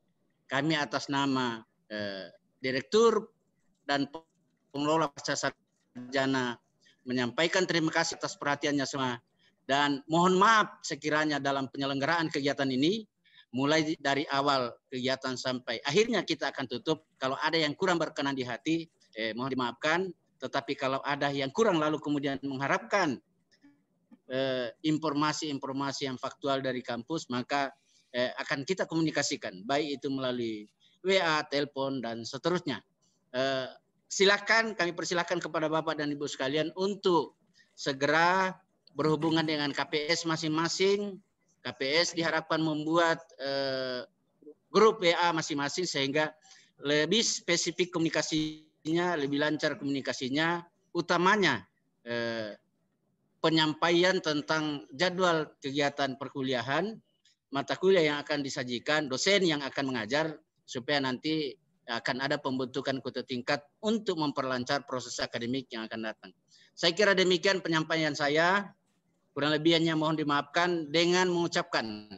kami atas nama Direktur dan pengelola pasca sarjana menyampaikan terima kasih atas perhatiannya semua dan mohon maaf sekiranya dalam penyelenggaraan kegiatan ini mulai dari awal kegiatan sampai akhirnya kita akan tutup. Kalau ada yang kurang berkenan di hati, mohon dimaafkan. Tetapi kalau ada yang kurang lalu kemudian mengharapkan informasi-informasi yang faktual dari kampus, maka akan kita komunikasikan, baik itu melalui WA, telepon, dan seterusnya. Silakan, kami persilakan kepada Bapak dan Ibu sekalian untuk segera berhubungan dengan KPS masing-masing. KPS diharapkan membuat grup WA masing-masing sehingga lebih spesifik komunikasinya, lebih lancar komunikasinya, utamanya penyampaian tentang jadwal kegiatan perkuliahan, mata kuliah yang akan disajikan, dosen yang akan mengajar, supaya nanti akan ada pembentukan kota tingkat untuk memperlancar proses akademik yang akan datang. Saya kira demikian penyampaian saya. Kurang lebihnya mohon dimaafkan dengan mengucapkan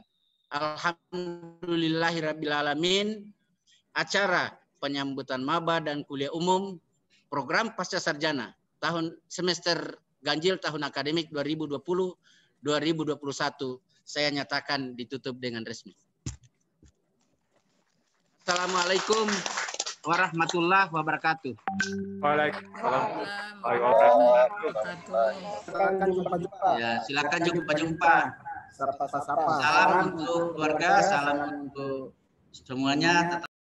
alhamdulillahirrabbilalamin, acara penyambutan maba dan kuliah umum program pasca sarjana tahun semester ganjil tahun akademik 2020-2021 saya nyatakan ditutup dengan resmi. Assalamualaikum warahmatullahi wabarakatuh. Waalaikumsalam. Ya, silakan jumpa-jumpa. Salam untuk keluarga, salam untuk semuanya.